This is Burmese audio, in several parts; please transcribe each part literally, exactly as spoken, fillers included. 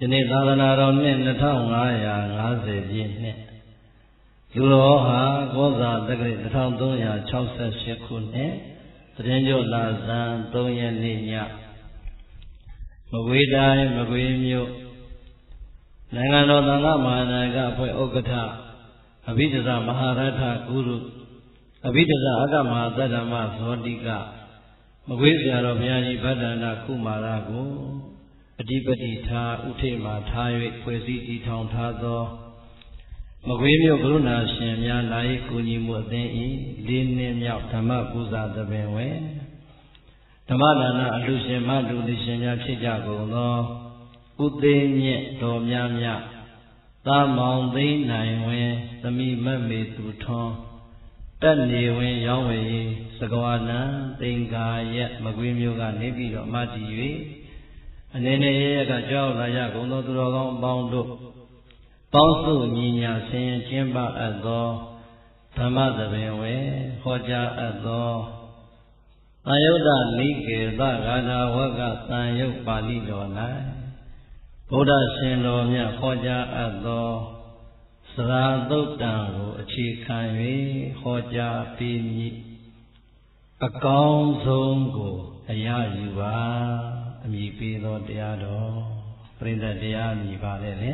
နေ့သာသနာတော်နှစ်နှစ်ထောင်ငါးရာငါးဆယ်ပြည့်နှစ်လူတော်ဟာကောဇာတက္ကရာတစ်ထောင်သုံးရာခြောက်ဆယ်ရှစ်ခုနှစ်သင်္ကြန်လဇန်သုံးရက်နေ့ညမကွေးတိုင်းမကွေးမြို့နိုင်ငံတော်သံဃာမဟာနာယကအဖွဲ့ဥက္ကဋ္ဌအဘိဓမ္မာမဟာရထဂုရုအဘိဓမ္မာအကမဟာသတ္တမဇောတိကမကွေးဆရာတော်ဘုရားကြီးဗတ္တန္တကုမာရကိုအဓိပတိထားဥထိမာထား၍ဖွဲ့စည်းတည်ထောင်ထားသောမကွေးမြို့ကရုဏာရှင်များနာယီကူညီမှုအသင်း၏လေးနှစ်မြောက်ဓမ္မပူဇာသဘင်ဝယ်ဓမ္မဒါနအလှရှင်မလူလူရှင်များဖြစ်ကြကုန်သောဥသိညက်တော်များများသာမောင်သိန်းနိုင်ဝင်သမိမတ်မေသူထွန်းတက်နေဝင်ရောင်းဝယ်ရေးစကဝါနံသင်္ကာရက်မကွေးမြို့ကနေပြီးတော့မတည်၍အနေနဲ့ရရကကြောက်လာရကုန်သောသူတော်ကောင်းအပေါင်းတို့ပေါင်းစုညီညာဆင်းရဲကျင်းပအပ်သောဓမ္မသဘင်ဝယ်ဟောကြားအပ်သောသံယုတ်တနိကေသဂါထာဝကသံယုတ်ပါဠိတော်၌ဗုဒ္ဓရှင်တော်မြတ်ဟောကြားအပ်သောစရာသုတ်တံကိုအခြေခံ၍ဟောကြားပေးမည်အကောင်းဆုံးကိုအရယူပါအမည်ပေးသောတရားတော်ပြိဿတရားအမည်ပါလေလေ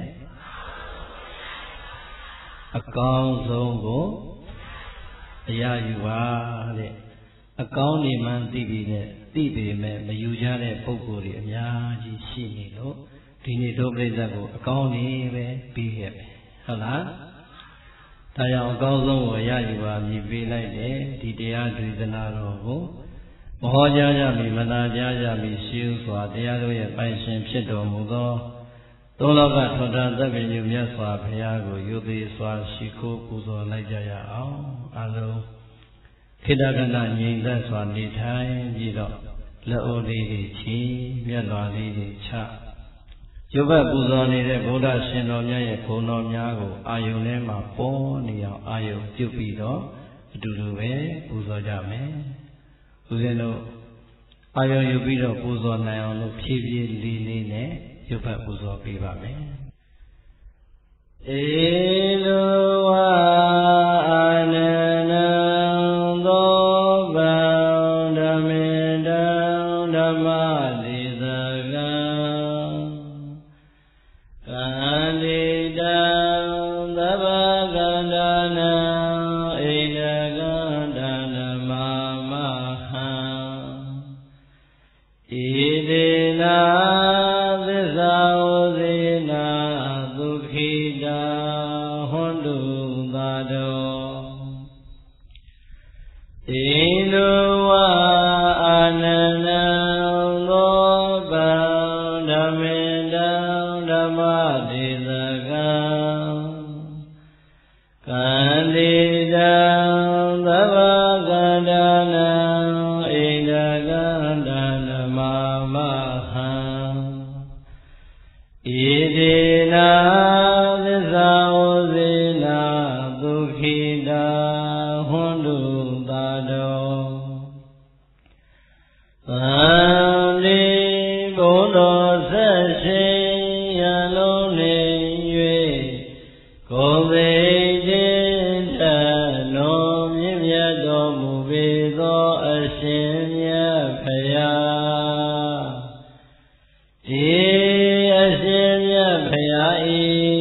အကောင်းဆုံးကိုအရယူပါတဲ့အကောင်းနေမှန်းသိပြီးနဲ့သိပေမဲ့မယူကြတဲ့ပုဂ္ဂိုလ်တွေအများကြီးရှိနေလို့ဒီနေ့တို့ပြိဿကိုအကောင်းနေပဲပြီးခဲ့ပဲဟုတ်လားဒါကြောင့်အကောင်းဆုံးကိုရယူပါမြည်ပေးလိုက်တယ်ဒီတရားဒေသနာတော်ကိုမဟောကြားကြမီမနာကြားကြမီရှိဥစွာတရားတို့ရဲ့ပိုင်ရှင်ဖြစ်တော်မူသောသုံးလောကထွတ်တာသဗ္ဗညုမြတ်စွာဘုရားကိုယုသေးစွာရှိခိုးပူဇော်လိုက်ကြရအောင်အလုံးခိတ္တကဏငြိမ်သက်စွာနေထိုင်ပြီးတော့လက်အိုးလေးတွေချီမျက်လွှာလေးတွေချရုပ်ဘက်ပူဇော်နေတဲ့ဗုဒ္ဓရှင်တော်မြတ်ရဲ့ဘုံတော်များကိုအာယုန်ထဲမှာပေါ်နေအောင်အာယုန်ပြုတ်ပြီးတော့အတူတူပဲပူဇော်ကြမယ်ဦးဇင်းတို့အာယုန်ယူပြီးတော့ပူဇော်နိုင်အောင်လို့ဖြည်းဖြည်းလေးလေးနဲ့ရုပ်ဘက်ပူဇော်ပေးပါမယ်ဧလောဝအာနန္ဒသောဗန္ဓမေတံဓမ္မတိသကံကန္တိတံသဗ္ဗကန္တနာဣန္ဒကန္တနမမဟံဣတိနာသစ္စာဝဇေနာဒုခိတာဟွန်တုသာတောဣန္ဒဝအာနန္ဒသောဗန္ဓမေတံဓမ္မတိသကံကန္တိတံသဗ္ဗကန္တနာဣန္ဒကန္တနမမဟံဣတိနာသစ္စာဝဇေနာဒုခိတာဟွန်တုသာတောသံတိဘုံတော်ဆက်ရှိရလုံးနေ၍ကိုယ်သိခြင်းထလုံးမြင့်မြတ်တော်မူပေသောအရှင်မြတ်ဖရာဒီအရှင်မြတ်ဖရာဤ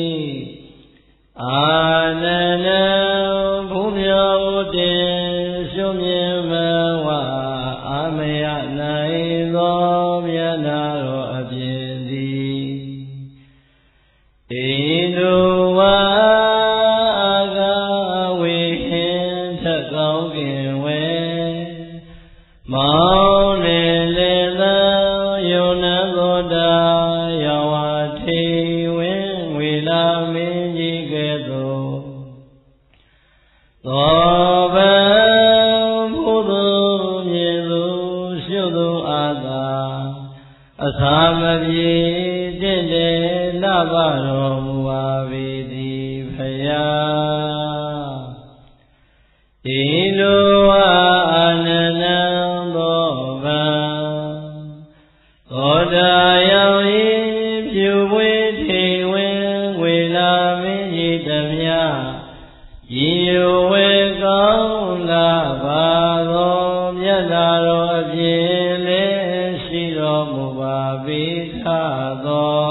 အာနန္ဒဘုမြောတင်ရှုမြင်မဝအာမယနိုင်သောမြတ်နာတော်အပြင်သည်ဣန္ဒဝါအာဂဝေဟင်ထကောင်းကင်ဝဲမောင်းနေလေသောယုံနသောတာယောဝထေဝင်းဝေလာမင်းကြီးကဲ့သို့သောဗံဘုသူမြေသူရှုသူအာသာအသာမပြေတင့်တယ်လဘတော်မူပါပေသည်ဖယားဣန္ဒဝအာနန္ဒသောဗံသောတာယောဤပြုပွေထေဝင်းဝေလာမင်းကြီးတမြညီညိုဝေကောင်းလာပါသောမြတ်သာတော်အပြင်လည်းရှိတော်မူပါပိထသော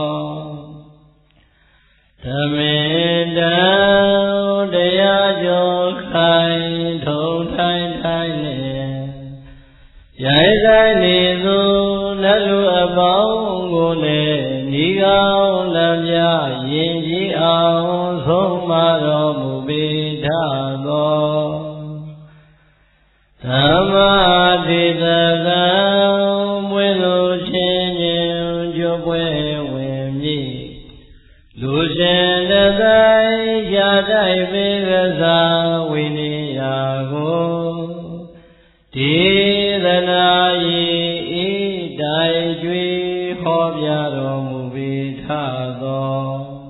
ဓမ္မေတံတရားကျော်ခိုင်ထုံထိုင်ထိုင်နဲ့ရိုက်ဆိုင်နေသူနတ်လူအပေါင်းကိုလည်းဤကောင်းလမ်းပြရင်ကြီးအောင်ဆုံးမတော်မူပေထသောဓမ္မတိတကံမွေလိုချင်းချင်းကြွပွဲဝင်မြည်လူရှင်တတိုင်းရာတိုက်ပေကစားဝိနည်းရာကိုဒီသနာဤဤတိုင်ကျွေးဟောပြတော်မူပေထသော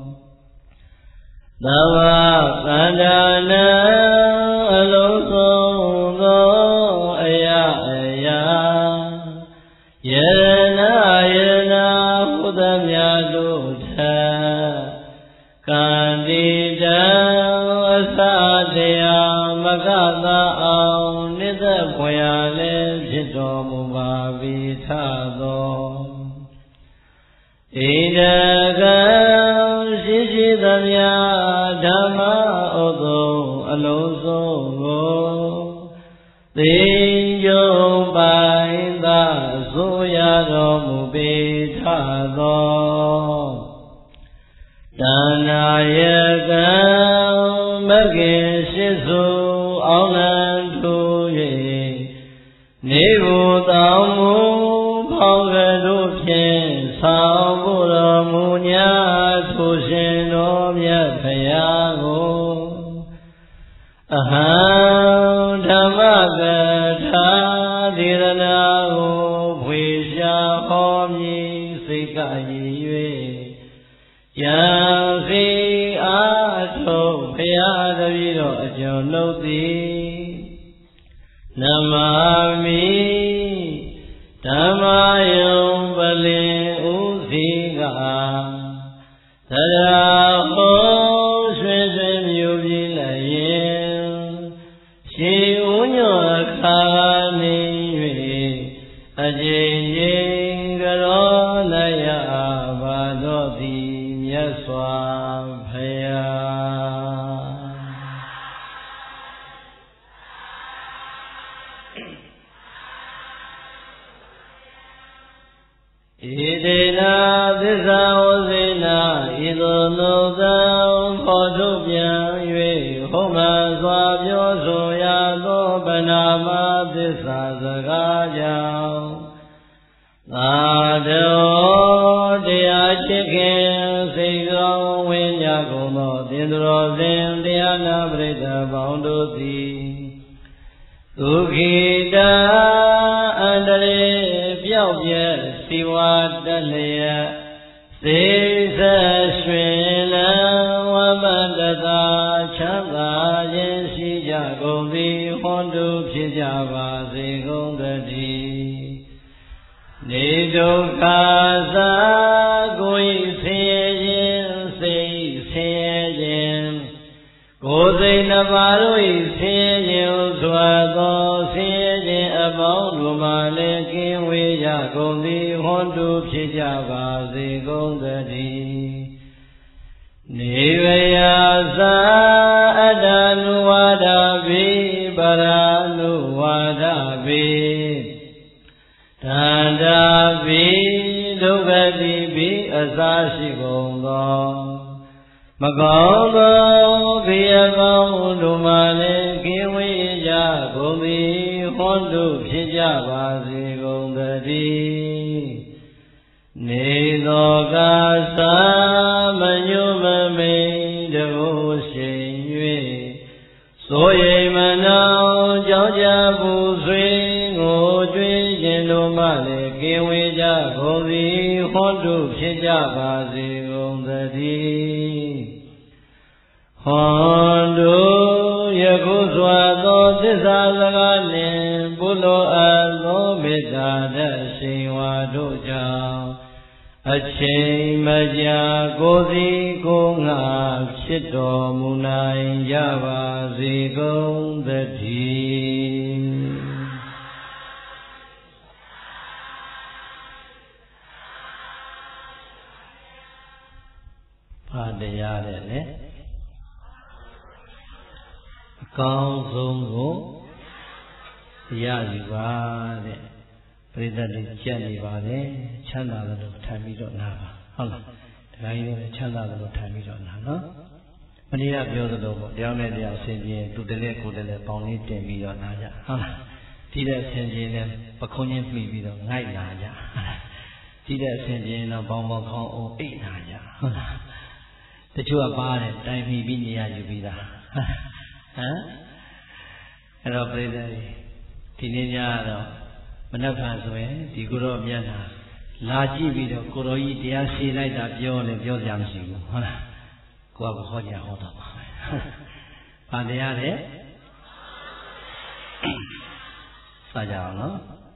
သဗ္ဗသန္တာနံအလုံးစုံသောအရာအရာယရဏယရဏဘုဒ္ဓမြတ်တို့ထံကန္တိတံအစတရားမကသာအောင်နိသက်ဖွယ်ရလည်းဖြစ်တော်မူပါပြီထသောဣဒကံရှိရှိသမျှဓမ္မဥသုအလုံးစုံကိုသိယုံပိုင်သာဆိုရတော်မူပေထသောတဏ္ဍာယကံမဂ္ဂင်ရှိစုအောင်လံထူ၍နေကိုတောင်းမူဖောင်းကတို့ဖြင့်ဆောင်ဖို့တော်မူညာထိုရှင်တော်မြတ်ဖရာကိုအဟံဓမ္မကထာဒေသနာကိုဖွေရှာဟောမည်စိတ်ကရည်၍ယံစီအားထုတ်ဖရာတပည့်တော်အကျွန်ုပ်သည်နမမိဓမ္မယုံပလင်ဥစီကသရာဟောရွှေရွှေမြို့ပြည်လည်းရင်ရှိဦးညောအခါနေ၍အကျဉ်းချင်းကရောလည်းရပါတော့သည်မြတ်စွာဘုရားဣတိနာသစ္စာဝဇေနာဤသို့သောသံဖော်ထုတ်ပြန်၍ဟောမှစွာပြောဆိုရသောဗနာမသစ္စာစကားကြောင့်သာတော်တရားချစ်ခင်စိတ်ကောင်းဝိညာဉ်ကုန်သောသင်္တော်စဉ်တရားနာပရိသတ်ပေါင်းတို့သည်ဒုက္ခိတာအန္တရေပြောက်ပြဲစီဝါတလျက်စေဆက်ရွှင်လန်းဝမ္ပတတာချမ်းသာခြင်းရှိကြကုန်သည်ဟွန်တုဖြစ်ကြပါစေကုန်သတည်းနေဒုက္ခသာကိုယ်ဆင်းရဲခြင်းစိတ်ဆင်းရဲခြင်းကိုယ်စိတ်နှပါတို့၏ဆင်းရဲခြင်းစွာသောဆင်းရဲခြင်းအပေါင်းတို့မှလည်းကင်းဝေးကြကုန်သည်ဟွန်တုဖြစ်ကြပါစေကုန်သတည်းနေဝယသာအတ္တနုဝါဒဘိပရာနုဝါဒဘိတန္တာဘိဒုက္ခတိဘိအစာရှိကုန်သောမကောင်းသောဘေးအကောင်းတို့မှလည်းကင်းဝေးကြကုန်သည်ဟွန်တုဖြစ်ကြပါစေကုန်သတည်းနေသောကာသာမညုမမိန်တကိုယ်ရှိ၍ဆိုရိမ်မနောကြောင့်ကြပူဆွေးငိုကြွေးခြင်းတို့မှလည်းကင်းဝေးကြကုန်သည်ဟွန်တုဖြစ်ကြပါစေကုန်သတည်းဟွန်တုယခုစွာသောသစ္စာစကားနှင့်ပုလိုအပ်သောမေတ္တာတရှိန်ဝါတို့ကြောင့်ချိန်မကြာကိုစီကိုငါဖြစ်တော်မူနိုင်ကြပါစေကုန်သတည်းဘာတရားတဲ့လေအကောင်းဆုံးကိုရယူပါတဲ့ပရိသတ်တွေကြက်နေပါလေချမ်းသာတယ်လို့ထိုင်ပြီးတော့နာပါဟုတ်လားဒါကြီးလည်းချမ်းသာတယ်လို့ထိုင်ပြီးတော့နာနော်မနေ့ကပြောသလိုပေါ့တရားနဲ့တရားအစဉ်ချင်းသူတည်းကိုယ်တည်းပေါင်းလေးတင်ပြီးတော့နာကြဟုတ်လားဒီတဲ့အစဉ်ချင်းနဲ့ပခုံးချင်းမှီပြီးတော့ငိုက်နာကြဒီတဲ့အစဉ်ချင်းတော့ပေါင်းပေါင်းခေါင်းအောင်အိတ်နာကြဟုတ်လားတချို့ကပါတယ်တိုင်မှီပြီးနေရယူပြီးသားဟမ်အဲ့တော့ပြိဿဒီနေ့ညတော့မနှက်ဖန်ဆိုရင်ဒီကိုတော့မျက်နှာလာကြည့်ပြီးတော့ကိုတော်ကြီးတရားရှင်းလိုက်တာပြောလည်းပြောကြမရှိဘူးဟုတ်လားကိုကဟောကြဟောတော့ပါပဲ။ဘာတရားလဲစကြအောင်နော်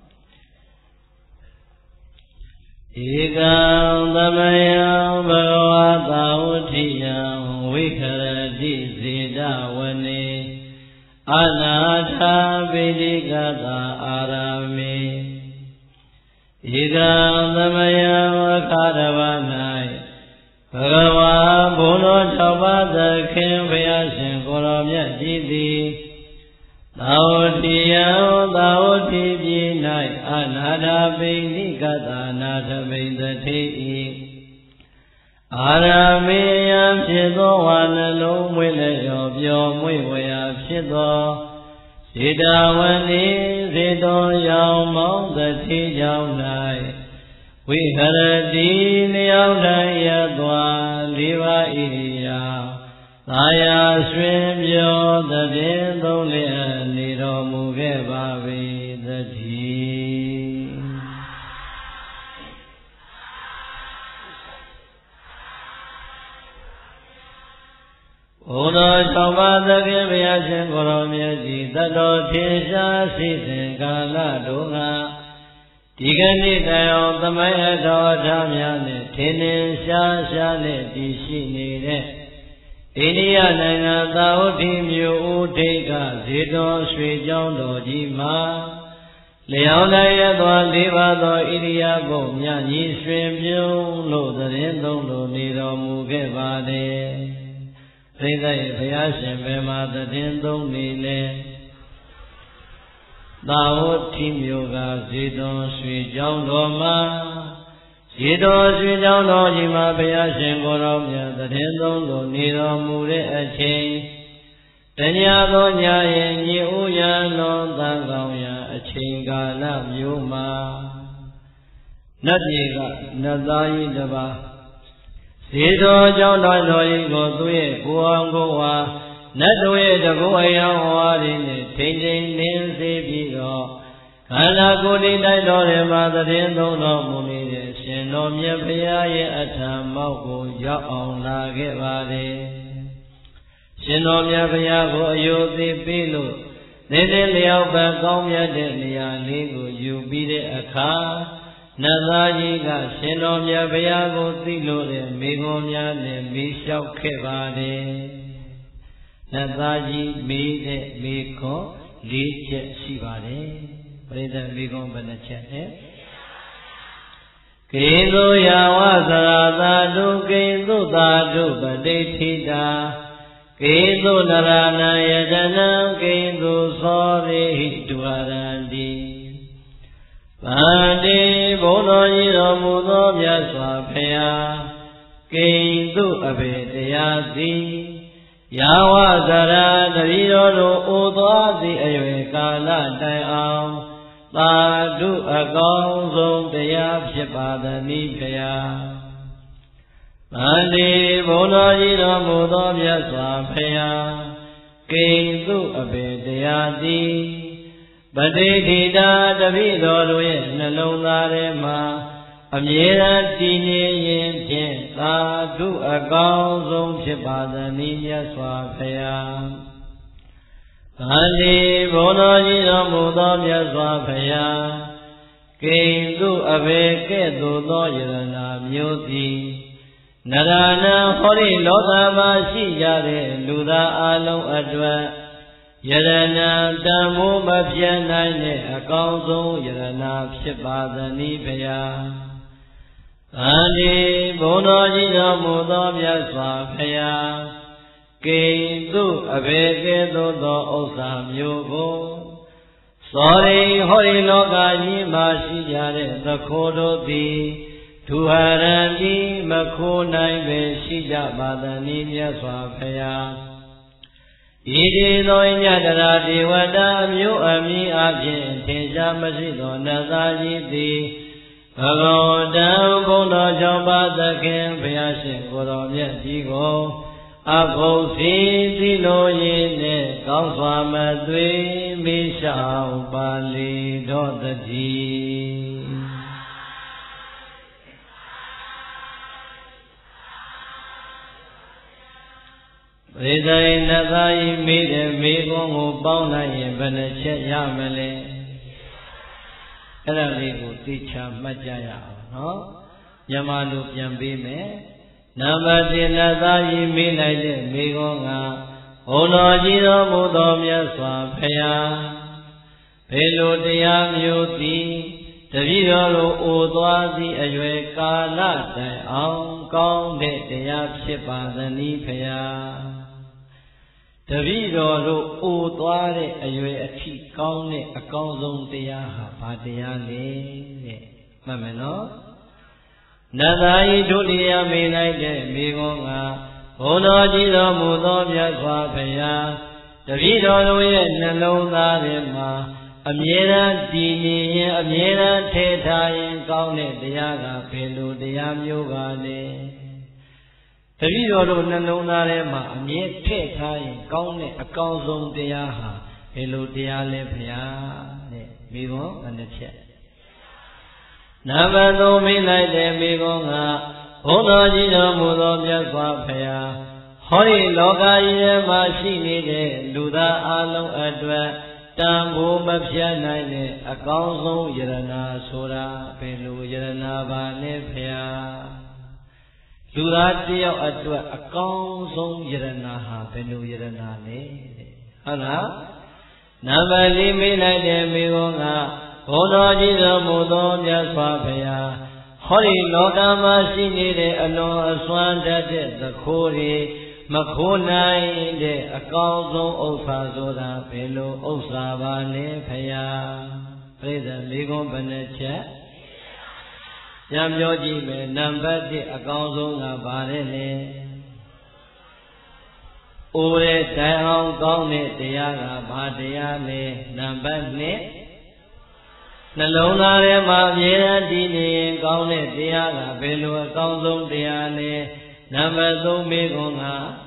ဧကံသမယံဘဂဝတာဝတိယံဝိခရတိစေတဝနေအနာထာပိဋကတာအာရမေဧကံသမယံအခါတဘာ၌ဘဂဝါဘုန်းတော်၆ပါးသခင်ဘုရားရှင်ကိုယ်တော်မြတ်ကြီးသည်သာဝတိယံသာဝတိပြည်၌အနာထာပိဋကတာနာထမိန်တတိဤအာရမေယံဖြစ်သောဝါနှလုံးမွေးလျော်ပျော်မွေ့ဝရာဖြစ်သောစေတဝဏီစေတောရောင်မောင်းတတိကြောင့်၌ဝိဟရတိလျောက်တိုင်းရသွားလေးပါးဣရိယာသာယာရွှင်ပြောသဖြင့်သုံးလျက်နေတော်မူခဲ့ပါ၏သတည်းဘုရား၆ပါးသခင်ဘုရားရှင်ကိုယ်တော်မြတ်ကြီးတတော်ထေရှားရှိစဉ်ကာလတို့ကဒီကနေ့တိုင်အောင်သမိုင်းအထောက်အထားများနဲ့ထင်းထင်းရှားရှားနဲ့တည်ရှိနေတဲ့အိန္ဒိယနိုင်ငံသာဝတိမြို့ဦးထိပ်ကဇေတောရွှေကျောင်းတော်ကြီးမှာလျောင်းတိုင်းရသောလေးပါးသောဣရိယာပုမြတ်ကြီးရွှင်ပြုံးလို့သတင်းသုံးလို့နေတော်မူခဲ့ပါတယ်။ပြိဿရဲ့ဘုရားရှင်ဘယ်မှာသတင်းသုံးနေလဲသာဝတိမြို့ကဇေတောရွှေကျောင်းတော်မှာဇေတောရွှေကျောင်းတော်ကြီးမှာဘုရားရှင်ကိုယ်တော်မြတ်သတင်းသုံးလို့နေတော်မူတဲ့အချိန်တညာသောညရင်ညဥ်ရန်တော်သံကောင်းရာအချိန်ကာလမျိုးမှာနတ်ပြည်ကနတ်သားကြီးတစ်ပါးဇေတောကျောင်းတော်တော်ကြီးကိုသူ့ရဲ့ကိုအောင်ကိုဝါနတ်တို့ရဲ့တကူအယောင်ဝါရင်းနဲ့ထိန်ထိန်နှင်းစေပြီးတော့ခန္ဓာကိုယ်တည်းတိုက်တော်ရမှာသတင်းသုံးတော်မူနေတဲ့ရှင်တော်မြတ်ဘုရားရဲ့အထံမောက်ကိုရောက်အောင်လာခဲ့ပါတယ်ရှင်တော်မြတ်ဘုရားကိုအယုသိပေးလို့နေနေလျောက်ပဲကောင်းမြတ်တဲ့နေရာလေးကိုယူပြီးတဲ့အခါနတ်သားကြီးကရှင်တော်မြတ်ဘုရားကိုသိလို့တဲ့မိဂုံများနဲ့မိလျှောက်ခဲ့ပါတယ်နတ်သားကြီးမိတဲ့မိခွန်လေးချက်ရှိပါတယ်ပရိသတ်မိခွန်ဘယ်နှချက်လဲကိဉ္စုယာဝသရသာတုကိဉ္စုသာတုပတိထိတာကိဉ္စုနရဏယတနံကိဉ္စုသောရိဟိတုဟရန္တိဗန္တိဘုန်းတော်ကြီးတော်မူသောမြတ်စွာဘုရားကိဉ္စုအဘေတရားသည်ယာဝဇရာတတိတော်တို့အိုသွားသည့်အရွယ်ကာလတိုင်အောင်သာဓုအကောင်းဆုံးတရားဖြစ်ပါသည်ဖျားဗန္တိဘုန်းတော်ကြီးတော်မူသောမြတ်စွာဘုရားကိဉ္စုအဘေတရားသည်ပဋိဋိတာတပိတော်တို့ရဲ့နှလုံးသားထဲမှာအမြဲတမ်းတည်နေရင်ဖြင့်သာဓုအကောင်းဆုံးဖြစ်ပါသည်မြတ်စွာဘုရားဗန္တိဘုန်းတော်ကြီးတော်မူသောမြတ်စွာဘုရားကိတုအဘေကဲ့သို့သောယရနာမျိုးသည်နရနာဟောဒီလောကမှာရှိကြတဲ့လူသားအလုံးအတွက်ယရနာတန်ဖိုးမပြတ်နိုင်တဲ့အကောင်းဆုံးယရနာဖြစ်ပါသနည်းဗျာ။အန္တိဘုန်းတော်ကြီးတော်မူသောမြတ်စွာဘုရားကိတုအဘေကဲ့သို့သောဥစ္စာမျိုးကိုသောရိဟောဒီလောကကြီးမှာရှိကြတဲ့သခိုးတို့သည်ဒုဟရံတိမခိုးနိုင်ပဲရှိကြပါသနည်းမြတ်စွာဘုရား။ဤဒီသောညတရာဒေဝတာအမျိုးအမည်အပြင်ထင်ရှားမရှိသောနတ်သားကြီးသည်ဘဂဝတံဘုန်းတော်ကြောင့်ပါသခင်ဘုရားရှင်ကိုယ်တော်မြတ်ကြီးကိုအဘုစီသီလိုရည်နဲ့ကောင်းစွာမသွေမိရှောင်ပါလေတော်တည်းပရိသတ်နတ်သားဤမိတဲ့မိကုန်းကိုပေါင်းလိုက်ရင်ဘယ်နှချက်ရမလဲအဲ့ဒါလေးကိုသိချာမှတ်ကြရအောင်နော်မြန်မာလိုပြန်ပေးမယ်နံပါတ်၁နတ်သားဤမိလိုက်တဲ့မိကုန်းကဘုန်းတော်ကြီးတော်မူသောမြတ်စွာဘုရားဘေလိုတရားမျိုးသည်တပည့်တော်တို့အိုသွားသည့်အရွယ်ကာလတိုင်အောင်ကောင်းတဲ့တရားဖြစ်ပါသနည်းဘုရားတပည့်တော်တို့အိုသွားတဲ့အရွယ်အထိကောင်းတဲ့အကောင်းဆုံးတရားဟာဘာတရားလဲတဲ့မှတ်မယ်နော်နတ်သားဤဒုတိယမိလိုက်တဲ့မိကုန်းကဘုန်းတော်ကြီးတော်မူသောမြတ်စွာဘုရားတပည့်တော်တို့ရဲ့နှလုံးသားထဲမှာအမြဲတမ်းတည်နေရင်အမြဲတမ်းထဲထားရင်ကောင်းတဲ့တရားကဘယ်လိုတရားမျိုးပါလဲတပည့်တော်တို့နှလုံးသားထဲမှာအမြဲထည့်ထားရင်ကောင်းတဲ့အကောင်းဆုံးတရားဟာဘယ်လိုတရားလဲဘုရားတဲ့မိဘဘယ်နှချက်နံပါတ်သုံးမိလိုက်တဲ့မိဘကဘုန်းတော်ကြီးတော်မူသောမြတ်စွာဘုရားဟောဒီလောကကြီးထဲမှာရှိနေတဲ့လူသားအလုံးအတွက်တန်ဖိုးမဖြတ်နိုင်တဲ့အကောင်းဆုံးယရနာဆိုတာဘယ်လိုယရနာပါလဲဘုရားလူသားတယောက်အတွက်အကောင်းဆုံးယရနာဟာဘယ်လိုယရနာလဲတဲ့ဟုတ်လားနံပါတ်လေးမိလိုက်တဲ့မိဘကဘုန်းတော်ကြီးတော်မူသောမြတ်စွာဘုရားဟောဒီလောကမှာရှိနေတဲ့အလွန်အစွမ်းတတ်တဲ့သခိုးတွေမခိုးနိုင်တဲ့အကောင်းဆုံးဥစ္စာဆိုတာဘယ်လိုဥစ္စာပါလဲဖယားပြိဿလေးကုန်းဘယ်နှချက်ပြန်ပြောကြည့်မယ်နံပါတ်၁အကောင်းဆုံးကဘာလဲလဲအိုတဲ့တိုင်အောင်ကောင်းတဲ့တရားကဘာတရားလဲနံပါတ်၂နှလုံးသားထဲမှာအမြဲတမ်းတည်နေရင်ကောင်းတဲ့တရားကဘယ်လိုအကောင်းဆုံးတရားလဲနံပါတ်၃မေခွန်းက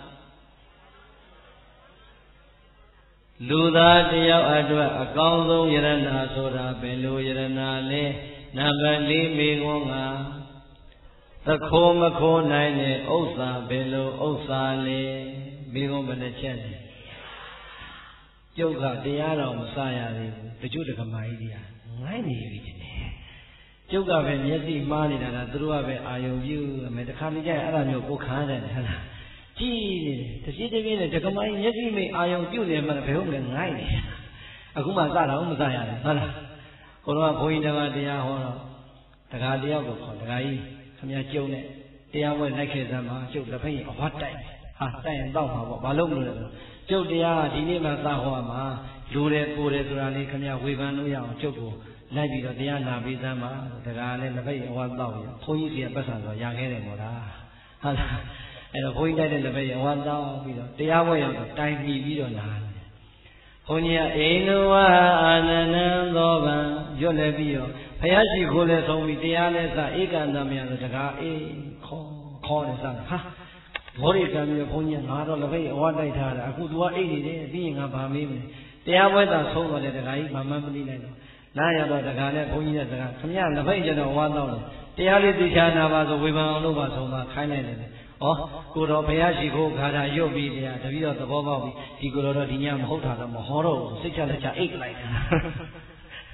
လူသားတယောက်အတွက်အကောင်းဆုံးယရနာဆိုတာဘယ်လိုယရနာလဲနံပါတ်၄မေခွန်းကသခိုးမခိုးနိုင်တဲ့ဥစ္စာဘယ်လိုဥစ္စာလဲမေခွန်းဘယ်နှချက်လဲကျုပ်ကတရားတော်မစရသေးဘူးတချို့တက္ကမကြီးတွေကငိုင်းနေပြီတဲ့ကျုပ်ကပဲမျက်စိမှားနေတာလားသူတို့ကပဲအာယုံပြုမယ်တခါမကြရင်အဲ့ဒါမျိုးကိုခံရတယ်ဟဲ့လားကြည့်နေတယ်တရှိတပြင်းနဲ့တက္ကမကြီးမျက်စိမိတ်အာယုံပြုနေမှဘယ်ဟုတ်လဲငိုင်းနေအခုမှစတော့မစရဘူးဟုတ်လားကိုတော့ဘုန်းကြီးတော်တရားဟောတော့တခါတယောက်ကိုခေါ်တခါကြီးခမကျုံနဲ့တရားဝဲလိုက်ခဲ့စမ်းပါကျုပ်လက်ဖက်ရင်အဝတ်တိုက်ဟာတိုက်ရင်တော့မှာပေါ့ဘာလို့မလို့လဲကျုပ်တရားကဒီနေ့မှစဟောမှာလူတယ်ပိုတယ်ဆိုတာလေးခမဝေဖန်လို့ရအောင်ကျုပ်ကိုလိုက်ပြီးတော့တရားနာပြီးသမ်းပါတခါနဲ့လက်ဖက်ရင်အဝတ်တော့ရဘုန်းကြီးစီကပတ်စံဆိုရခဲ့တယ်မို့လားဟုတ်လားအဲ့တော့ဘုန်းကြီးတိုက်တဲ့လက်ဖက်ရင်အဝတ်တော့ပြီးတော့တရားဝဲရောက်တော့တိုင်ပြီးပြီးတော့နာတယ်ဘုန်းကြီးကအိန္ဒဝအာနန္ဒသောဗံရွတ်လည်းပြီးတော့ဘုရားရှိခိုးလည်းဆုံးပြီးတရားလည်းစဧကန္တမယဆိုတခါအေးခေါ်ခေါ်တယ်စဟာဘောရိကံပြီးဘုန်းကြီးကငါတော့လက်ဖက်ရင်အဝတ်တိုက်ထားတာအခု तू ကအိတ်နေတယ်ပြီးရင်ငါဗာမေးမယ်တရားပွဲသာဆုံးတော့တဲ့တခါကြီးမမှန်မသိလိုက်တော့နားရတော့တခါနဲ့ဘုန်းကြီးရဲ့စကားခမရလက်ဖက်ကျတော့ဝါတော့တယ်တရားလေးသိချာနာပါဆိုဝေဖန်အောင်လို့ပါဆုံးသွားခိုင်းလိုက်တယ်ဩကိုတော်ဘုရားရှိခိုးခါတာရုပ်ပြီးတရားတပည့်တော်သဘောပေါက်ပြီးဒီကိုတော်တော့ဒီညမဟုတ်တာတော့မဟောတော့ဘူးစိတ်ချလက်ချအိတ်လိုက်တယ်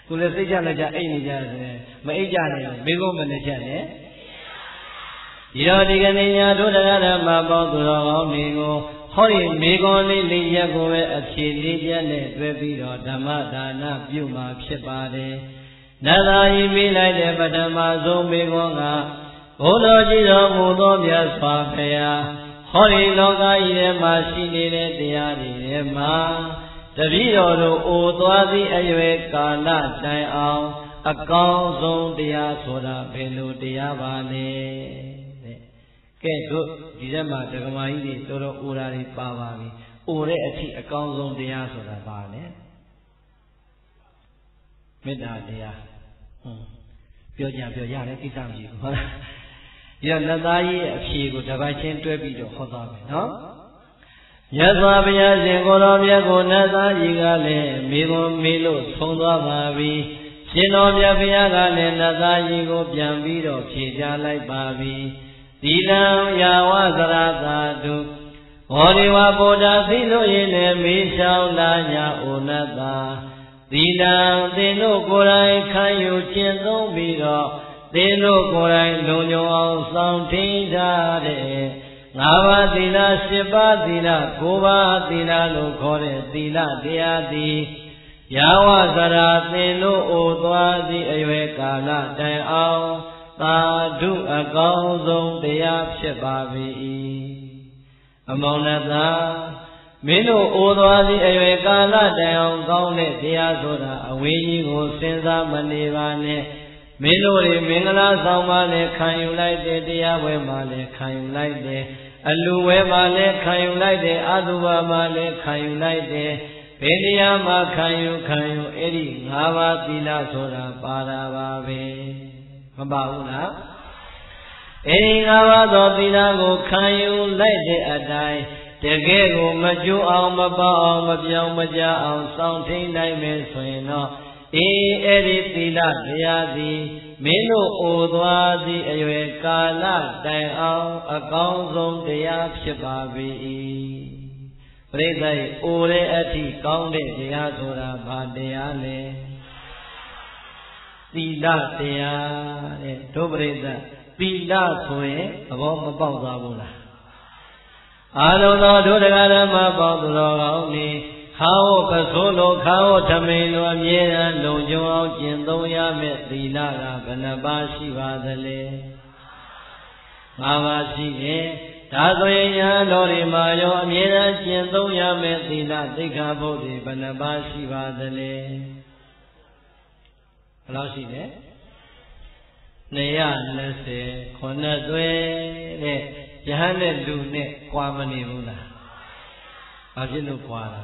ကိုလည်းစိတ်ချလက်ချအိတ်နေကြတယ်မအိတ်ကြနဲ့မိကုံးမနဲ့ချက်နဲ့ဒီတော့ဒီကနေ့ညာတို့တရားဓမ္မပေါင်းသူတော်ကောင်းတွေကိုဟောဒီမိကုံးလေးလေးရက်ကိုပဲအဖြေလေးပြနဲ့တွဲပြီးတော့ဓမ္မဒါနပြုမှာဖြစ်ပါတယ်နတ်သားကြီးမိလိုက်တဲ့ပထမဆုံးမိကုံးကဘုရားကြီးတော်မူသောမြတ်စွာဘုရားဟောဒီလောကကြီးထဲမှာရှိနေတဲ့တရားတွေထဲမှာတပည့်တော်တို့အိုသွားသည့်အရွယ်ကာလတိုင်အောင်အကောင်းဆုံးတရားဆိုတာဘယ်လိုတရားပါလဲတဲ့ကဲတို့ဒီထဲမှာဒကမာကြီးတွေတော်တော်အိုတာတွေပါပါပြီအိုတဲ့အထိအကောင်းဆုံးတရားဆိုတာပါလဲမေတ္တာတရားဟုတ်ပြောကြပြောရတယ်ကိစ္စမရှိဘူးဟုတ်လားဒီတော့လက်သားကြီးရဲ့အဖြေကိုတစ်ပတ်ချင်းတွဲပြီးတော့ဟောသွားမယ်နော်မြတ်စွာဘုရားရှင်ကိုယ်တော်မြတ်ကိုနတ်သားကြီးကလည်းမိဘမေးလို့ဆုံးသွားပါပြီရှင်တော်မြတ်ဘုရားကလည်းနတ်သားကြီးကိုပြန်ပြီးတော့ဖြေချလိုက်ပါပြီသီလံယာဝသရသာတုဘောဓိဝဗုဒ္ဓသိလို့ရင်လည်းမေးလျှောက်လာညာဩနတ်သာသီလံသင်တို့ကိုယ်တိုင်ခံယူကျင့်သုံးပြီးတော့သင်တို့ကိုယ်တိုင်လုံခြုံအောင်ဆောင်ထင်းကြတဲ့ငါးပါးသီလရှစ်ပါးသီလကိုးပါးသီလလို့ခေါ်တဲ့သီလတရားသည်ယာဝဇရာသင်တို့အိုသွားသည့်အရွယ်ကာလတိုင်အောင်သာဓုအကောင်းဆုံးတရားဖြစ်ပါ၏အမောင်နသာမင်းတို့အိုသွားသည့်အရွယ်ကာလတိုင်အောင်ကောင်းတဲ့တရားဆိုတာအဝေးကြီးကိုစဉ်းစားမနေပါနဲ့မင်းတို့တွေမင်္ဂလာဆောင်မှလည်းခံယူလိုက်တယ်တရားပွဲမှလည်းခံယူလိုက်တယ်အလူဝဲမှလည်းခံယူလိုက်တယ်အတုပါမှလည်းခံယူလိုက်တယ်ဘယ်တရားမှခံယူခံယူအဲ့ဒီငါးပါးသီလဆိုတာပါတာပါပဲမပါဘူးလားအဲ့ဒီငါးပါးသောသီလကိုခံယူလိုက်တဲ့အတိုင်းတကယ်ကိုမကျိုးအောင်မပေါအောင်မပြောင်းမကြအောင်စောင့်ထိန်နိုင်မယ်ဆိုရင်တော့အေးအဲ့ဒီသီလတရားသည်မင်းတို့အိုသွားသည့်အရွယ်ကာလတိုင်အောင်အကောင်းဆုံးတရားဖြစ်ပါ၏ပရိသတ်အိုတဲ့အထိကောင်းတဲ့တရားဆိုတာဘာတရားလဲသီလတရားတဲ့တို့ပရိသတ်သီလဆိုရင်သဘောမပေါက်သွားဘူးလားအာလုံးသောဒုဒကာဓမ္မပေါင်းသူတော်ကောင်းနေခါဝပစိုးလိုခါဝထမိန်လိုအမြဲတမ်းလုံခြုံအောင်ကျင့်သုံးရမယ့်သီလကဘယ်နှပါးရှိပါသလဲငါးပါးရှိတယ်ဒါဆိုရင်ညာတော်ဒီမှာရောအမြဲတမ်းကျင့်သုံးရမယ့်သီလသိက္ခာပုဒ်တွေဘယ်နှပါးရှိပါသလဲဘယ်လောက်ရှိလဲနှစ်ရာနှစ်ဆယ်ခုနှစ်သွဲတဲ့ယဟန်နဲ့လူနဲ့ကြွားမနေဘူးလားဘာဖြစ်လို့ကြွားတာ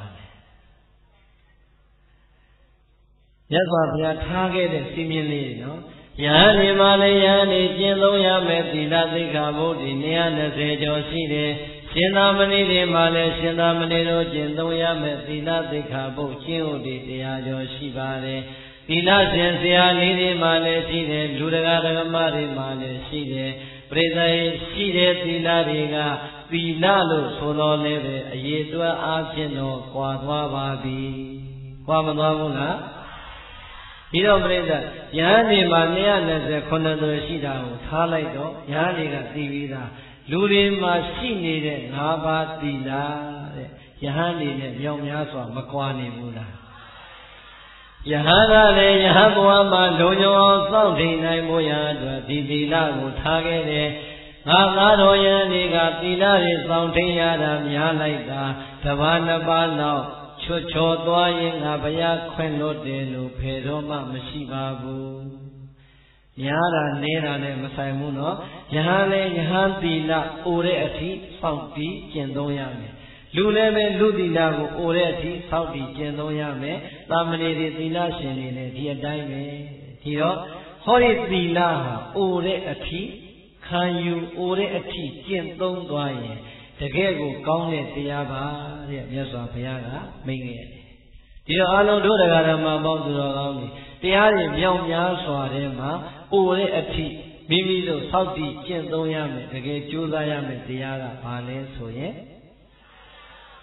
မြတ်စွာဘုရားထားခဲ့တဲ့စီမင်းလေးနော်ယဟန်ဒီမှာလည်းယဟန်ဒီကျင့်သုံးရမယ့်သီလသိက္ခာပုဒ်ဒီနှစ်ရာနှစ်ဆယ်ကျော်ရှိတယ်ရှင်သာမဏေတွေမှာလည်းရှင်သာမဏေတို့ကျင့်သုံးရမယ့်သီလသိက္ခာပုဒ်ကျင့်ဥဒိတရားကျော်ရှိပါတယ်သီလရှင်ဆရာလေးတွေမှာလည်းရှိတယ်လူတကာဓမ္မတွေမှာလည်းရှိတယ်ပရိသတ်ရှိတဲ့သီလတွေကသီလလို့ဆိုတော်လည်းပဲအရေးတွက်အားဖြင့်တော့ကွာသွားပါပြီကွာမသွားဘူးလားဒီတော့ပရိသတ်ယဟန်ဒီမှာနှစ်ရာနှစ်ဆယ်ခုနှစ်သွဲရှိတာကိုထားလိုက်တော့ယဟန်တွေကသိပြီးသားလူတွေမှာရှိနေတဲ့ငါးပါးသီလတဲ့ယဟန်တွေနဲ့မြောက်များစွာမကွာနေဘူးလားယဟန်ကလည်းယဟန်ဘဝမှာလုံခြုံအောင်စောင့်ထိန်နိုင်ဖို့ရာအတွက်ဒီသီလကိုထားခဲ့တယ်ငါသားတော်ယဟန်တွေကသီလတွေစောင့်ထိန်ရတာများလိုက်တာတပါးနှစ်ပါးလောက်ချွတ်ချော်သွားရင်ငါဘုရားခွင့်လို့တယ်လို့ဖယ်တော့မှမရှိပါဘူးများတာနေတာနဲ့မဆိုင်ဘူးနော်ယဟန်လည်းယဟန်သီလအိုတဲ့အထိစောင့်ပြီးကျင့်သုံးရမယ်လူလည်းပဲလူသီလကိုအိုတဲ့အထိစောင့်ပြီးကျင့်သုံးရမယ်သာမဏေတွေသီလရှင်တွေလည်းဒီအတိုင်းပဲဒီတော့ဟောဒီသီလဟာအိုတဲ့အထိခံယူအိုတဲ့အထိကျင့်သုံးသွားရင်တကယ်ကိုကောင်းတဲ့တရားပါတဲ့မြတ်စွာဘုရားကမိန့်ခဲ့တယ်ဒီတော့အလုံးတို့တရားဓမ္မပေါင်းသူတော်ကောင်းတွေတရားတွေမြောက်များစွာထဲမှာအိုတဲ့အထိမိမိတို့စောင့်တည်ကျင့်သုံးရမယ်တကယ်ကြိုးစားရမယ်တရားကဘာလဲဆိုရင်သ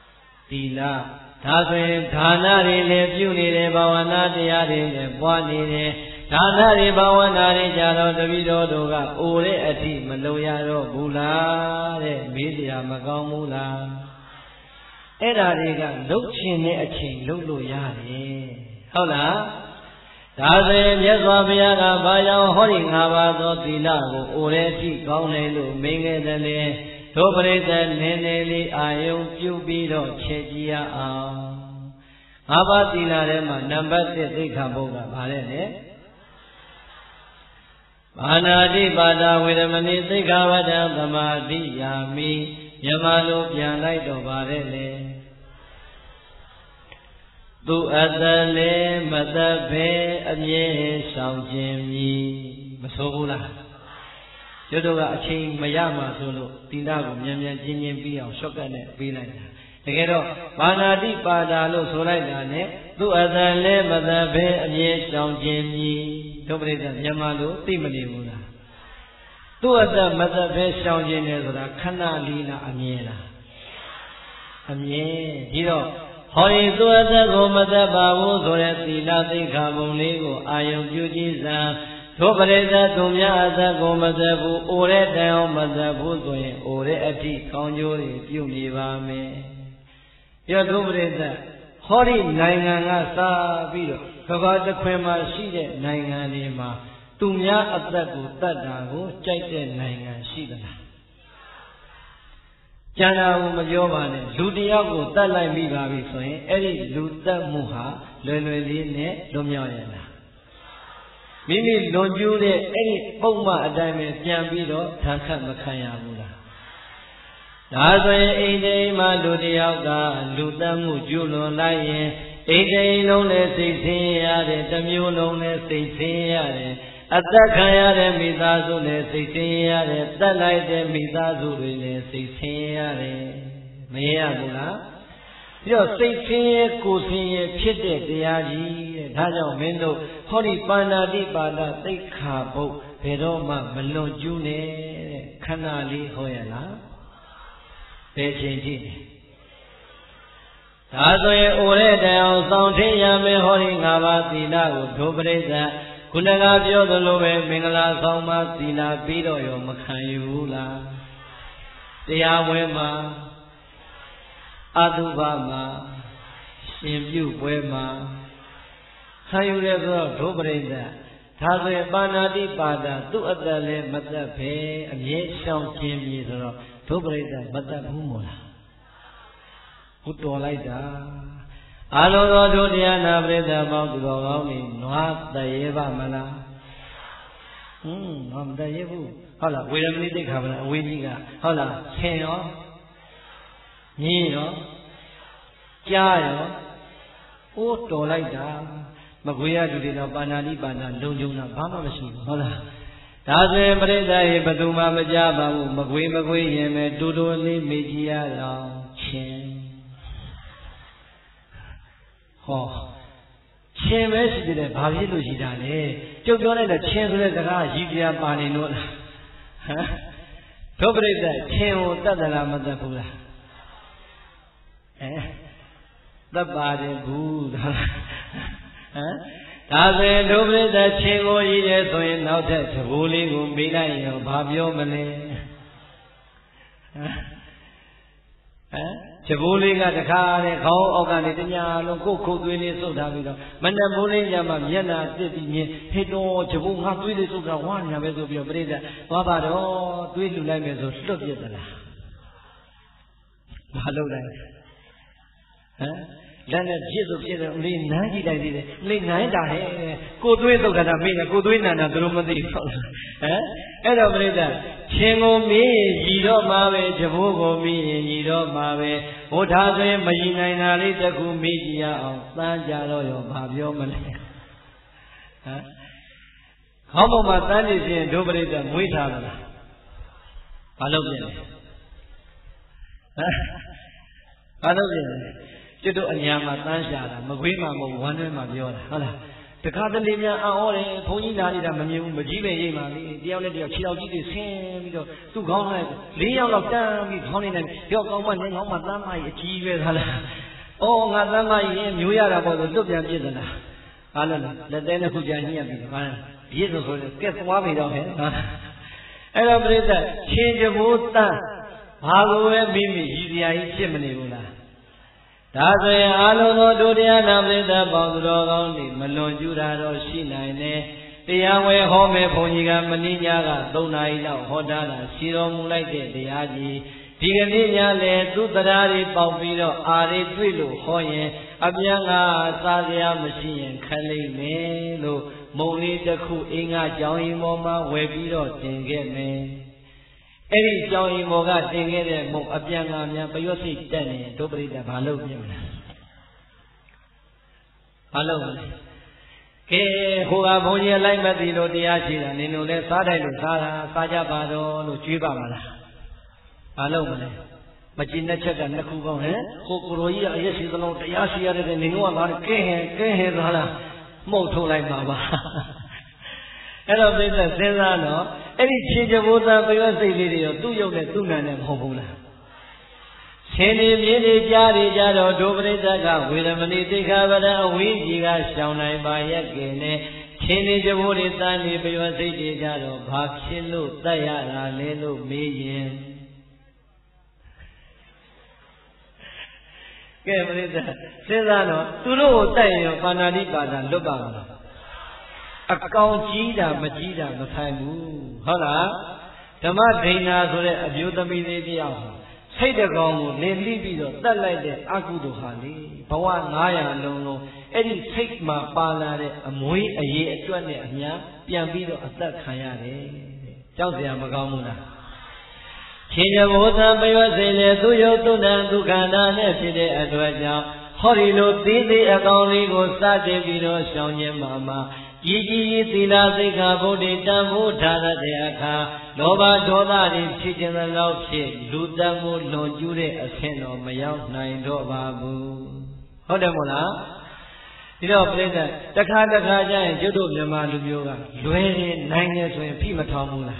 တီလဒါဆိုရင်ဒါနတွေလည်းပြုနေတယ်ဘာဝနာတရားတွေလည်းပွားနေတယ်ဒါနတွေဘာဝနာတွေကြတော့တပည့်တော်တို့ကအိုတဲ့အထိမလုပ်ရတော့ဘူးလားတဲ့မေးစရာမကောင်းဘူးလားအဲ့ဒါတွေကလှုပ်ချင်တဲ့အချိန်လှုပ်လို့ရတယ်ဟုတ်လားဒါဆိုရင်မြတ်စွာဘုရားကဘာကြောင့်ဟောဒီငါးပါးသောသီလကိုအိုတဲ့အထိကောင်းတယ်လို့မင်းခဲ့တယ်လေတို့ပရိသတ်နည်းနည်းလေးအာယုံပြုပြီးတော့ချက်ကြည့်ရအောင်ငါးပါးသီလထဲမှာနံပါတ်တစ်သိက္ခာပုဒ်ကဘာလဲလဲဘာနာတိပါဒဝေရမဏိသိက္ခာဝဒံသမာတိယာမိမြန်မာလိုပြန်လိုက်တော့ပါတယ်လေသူအတလေမတဖေအမြဲဆောင်ခြင်းမြည်မဆိုးဘူးလားကျွတ်တို့ကအချိန်မရမှဆိုလို့သီလကိုမြန်မြန်ကျင်းကျင်းပြီးအောင်ရှော့ကတ်နဲ့ပြီးလိုက်တာတကယ်တော့ဘာနာတိပါဒလို့ဆိုလိုက်တာနဲ့သူအတလေမတဖေအမြဲဆောင်ခြင်းမြည်တို့ပြိဿမြန်မာလိုသိမနေဘူးလားသူအတမတဖေဆောင်ခြင်းနဲ့ဆိုတာခဏလေးလားအမြဲလားအမြဲဒီတော့ဟောဒီသူအသက်ကိုမသက်ပါဘူးဆိုတဲ့သီလသိက္ခာပုံလေးကိုအာယုံပြုကြည့်စမ်းတို့ပရိသတ်သူများအသက်ကိုမသက်ဘူးအိုတဲ့တိုင်အောင်မသက်ဘူးဆိုရင်အိုတဲ့အထိကောင်းကျိုးတွေပြုနေပါမယ်ပြတ်တို့ပရိသတ်ဟောဒီနိုင်ငံကစားပြီးတော့ကဘာတစ်ခွင်မှာရှိတဲ့နိုင်ငံတွေမှာသူများအသက်ကိုတတ်တာကိုကြိုက်တဲ့နိုင်ငံရှိသလားကျန်တာကိုမပြောပါနဲ့လူတယောက်ကိုတတ်လိုက်မိပါပြီဆိုရင်အဲ့ဒီလူတတ်မှုဟာလွယ်လွယ်လေးနဲ့လွန်မြောက်ရလားမိမိလွန်ကျူးတဲ့အဲ့ဒီပုံမှန်အတိုင်းပဲပြန်ပြီးတော့ထမ်းခတ်မခံရဘူးလားဒါဆိုရင်အိမ်တိုင်းမှာလူတယောက်ကလူတတ်မှုကျူးလွန်လိုက်ရင်အိမ်တိုင်းလုံးလည်းစိတ်ဆင်းရတယ်တစ်မျိုးလုံးလည်းစိတ်ဆင်းရတယ်အသက်ခံရတဲ့မိသားစုနဲ့စိတ်ဆင်းရတယ်တတ်လိုက်တဲ့မိသားစုတွေနဲ့စိတ်ဆင်းရတယ်မရဘူးလားပြီးတော့စိတ်ဆင်းရဲကိုယ်ဆင်းရဲဖြစ်တဲ့တရားကြီးတဲ့ဒါကြောင့်မင်းတို့ဟောဒီပါဏာတိပါဒသိက္ခာပုဒ်ဘယ်တော့မှမလွန်ကျူးနဲ့တဲ့ခဏလေးဟောရလားဘယ်ချိန်ကြည့်ဒါဆိုရင်အိုတဲ့တိုင်အောင်စောင့်ထင်းရမယ်ဟောဒီငါးပါးသီလကိုဒုပရိသတ်ခုနကပြောသလိုပဲမင်္ဂလာဆောင်ပါသီလပြီးတော့ရောမခံယူဘူးလားတရားဝဲမှာအတုပမှာရှင်ပြုပွဲမှာခံယူရဲဆိုတော့ဒုပရိသတ်ဒါဆိုရင်ပါဏာတိပါဒသူ့အသက်လည်းမသက်ပဲအမြဲရှောင်ကျင်ပြီဆိုတော့ဒုပရိသတ်မသက်ဘူးမို့လားဟုတ်တော်လိုက်တာအလုံးသောဒုတရားနာပရိသတ်ပေါင်းသူတော်ကောင်းတွေနွားတရေပါမလားဟွန်းမမတရေဘူးဟုတ်လားဝေရမဏိသိက္ခာပဒအဝေးကြီးကဟုတ်လားခင်ရောညင်းရောကြားရောအိုးတော်လိုက်တာမကွေးရသူတွေတော့ပါဏာတိပါဏာလုံုံတာဘာမှမရှိဘူးဟုတ်လားဒါဆိုရင်ပရိသတ်ရေဘယ်သူမှမကြပါဘူးမကွေးမကွေးရင်ပဲတူတူလေးမေ့ကြည့်ရအောင်ချင်းဟောချင်းပဲရှိတယ်ဘာဖြစ်လို့ရှိတာလဲကျုပ်ပြောလိုက်တဲ့ချင်းဆိုတဲ့စကားရည်ပြပါနေလို့လားဟမ်ဒုပရိသတ်ချင်းကိုတတ်သလားမတတ်ဘူးလားအဲတတ်ပါတယ်ဘူးဟမ်ဒါဆိုရင်ဒုပရိသတ်ချင်းကိုရည်ရဲဆိုရင်နောက်ထပ်သဘောလေးကိုမေးလိုက်ရင်ဘာပြောမလဲဟမ်သဘိုးလေးကတခါတဲ့ခေါင်းအောက်ကနေတညာလုံးကိုယ်ခုတ်သွေးလေးစုပ်ထားပြီးတော့မနက်မိုးလေးညမှာမျက်နှာတစ်ပြီးမြင်ဟေတော်သဘိုးငါသွေးလေးစုပ်တာဝါညာပဲဆိုပြီးတော့ပြိဿသွားပါတော့သွေးလှူလိုက်မယ်ဆိုလွတ်ပြစ်သလားမလုပ်လိုက်ဟမ်လက်နဲ့ဖြစ်ဆိုဖြစ်တယ်လေးနမ်းကြည့်လိုက်သေးတယ်လေးငိုင်းတာဟဲ့ကိုသွေးသုတ်တာမင်းကကိုသွေးနန္တာသူတို့မသိဘူးဟမ်အဲ့တော့ပြိဿချင်းကိုမီးရည်တော့မှာပဲသဘိုးကိုမီးရင်ရည်တော့မှာပဲဟိုထားဆိုရင်မရည်နိုင်တာလေးတစ်ခုမေးကြည့်ရအောင်တန်းကြတော့ရောဘာပြောမလဲဟမ်ခေါင်းပေါ်မှာတန်းနေခြင်းဒုပရိသမွေးထားမလားဘာလုပ်ပြန်လဲဟမ်ဘာလုပ်ပြန်လဲကျွတ်တို့အညာမှာတန်းရှာတာမကွေးမှာမဟုတ်ဝမ်းတွဲမှာပြောတာဟုတ်လား The Catalina are Ponina, Majive, Mali, the other day, Chilji, same, to go like Leo of them, with Honin, Yokoman, and Homadama, achieve Oh, Madama, New Year about the Lubian Jizana. Alan, let them who Jania be the man. Jesus will get one of him. And I believe that change of wood, Halloween, Mimi, Easy, Chimney. That's why I don't know do the another about the dog only, Malon Judah or Shina, the young way home, Poniga, Maninaga, Dona, Hodana, Siro Mulite, the Agi, Piganina, Le, Tutarari, Paupino, Ari, Twilu, Hoye, Abianga, Sadia, Machine, Kali, Melo, Moni, the Ku, Inga, Joey Moma, Webiro, Tingame. Every Joey Moga, Tingere, Mo, Abianga, Bayosi, Denny, Dobri, the Balo. Hello. Ke Hua Monia Limadino, the Ashira, Nino, Sada, Sara, Saja Bado, Chiba Mala. Hello. Machina Chaka, Nakugo, eh? Hokuroya, yes, is alone, the Yashia, the Ninoa, Kehe, Kehe, Rana, Moto like Baba. Hello, Mr. Serrano. Any change of water for your video, do you get two men and Hobula? Seni Mini Jari Jaro, Dobre Daga, with a Maniti Gavada, Winjiga, Shaunai Bayakene, Chini Javori Sani, Bayasi Jaro, Bakshilu, Tayara, Lelu, Million. Serrano, to know Tayo, Panadipa, and Lubama. Account Jida, Majida, Mataimu, Hala, Tamadina, Abutami, say the gong, Libido, that like the Akudu Hali, Pawan Naya Lono, Eddie Sigma Palare, a Mui, a year, twenty, Piambido, a that Kayane, Chausia Magamuna. China Mota, Bayasile, Tuyo, Tunan, Tukana, Nefide, Adwaja, Horino, Tidi, Akoni, Sati, Vido, Shonye Mama. Gigi Tila Sika Bodi Tamu Tara Deaka, Loba Doda, Chicken and Love Ship, Lutamu, no Jude, a sin of Mayao, Nine Dobabu. Hodamona? You know, Plaza, the Kanda Kaja and Judo Yamalu Yoga, Lueri, nine years when Pima Tamula.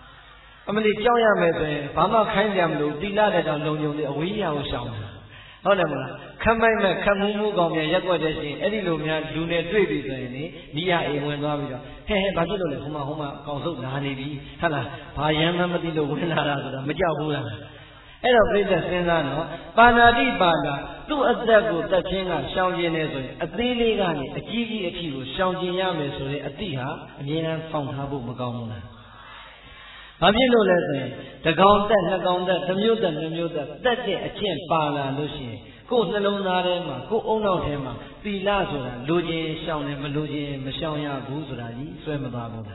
I mean, the Joya Mebe, Pama Kanyam, Tila that are known you, we are sound. Hodamona. Come back, come move on me, Yakwadi, Eddie Lumia, Luna, Tribi, Nia, when Ravia. Hey, Badulo, Homa Homa, Consul, Nani, Hala, Payama Matilo, Winara, Majabula. Hello, Princess Senzano, Panadi Banda, two a devil, Tachina, Shangin, a Diligani, a Gigi, a Kivu, Shangin Yames, a Tiha, and Yana found Habu Magamuna. Have you know lesson? The Gondet, the Gondet, the Mutant, the Mutant, that's it, a chin, Pala, Lucy. Go to the Luna, go on out him, the Lazura, Luji, Shawn, and Maluji, Mashaya, Buzuradi, Swemababuna.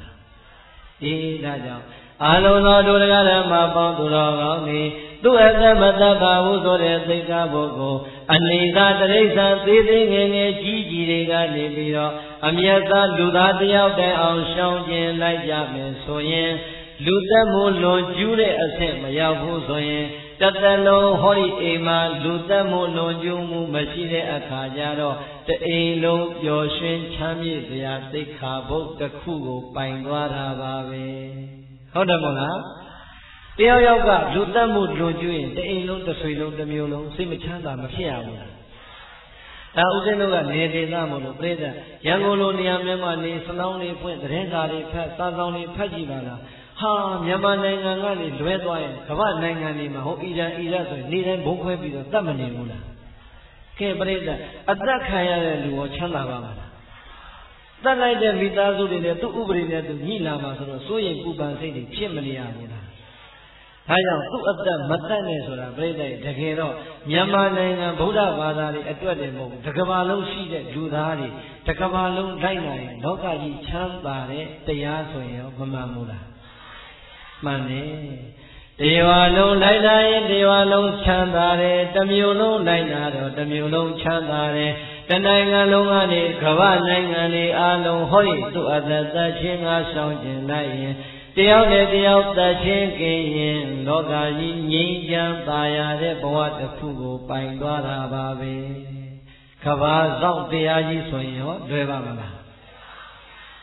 Eh, Raja. Alona, Dogana, Mabandura, me, do as a Mataba, Uzore, the Gabogo, and Lisa, Teresa, sitting in a Gigi, Libio, Amiata, Ludati out there on Shawn, like Yamin, Soyen, Lutamu, Lord Jude, a Saint Mayabu, Soyen. Tatalo, Hori Ema, Lutamu, Lonjumu, Machine, Akajaro, the Elo, Yoshin, Chami, the Asika, both the Kugo, Pangwara Babe. Hodamona? The Oyoga, Lutamu, Lonjuin, the Elo, the Swilo, the Mulo, Simichanda, Machia. Now, Uzenoga, Nede Namono, Breda, Yangolo, Niamema, Saloni, Point, Rendari, Sazoni, Pajivana. Ha, Yamanangani, Dwedwine, Kavan Nangani, Mahopija, Ira, Nidan Bokwebida, Damani Mula. Kebreda, Adakaya, Luo Chalava. That night, the Vidazu, the two Ubrina, the Nilama, Soy Kuban City, Chimney. I am two of them, Matanes or Breda, the Hero, Yamananga, Buddha Vadari, Atwademo, the Cavallo Shida, Judari, the Cavallo Dina, Lokaji, Chambare, the Yasoy, Mamamula. Mane, Devalo Laina, Devalo Chandare, the Mulo Laina, the Mulo Chandare, the Nangalongani, Kavanangani, Alo Hoi, to other Tachinga Sound Lai, the other the out the Chinkin, Logaji, Ninja, Taya, the Boat, the Fugo, Pangwara Babe, Kavazon, the Aji Soyo, Devamana.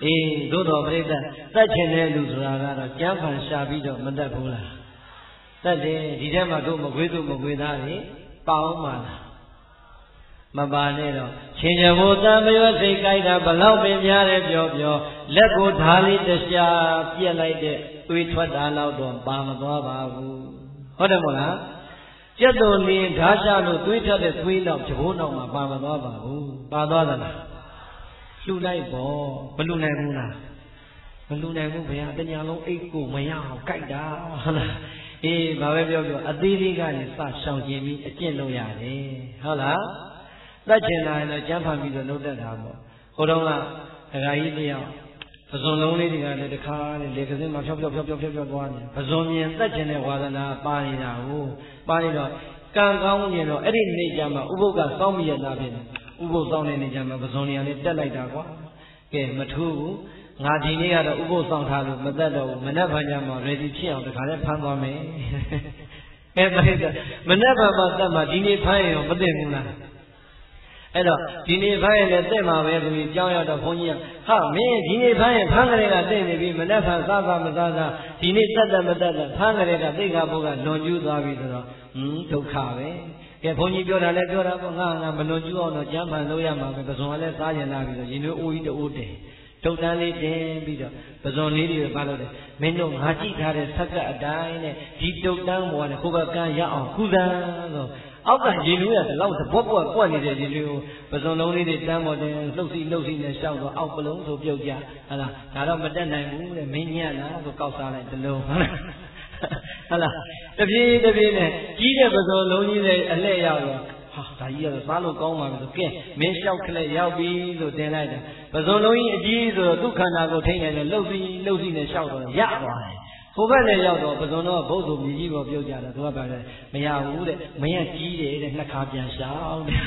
အေးသို့တော်ပြိဿတတ်ချင်တဲ့လူဆိုတာကတော့ကျမ်းဖန်ရှာပြီးတော့မတတ်ဘူးလားတတ်တယ်ဒီထဲမှာတို့မကွေးတို့မကွေးသားတွေပေါင်းပါလားမပါနဲ့တော့ချင်းချဘုသံမယောစိတ်ကြိုက်တာဘလောက်ပင်များတယ်ပြောပြောလက်ကိုဓာလေးတစ်ရှားပြက်လိုက်တဲ့သွေးထွက်တာတော့တော့ပါမသွားပါဘူးဟုတ်တယ်မို့လားကျက်တော်နေဓာရှာလို့သွေးထွက်တဲ့သွေးတော့ဂျဘိုးနောက်မှာပါမသွားပါဘူးပါသွားသလားလှူလိုက်ပေါ့မလှူနိုင်ဘူးလားမလှူနိုင်ဘူးဘုရားတညာလုံးအိတ်ကိုမရအောင်ကြိုက်တာဟုတ်လားအေးဘာပဲပြောပြောအသေးလေးကနေစရှောင်ကျင်ပြီးအကျင့်လုပ်ရတယ်ဟုတ်လားတတ်ချင်တာလည်းကျမ်းဖန်ပြီးတော့လုပ်တတ်တာပေါ့ဟိုတုန်းကဒကာကြီးတယောက်ပဇွန်လုံးလေးတွေကလည်းတခါလေလေကစင်းမှာဖြောက်ဖြောက်ဖြောက်ဖြောက်ဖြောက်ဖြောက်သွားနေပဇွန်မြင်တတ်ချင်တဲ့ဝါဒနာပါနေတာကိုပါနေတော့ကံကောင်းရင်တော့အဲ့ဒီနေ့ကျမှဥပုပ်ကစောင့်မိရတာဖြစ်ဥပုပ်စောင့်တဲ့နေ့ကျမှပဇွန်နေရာလေးတက်လိုက်တာကွာကဲမထူးဘူးငါဒီနေ့ကတော့ဥပုပ်စောင့်ထားလို့မတတ်တော့ဘူးမနေ့ကညမှာ ready ဖြစ်အောင်တခါလဲဖမ်းသွားမယ်အဲမနေ့ကမနေ့ကမှတတ်မှဒီနေ့ဖမ်းရင်ရောမသိဘူးလားအဲ့တော့ဒီနေ့ဖမ်းရင်လည်းတဲ့မှာပဲသူကြီးကြောင်းရတော့ဘုန်းကြီးကဟာမင်းဒီနေ့ဖမ်းရင်ဖမ်းကြတဲ့ကတဲ့နေပြီမနေ့ကစားစားမစားစားဒီနေ့တတ်တယ်မတတ်တယ်ဖမ်းကြတဲ့ကသိက္ခာပုဒ်ကလွန်ကျူးသွားပြီဆိုတော့ဟွန်းဒုက္ခပဲကဲဘုန်းကြီးပြောတာလည်းပြောတာပေါ့ငါငါမလွန်ကျူးအောင်တော့ကျမ်းဖန်လို့ရမှာပဲပဇွန်ကလည်းစားကျင်လာပြီဆိုရင်တို့အိုးကြီးတိုးတယ်ဒုတ်တန်းလေးတင်ပြီးတော့ပဇွန်လေးတွေပါလို့တယ်မင်းတို့ငါကြည့်ထားတဲ့ဆက်ကအတိုင်းနဲ့ဒီဒုတ်တန်းပေါ်ကနေကိုယ်ကကန်းရအောင်ကုသန်းဆိုအောက်ကရေနူးရတယ်လောက်သဘောပွက်ပွက်နေတဲ့ရေနူးကိုပဇွန်လုံးလေးတွေတန်းပေါ်တယ်လှုပ်စီလှုပ်စီနဲ့ရှောက်တော့အောက်ပလုံးဆိုပြုတ်ကြဟလားဒါတော့မတက်နိုင်ဘူးတဲ့မင်းညံ့လားဆိုကောက်စားလိုက်တလုံးဟုတ်လားဟုတ်လားတပြေးတပြေးနဲ့ကြီးတဲ့ပဇွန်လုံးကြီးတွေအလှဲ့ရောက်တော့ဟာဒါကြီးကတော့စားလို့ကောင်းပါပြီဆိုကဲမင်းလျှောက်ခလက်ရောက်ပြီလို့တင်လိုက်တယ်ပဇွန်လုံးကြီးအကြီးဆိုတော့သူ့ခန္ဓာကိုထိနေတယ်လှုပ်စီလှုပ်စီနဲ့ရှောက်တော့ရသွားတယ်ဟိုဘက်လည်းရောက်တော့ပဇွန်တော့ဘုတ်ဆိုမြည်ကြီးပေါ်ပြုတ်ကြတယ်သူကပြောတယ်မရဘူးတဲ့မင်းကကြီးတယ်တဲ့နှစ်ခါပြန်ရှောင်းတဲ့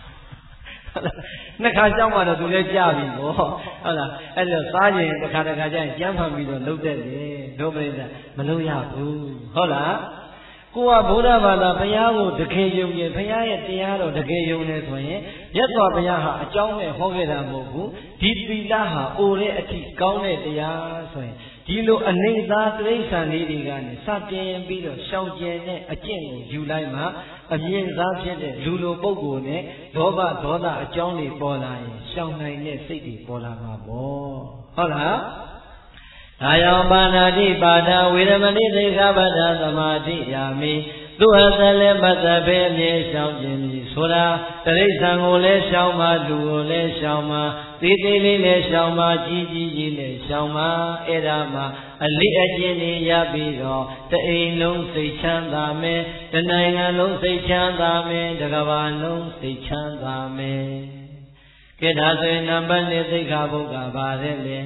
နှစ်ခါရှောင်းမှတော့သူလည်းကြာပြီပေါ့ဟုတ်လားအဲ့ဒါစားရင်တစ်ခါတစ်ခါကျရင်ကျမ်းဖန်ပြီးတော့လှုပ်တတ်တယ်ဒုပရိသမလှုပ်ရဘူးဟုတ်လားကိုကဗုဒ္ဓဘာသာဘုရားကိုတကယ်ယုံရင်ဘုရားရဲ့တရားတော်တကယ်ယုံနေဆိုရင်မြတ်စွာဘုရားဟာအကြောင်းနဲ့ဟောခဲ့တာမဟုတ်ဘူးဒီသီလဟာအိုတဲ့အထိကောင်းတဲ့တရားဆိုရင်ဒီလိုအနေသာတိရစ္ဆာန်လေးတွေကနေစတင်ပြီးတော့ရှောင်ကျဉ်တဲ့အကျင့်ကိုယူလိုက်မှအမြင့်စားဖြစ်တဲ့လူလိုပုဂ္ဂိုလ်နဲ့ဒေါဘဒေါသအကြောင်းတွေပေါ်လာရင်ရှောင်နိုင်တဲ့စိတ်တွေပေါ်လာမှာပေါ့ဟုတ်လားဒါယောပါဏာတိပါဒဝေရမဏိသိက္ခာပဒသမာတိယာမိသူအသလည်းပတ်သက်ပဲအမြဲရှောင်ခြင်းပြီဆိုတာတရိစ္ဆာန်ကိုလည်းရှောင်ပါလူကိုလည်းရှောင်ပါသေးသေးလေးလည်းရှောင်ပါကြီးကြီးကြီးလည်းရှောင်ပါအဲ့ဒါမှအလိအကျင့်တွေရပြီးတော့တအိမ်လုံးစိတ်ချမ်းသာမယ်တနိုင်ငံလုံးစိတ်ချမ်းသာမယ်တစ်ကမ္ဘာလုံးစိတ်ချမ်းသာမယ်ကဲဒါဆိုရင်နံပါတ်နှစ်သိက္ခာပုဒ်ကပါတယ်လေ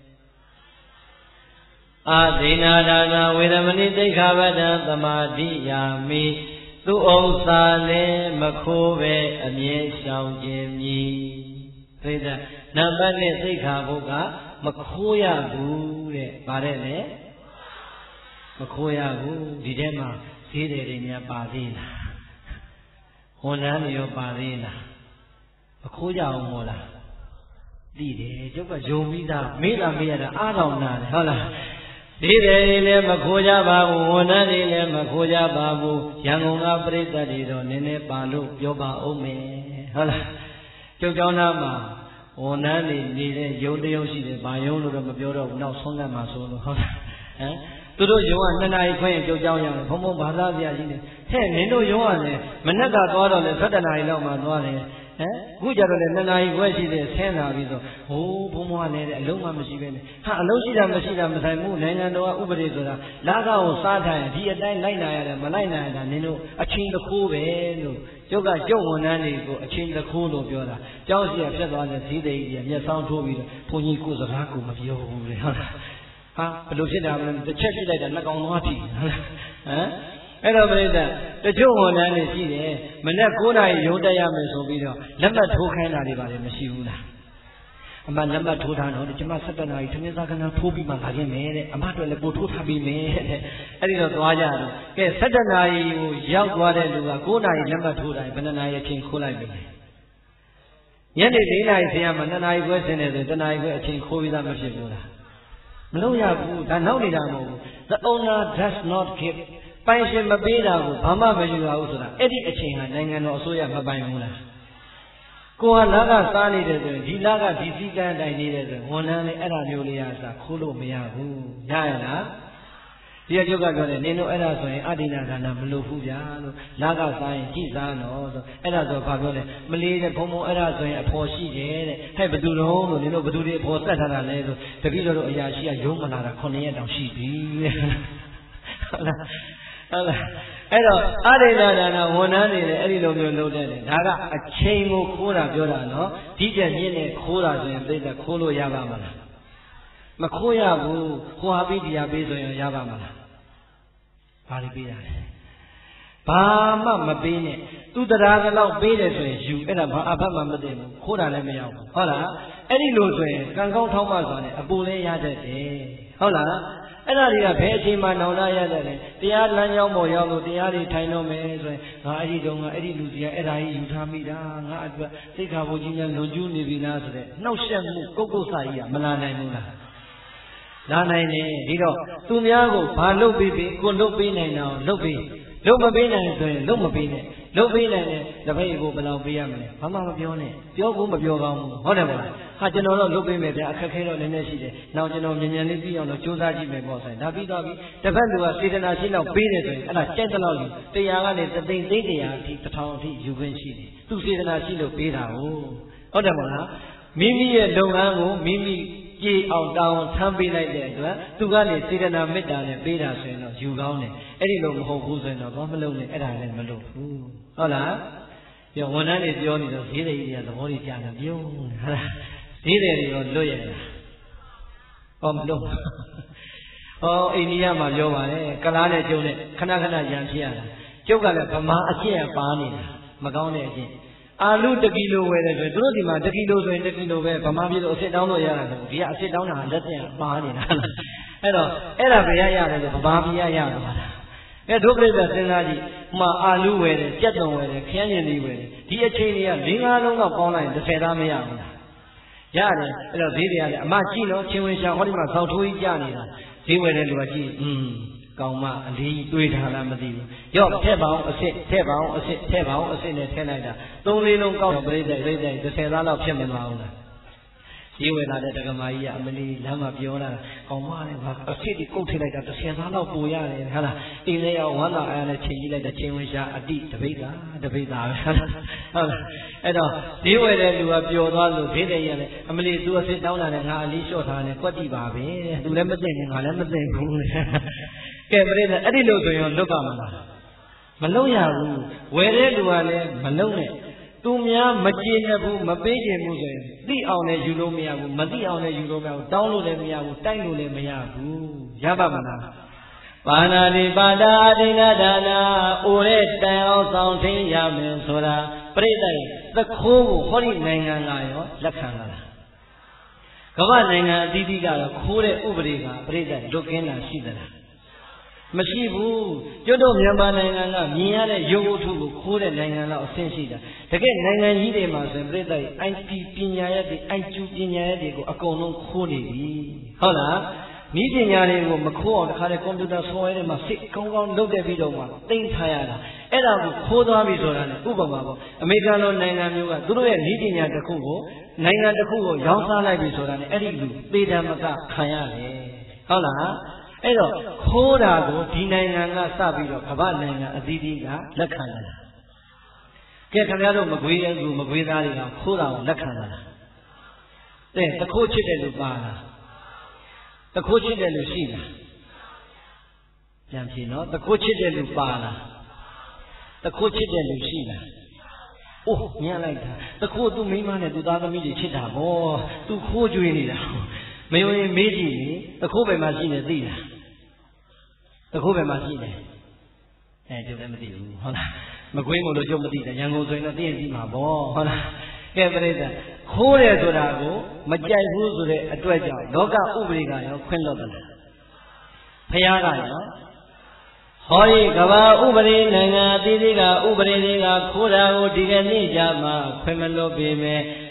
အာဒိနာဒါနာဝေရမဏိသိက္ခာပဒံသမာဓိယာမိသူဥစ္စာလည်းမခိုးပဲအမြဲရှောင်ခြင်းမည်သိတဲ့နံပါတ်နဲ့သိက္ခာပုဒ်ကမခိုးရဘူးတဲ့ဗါတဲ့လေမခိုးရဘူးဒီထဲမှာဈေးတယ်တွေများပါသေးလားဝန်ထမ်းတွေရောပါသေးလားမခိုးကြအောင်မို့လားသိတယ်ကျုပ်ကယုံပြီးသားမေးတာမေးရတာအားတော်နာတယ်ဟုတ်လားဒီတွေလည်းမခိုးကြပါဘူးဝန်ထမ်းတွေလည်းမခိုးကြပါဘူးရန်ကုန်ကပြိဿတွေတော့နည်းနည်းပါလို့ပြောပါဦးမယ်ဟုတ်လားကျုပ်ကျောင်းသားမှာဝန်ထမ်းတွေနေတဲ့ရုံတရုံရှိတယ်ဘာရုံလို့တော့မပြောတော့ဘူးနောက်ဆုံးကမှဆိုလို့ဟုတ်လားဟမ်သူတို့ရုံကနှစ်နာရီခွဲရင်ကျုပ်ကျောင်းရတယ်ဘုံဘုံဘာသာပြကြီးတယ်ဟဲ့နင်တို့ရုံကလည်းမနေ့ကသွားတော့လေဆယ်တနာရီလောက်မှသွားတယ်ဟမ်အခုကြတော့လေနှစ်နာရီခွဲရှိတယ်ဆင်းလာပြီးဆိုဟိုးဘုံဘွားလည်းအလုံးမမရှိပဲနဲ့ဟာအလုံးရှိတာမရှိတာမဆိုင်ဘူးနိုင်ငံတော်ကဥပဒေဆိုတာလာကောက်စားထိုင်ဒီအတိုင်းလိုက်နိုင်ရတယ်မလိုက်နိုင်ရတာနင်တို့အချင်းတစ်ခိုးပဲလို့ကျုပ်ကကျုပ်ဝန်ထမ်းတွေကိုအချင်းတစ်ခိုးလို့ပြောတာကျောင်းစီကဖြစ်သွားတဲ့ဈေးသိကြီးကမျက်စောင်းထိုးပြီးတော့ဘုန်းကြီးကိုစကားကိုမပြောဘူးလေဟုတ်လားဟာဘယ်လိုဖြစ်တာမလဲတစ်ချက်ပြလိုက်တာနှကောင်သွားပြီဟုတ်လားဟမ်အဲ့တော့ပြိဿတချို့ဝန်ထမ်းတွေရှိတယ်မနေ့၉နာရီရုံးတက်ရမယ်ဆိုပြီးတော့လက်မှတ်ထိုးခိုင်းတာတွေပါလေမရှိဘူးလားအမလက်မှတ်ထိုးထားတော့ကျမ၁၇နာရီထမင်းစားကဏ္ဍထိုးပြီးမှလာခြင်းမယ်တဲ့အမတို့လည်းကိုထိုးထားပြီးမယ်တဲ့အဲ့ဒီတော့သွားကြတော့ကဲ၁၇နာရီကိုရောက်သွားတဲ့လူက၉နာရီလက်မှတ်ထိုးတိုင်းဘယ်နှနာရီအချိန်ခိုးလိုက်ပြီလဲညနေ၄နာရီဆင်းရမှာနှစ်နာရီခွဲဆင်းနေတယ်တနာရီခွဲအချိန်ခိုးပြီးသားမဖြစ်ဘူးလားမလုပ်ရဘူးဒါနောက်နေတာမဟုတ်ဘူး the owner does not give ပိုင်ရှင်မပေးတာကိုဘာမှမယူရဘူးဆိုတာအဲ့ဒီအချိန်ဟာနိုင်ငံတော်အစိုးရမပိုင်ဘူးလားကိုကလာကစားနေတယ်ဆိုရင်ဒီလာကဒီစည်းကမ်းတိုင်းနေတယ်ဆိုရင်ဝန်ထမ်းလေးအဲ့ဒါမျိုးလေးရစားခိုးလို့မရဘူးရရလားဒီအကျုပ်ကပြောတယ်နင်တို့အဲ့ဒါဆိုရင်အဒိနာဒါနမလို့ဘူးဗျာလို့လာကစားရင်ကြည်စားတော့ဆိုအဲ့ဒါဆိုဘာပြောလဲမလေးတဲ့ဘုံဘုံအဲ့ဒါဆိုရင်အဖော်ရှိတယ်တဲ့ဟဲ့ဘသူတော်လို့နင်တို့ဘသူတွေအဖော်ဆက်ထားတာလဲဆိုတပည့်တော်တို့အရာရှိကရုံးမလာတာခုနှစ်ရက်တောင်ရှိပြီဟုတ်လားဟုတ်လားအဲ့တော့အဒိနာဒါနဝန်ထမ်းတွေလည်းအဲ့ဒီလိုမျိုးလုပ်တဲ့တယ်ဒါကအချိန်ကိုခိုးတာပြောတာနော်ဒီကျက်မြင့်နဲ့ခိုးတာဆိုရင်သိတဲ့ခိုးလို့ရပါမလားမခိုးရဘူးဟိုဟာပြီးဒီဟာပြီးဆိုရင်ရပါမလားဘာလို့ပေးတာလဲဘာမှမပေးနဲ့သူတရားကတော့ပေးတယ်ဆိုရင်ယူအဲ့ဒါဘာအဖတ်မှမသိဘူးခိုးတာလည်းမရဘူးဟုတ်လားအဲ့ဒီလိုဆိုရင်ကံကောင်းထောက်မှဆိုရင်အပူလေးရတတ်တယ်ဟုတ်လားအဲ့ဒါတွေကဘယ်အချိန်မှနောင်တရတတ်လဲတရားလမ်းကြောင်းပေါ်ရောက်လို့တရားတွေထိုင်တော့မယ်ဆိုရင်ငါအဲ့ဒီတုန်းကအဲ့ဒီလူကြီးကအဲ့ဒါကြီးယူထားမိတာငါအတွက်သိက္ခာပုဒ်ကြီးများလွန်ကျူးနေပြီလားဆိုတဲ့နှောက်ယှက်မှုကုတ်ကုတ်စာကြီးကမလာနိုင်ဘူးလားလာနိုင်တယ်ဒီတော့သူများကိုဘာလုပ်ပေးပေးကိုလုပ်ပေးနိုင်တာလုပ်ပေးလုပ်မပေးနိုင်ဆိုရင်လုပ်မပေးနဲ့လုပ်ပေးနိုင်တယ်တပည့်ကိုဘယ်လောက်ပေးရမလဲဘာမှမပြောနဲ့ပြောဖို့မပြောကောင်းဘူးဟုတ်တယ်မလားဟာကျွန်တော်တော့လုပ်ပေးမယ်ဗျာအခက်ခဲတော့နည်းနည်းရှိတယ်နောက်ကျွန်တော်မြန်မြန်လေးပြီးအောင်တော့ကြိုးစားကြည့်မယ်ပေါ့ဆိုင်ဒါပြီးသွားပြီတစ်ဖက်လူကစေတနာရှိလောက်ပေးတယ်ဆိုရင်အဲ့ဒါကြိုက်တဲ့လောက်ယူတရားကနေတသိန်းသိန်းတရားအထိတစ်ထောင်အထိယူခွင့်ရှိတယ်သူစေတနာရှိလို့ပေးတာဟုတ်တယ်မလားမိမိရဲ့လုပ်ငန်းကိုမိမိကြည်အောင်တောင်းထမ်းပေးလိုက်တဲ့အတွက်သူကနေစေတနာမေတ္တာနဲ့ပေးတာဆိုရင်တော့ယူကောင်းတယ်အဲ့ဒီလိုမဟုတ်ဘူးဆိုရင်တော့ဘာမလုပ်နဲ့အဲ့ဒါလည်းမလုပ်ဘူးဟုတ်လားပြောဝန်ထမ်းတွေပြောနေတော့ဈေးတွေကြီးကသဘောကြီးကြားတယ်ပြုံးဟုတ်လားဈေးတွေရောလွတ်ရလားဟောမလွတ်ဘူးဟောအိန္ဒိယမှာပြောပါတယ်ကလားနဲ့ကျုံနဲ့ခဏခဏရံဖြစ်ရတာကျုပ်ကလည်းဗမာအကျင့်ပါနေတာမကောင်းတဲ့အကျင့်အာလူတစ်ကီလိုဝယ်တယ်ဆိုရင်တို့ဒီမှာတစ်ကီလိုဆိုရင်တစ်ကီလိုပဲဗမာပြည်လိုအစ်စ်တောင်းလို့ရတာဆိုဒီကအစ်စ်တောင်းတာလက်ကျန်ပါနေတာအဲ့တော့အဲ့ဒါဘယ်ရရတယ်ဆိုဗမာပြည်ရရတာအဲဒုက္ခိတစဉ်းစားကြည့်မှာအာလူဝယ်တယ်ကြက်သွန်ဝယ်တယ်ခရမ်းညင်လေးဝယ်တယ်ဒီအချိန်တွေက၄၅လုံးတော့ပေါင်းလိုက်ရင်တစ်ဆယ်သားမရဘူးလားရတယ်အဲ့တော့ဈေးတွေကလည်းအမကြည့်တော့ချင်းဝင်ရှာဟောဒီမှာဆောက်ထိုးကြီးကြနေတာဈေးဝယ်တဲ့လူကကြည့်อืมကောင်းမအလေးတွေးထားလားမသိဘူးရော့ထက်ပါအောင်အစ်စ်ထက်ပါအောင်အစ်စ်ထက်ပါအောင်အစ်စ်နဲ့ထည့်လိုက်တာသုံးလေးလုံးကောက်တော့ပြိတ္တိပြိတ္တိတစ်ဆယ်သားလောက်ဖြစ်မသွားဘူးလားဈေးဝယ်လာတဲ့ဒကမာကြီးကအမလီလမ်းမှာပြောလာတာကောင်းမလည်းငါအစ်စ်ဒီကုတ်ထည့်လိုက်တာတစ်ဆယ်သားလောက်ပိုရတယ်ဟာလားအိမ်လေးအောင်ဝမ်းသာအားနဲ့ချိန်ကြည့်လိုက်တာချင်းဝင်ရှာအတိတပိတ်တာတပိတ်တာပဲဟုတ်လားအဲ့တော့ဈေးဝယ်တဲ့လူကပျော်သွားလို့ဈေးတဲ့ရလည်းအမလီသူအစ်စ်တောင်းလာတယ်ငါအလေးလျှော့ထားတယ်ကွက်တိပါပဲသူလည်းမသိဘူးငါလည်းမသိဘူးကဲပြိတ္တအဲ့ဒီလိုဆိုရင်လွတ်ပါမလားမလွတ်ရဘူးဝယ်တဲ့လူကလည်းမလွတ်နဲ့သူများမကျေနပ်ဘူးမပေးချင်ဘူးဆိုရင်သိအောင်လည်းယူလို့မရဘူးမသိအောင်လည်းယူလို့မရဘူးတောင်းလို့လည်းမရဘူးတိုက်လို့လည်းမရဘူးရပါမလားပါဏာတိပါဒာအဒိဏဒါနာအိုတဲ့တန်အောင်ဆောင်ထင်းရမယ်ဆိုတာပြိတ္တသခိုးကိုဟောဒီနိုင်ငံကရောလက်ခံလာတာကမ္ဘာနိုင်ငံအသီးသီးကတော့ခိုးတဲ့ဥပဒေကပြိတ္တလွတ်ကင်းတာရှိသလားမရှိဘူးကျွတ်တို့မြန်မာနိုင်ငံကမြင်ရတဲ့ရုပ်ဝတ္ထုကိုခိုးတဲ့နိုင်ငံတော့အဆင့်ရှိတာတကယ်နိုင်ငံကြီးတွေမှာဆိုရင်ပြိတ္တရဲ့ ไอ တီ ပညာရပ်တွေ ไอ ကျူ ပညာရပ်တွေကိုအကုန်လုံးခိုးနေပြီဟုတ်လားဤပညာတွေကိုမခိုးအောင်တခါလေကွန်ပျူတာ software တွေမှာစစ်ကောင်းကောင်းလုပ်တဲ့ပြီးတော့မှသိမ်းထားရတာအဲ့ဒါကိုခိုးသွားပြီဆိုတာနဲ့ဥပမာပေါ့အမေရိကန်လိုနိုင်ငံမျိုးကသူတို့ရဲ့ဤပညာတစ်ခုကိုနိုင်ငံတစ်ခုကိုရောင်းစားလိုက်ပြီဆိုတာနဲ့အဲ့ဒီလူသေတံမကခံရတယ်ဟုတ်လားအဲ့တော့ခိုးတာကိုဒီနိုင်ငံကစပြီးတော့ကမ္ဘာနိုင်ငံအသီးသီးကလက်ခံလာတာကဲခင်ဗျားတို့မကွေးတဲ့လူမကွေးသားတွေကခိုးတာကိုလက်ခံလာတာတဲ့တခိုးချစ်တဲ့လူပါလားတခိုးချစ်တဲ့လူရှိလားပြန်ဖြေနော်တခိုးချစ်တဲ့လူပါလားတခိုးချစ်တဲ့လူရှိလားအိုးညံ့လိုက်တာတခိုးသူ့မိန်းမနဲ့သူ့သားသမီးတွေချစ်တာဗောသူခိုးကြွေးနေတာမယုံရင်မေးကြည့်လေတခိုးပဲမှရှိနေသိလားတခိုးပဲမှရှိတယ်အဲကျုပ်လည်းမသိဘူးဟုတ်လားမကွေးမို့လို့ကျုပ်မသိတယ်ရန်ကုန်ဆိုရင်တော့သိရင်သိမှာဗောဟုတ်လားကဲပြိတ္တခိုးတယ်ဆိုတာကိုမကြိုက်ဘူးဆိုတဲ့အတွက်ကြောင့်လောကဥပဒေကရောခွင့်လွှတ်တယ်ဖယားကရောဟောဒီကမ္ဘာဥပဒေနိုင်ငံအသီးသီးကဥပဒေတွေကခိုးတာကိုဒီကနေ့ကြမှာခွင့်မလွှတ်ပေမဲ့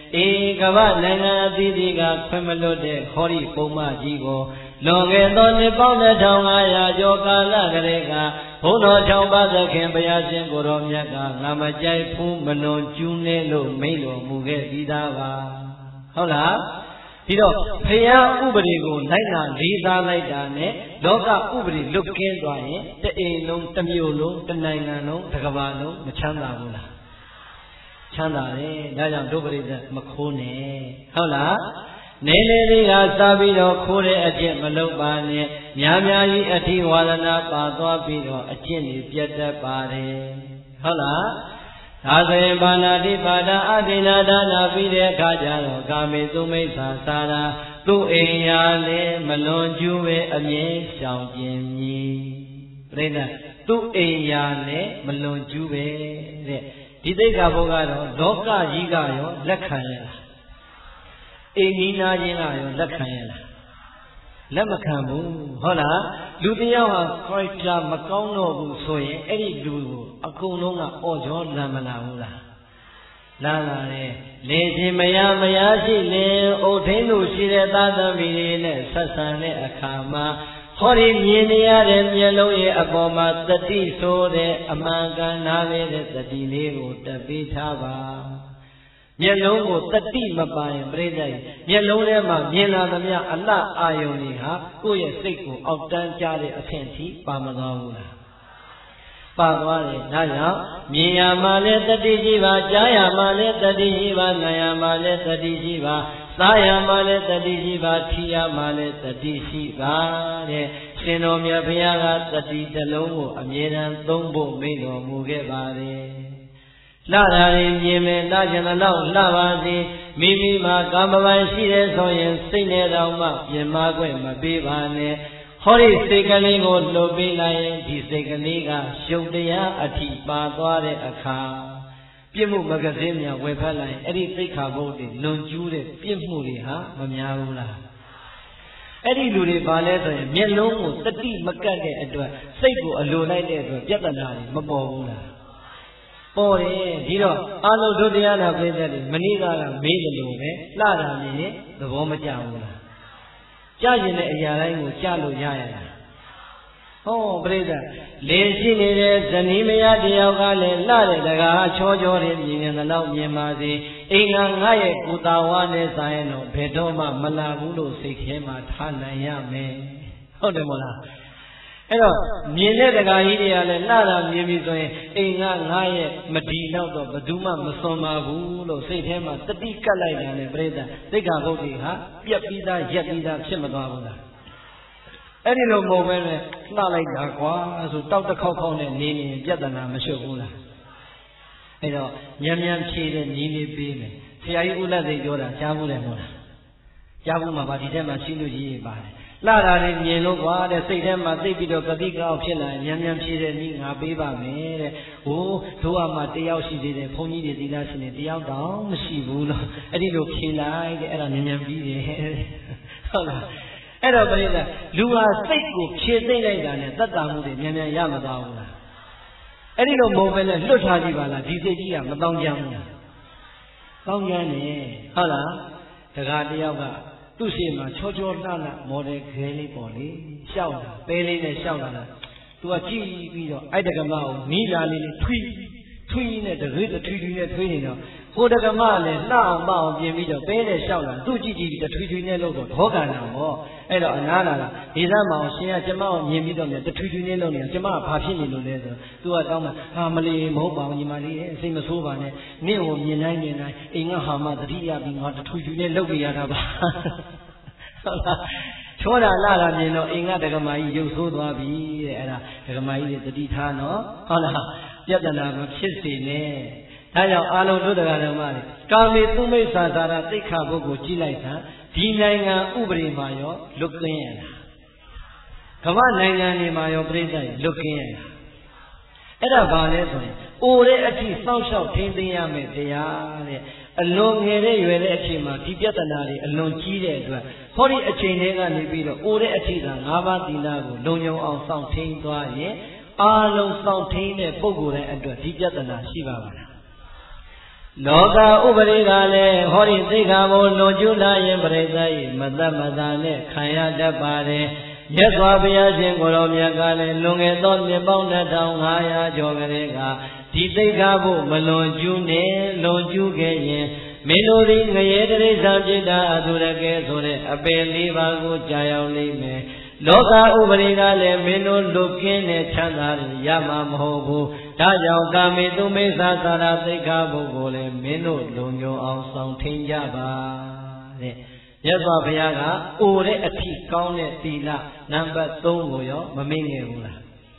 ê cả ba này là tí tí cả phải mà lột để khó đi bông mà chỉ có lòng cái đó thì bao nhiêu thằng ai à cho cả là cái đấy cả hôn nó trong ba giờ khen bây giờ xin của đồng nhạc cả làm mà chạy phu mình nó chung nè lo mấy lo mua cái gì đó vàဟုတ်လားဒီတော့ဖရာဥပဒေကိုလိုက်နာလေးစားလိုက်တာနဲ့လောကဥပဒေလွတ်ကင်းသွားရင်တအိမ်လုံးတစ်မြို့လုံးတစ်နိုင်ငံလုံးတစ်ကမ္ဘာလုံးမချမ်းသာဘူးလားချမ်းသာတယ်ဒါကြောင့်ဒုပရိသတ်မခိုးနဲ့ဟုတ်လားနေနေလေးကစားပြီးတော့ခိုးတဲ့အကျင့်မလုပ်ပါနဲ့များများကြီးအထိဝါဒနာပါသွားပြီးတော့အကျင့်တွေပြတ်တတ်ပါတယ်ဟုတ်လားဒါဆိုရင်ဘာနာတိပါဒအဒိနာဒါနာပြီးတဲ့အခါကျတော့ကာမေသုမိစ္ဆာသာရာသူ့အိမ်ရာလည်းမလွန်ကျူးပဲအမြဲရှောင်ကျင်မည်ပြိဿသူ့အိမ်ရာလည်းမလွန်ကျူးပဲတဲ့ဒီသိက္ခာပုဒ်ကတော့လောကကြီးကရောလက်ခံရလားအိမ်နီးနားချင်းကရောလက်ခံရလားလက်မခံဘူးဟုတ်လားလူတယောက်ဟာ character မကောင်းတော့ဘူးဆိုရင်အဲ့ဒီလူကိုအကုန်လုံးကအော်ကြောလမ်းမလာဘူးလားလာလာတယ်လေချင်းမရမရရှိလေအိုထင်းတို့ရှိတဲ့သာသမီတွေနဲ့ဆက်ဆံတဲ့အခါမှာဟောဒီမြင်နေရတဲ့မျက်လုံးရဲ့အပေါ်မှာတတိဆိုတဲ့အမှန်ကန်နားလေတဲ့တတိလေးကိုတက်ပေးထားပါမျက်လုံးကိုတတိမပါရင်ပြိဿရဲ့မျက်လုံးထဲမှာမြင်လာသမျှအလှအာယုန်တွေဟာကိုယ့်ရဲ့စိတ်ကိုအောက်တန်းကြတဲ့အဆင့်ထိပါမသွားဘူးလားပါသွားတယ်ဒါကြောင့်မြင်ရမှလည်းတတိရှိပါကြားရမှလည်းတတိရှိပါနားရမှလည်းတတိရှိပါစားရမှလည်းတတိရှိပါထိရမှလည်းတတိရှိပါတဲ့ရှင်တော်မြတ်ဘုရားကတတိတစ်လုံးကိုအမြဲတမ်းသုံးဖို့မိန့်တော်မူခဲ့ပါတယ်လှတာရင်မြင်မယ်လှချင်တဲ့လောက်လှပါစေမိမိမှာကာမပိုင်ရှိတဲ့ဆိုရင်စိတ်နဲ့တော့မှပြင်မခွင့်မပေးပါနဲ့ဟောဒီစိတ်ကလေးကိုလှုပ်ပေးလိုက်ရင်ဒီစိတ်ကလေးကရှုပ်တရားအထိပါသွားတဲ့အခါပြစ်မှုမဂ္ဂဇင်းများဝယ်ဖက်လိုက်အဲ့ဒီသိက္ခာပုဒ်တွေလွန်ကျူးတဲ့ပြစ်မှုတွေဟာမများဘူးလားအဲ့ဒီလူတွေပါလဲဆိုရင်မျက်လုံးကိုတတိမကတ်တဲ့အတွက်စိတ်ကိုအလိုလိုက်တဲ့အတွက်ပြဿနာတွေမပေါ်ဘူးလားပေါ်တယ်ဒီတော့အာလုဒုတရားနာပြည့်တဲ့မနေ့ကကမေးတယ်လို့ပဲလှတာမြင်ရင်သဘောမကျဘူးလားကြားရင်တဲ့အရာတိုင်းကိုကြားလို့ရရလားဟောပြိဿလေရှိနေတဲ့ဇနီးမယားတယောက်ကလည်းလှတဲ့တကားချောချောတွေမြင်ရင်တော့မြင်ပါစေအိမ်ကငါရဲ့ကိုတာဝါနဲ့ဆိုင်ရင်တော့ဘယ်တော့မှမလာဘူးလို့စိတ်ထဲမှာထားနိုင်ရမယ်ဟုတ်တယ်မို့လားအဲ့တော့မြင်တဲ့တကားကြီးတွေကလည်းလှတာမြင်ပြီဆိုရင်အိမ်ကငါရဲ့မဒီတော့တော့ဘယ်သူမှမစွန်ပါဘူးလို့စိတ်ထဲမှာတတိကတ်လိုက်တယ်ပြိဿသိက္ခာပုဒ်တွေဟာပြက်ပြီးသားရက်ပြီးသားဖြစ်မသွားဘူးလားအဲ့ဒီလိုမဟုတ်ပဲနဲ့လှလိုက်တာကွာဆိုတောက်တစ်ခေါက်ခေါက်နဲ့နေနေပြဿနာမရှုပ်ဘူးလားအဲ့တော့ညံ့ညံ့ဖြေတဲ့ညီလေးပေးမယ်ဆရာကြီးဦးလက်သိပြောတာကြားဘူးတယ်မို့လားကြားဘူးမှာဗာဒီထဲမှာရှင်းလို့ကြီးပါတယ်လှတာလေးမြင်လို့ကွာတဲ့စိတ်ထဲမှာသိပြီးတော့ကတိကောက်ဖြစ်လာညံ့ညံ့ဖြေတဲ့ညီငါပေးပါမယ်တဲ့ဟိုတို့ကမှတယောက်ရှိသေးတယ်ဘုန်းကြီးတွေသီလရှင်တွေတယောက်တောင်မရှိဘူးလို့အဲ့ဒီလိုဖြေလိုက်တဲ့အဲ့ဒါညံ့ညံ့ပြီးတယ်ဟုတ်လားအဲ့တော့ပြိဿလူဟာစိတ်ကိုဖြည့်သိမ့်လိုက်တာနဲ့သက်သာမှုတွေမြန်မြန်ရမသွားဘူးလားအဲ့ဒီလိုမဟုတ်ဘဲနဲ့လွတ်ထားကြည့်ပါလားဒီစိတ်ကြီးကမတောင်းကြဘူးလားတောင်းကြနေဟုတ်လားတကားတယောက်ကသူ့ရှိမှာချောချောလှလှမော်ဒယ်ခဲလေးပေါ့လေရှောက်တာပဲလေးနဲ့ရှောက်လာတာသူကကြည့်ပြီးတော့အဲ့တကမကိုနီးလာလေးလေးထွီးထွီးနဲ့တရွေးတထွီးထွီးနဲ့ထွေးနေတော့ဟိုတကမလည်းလှအောင်မအောင်ပြင်ပြီးတော့ပဲနဲ့ရှောက်လာသူ့ကြည့်ကြည့်ပြီးတထွီးထွီးနဲ့လို့တော့ဒေါကနာဟောအဲ့တော့အနားလာတာဒီသားမအောင်ရှင်ကကျမကိုမြင်ပြီးတော့မြင်တထွီးထွီးနဲ့လို့နေကျမကဘာဖြစ်နေလို့လဲဆိုသူကတောင်းမှဟာမလီမဟုတ်ပါဘူးညီမလေးစိတ်မဆိုးပါနဲ့နင့်ကိုမြင်နိုင်မြင်နိုင်အိမ်ကဟာမတတိယပြီးငါတထွီးထွီးနဲ့လုပ်ပြရတာပါဟုတ်လားချောတာလာတာမြင်တော့အိမ်ကဒကမာကြီးရုပ်ဆိုးသွားပြီတဲ့အဲ့ဒါဒကမာကြီးတွေတတိထားနော်ဟုတ်လားပြဿနာမဖြစ်စေနဲ့ဒါကြောင့်အာလုံးတို့တရားတော်မှာကာမေသုမိစ္ဆာသာရသိက္ခာပုဒ်ကိုကြည့်လိုက်တာဒီနိုင်ငံဥပဒေမှာရောလွတ်ကင်းရလားကမ္ဘာနိုင်ငံတွေမှာရောပြိဿရလွတ်ကင်းရလားအဲ့ဒါဘာလဲဆိုရင်အိုတဲ့အထိစောင့်ရှောက်ထိန်းသိမ်းရမယ်တရားတဲ့အလွန်ငယ်တဲ့ရွယ်တဲ့အချိန်မှာဒီပြဿနာတွေအလွန်ကြီးတဲ့အတွက်ဟောဒီအချိန်တွေကနေပြီးတော့အိုတဲ့အထိသာ၅ပါးသီလကိုလုံခြုံအောင်စောင့်ထိန်းသွားရင်အာလုံးစောင့်ထိန်းတဲ့ပုဂ္ဂိုလ်ရဲ့အတွက်ဒီပြဿနာရှိပါပါလား Loka Ubarigale, Hori Tigamo, Lojula, and Brezai, Madamadane, Kaya Dapare, Yaswabia, Jingolomia Gale, Lungeton, Nebonda Down, Haya, Jogarega, Titigabo, Malonjune, Lonjuge, Melody, Mayedre, Sajida, Adurake, Sore, Abeli, Vago, Jayolime. Loka Ubarigale, Mino, Lukine, Chandar, Yamam Hobu, Tajao Kami, Tumesa, Saratika, Bogole, Mino, Lunyo, Song Tinjaba. Yes, Bayaga, Ure, a tea, Kone, Tina, number two, Mamingula.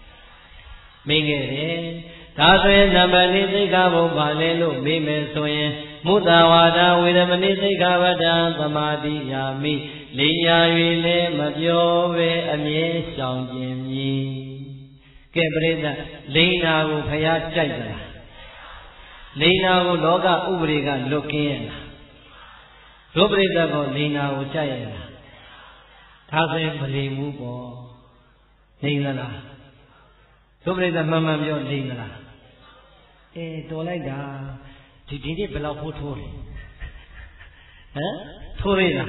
Mingere, Tazwe, number Niziga, Balelo, Mime, Soye, Mutawada, with a Maniziga, Samadi, Yami. Liya Vile Madiove Amie Shang Jimmy Kebreda Lina will pay a child. Lina will loga Ubriga looking. Rubrida go Lina will child. Taze Malimubo Lina. Rubrida Mamma Lina. Eh, do like that. Did it below Tori? Eh? Torina.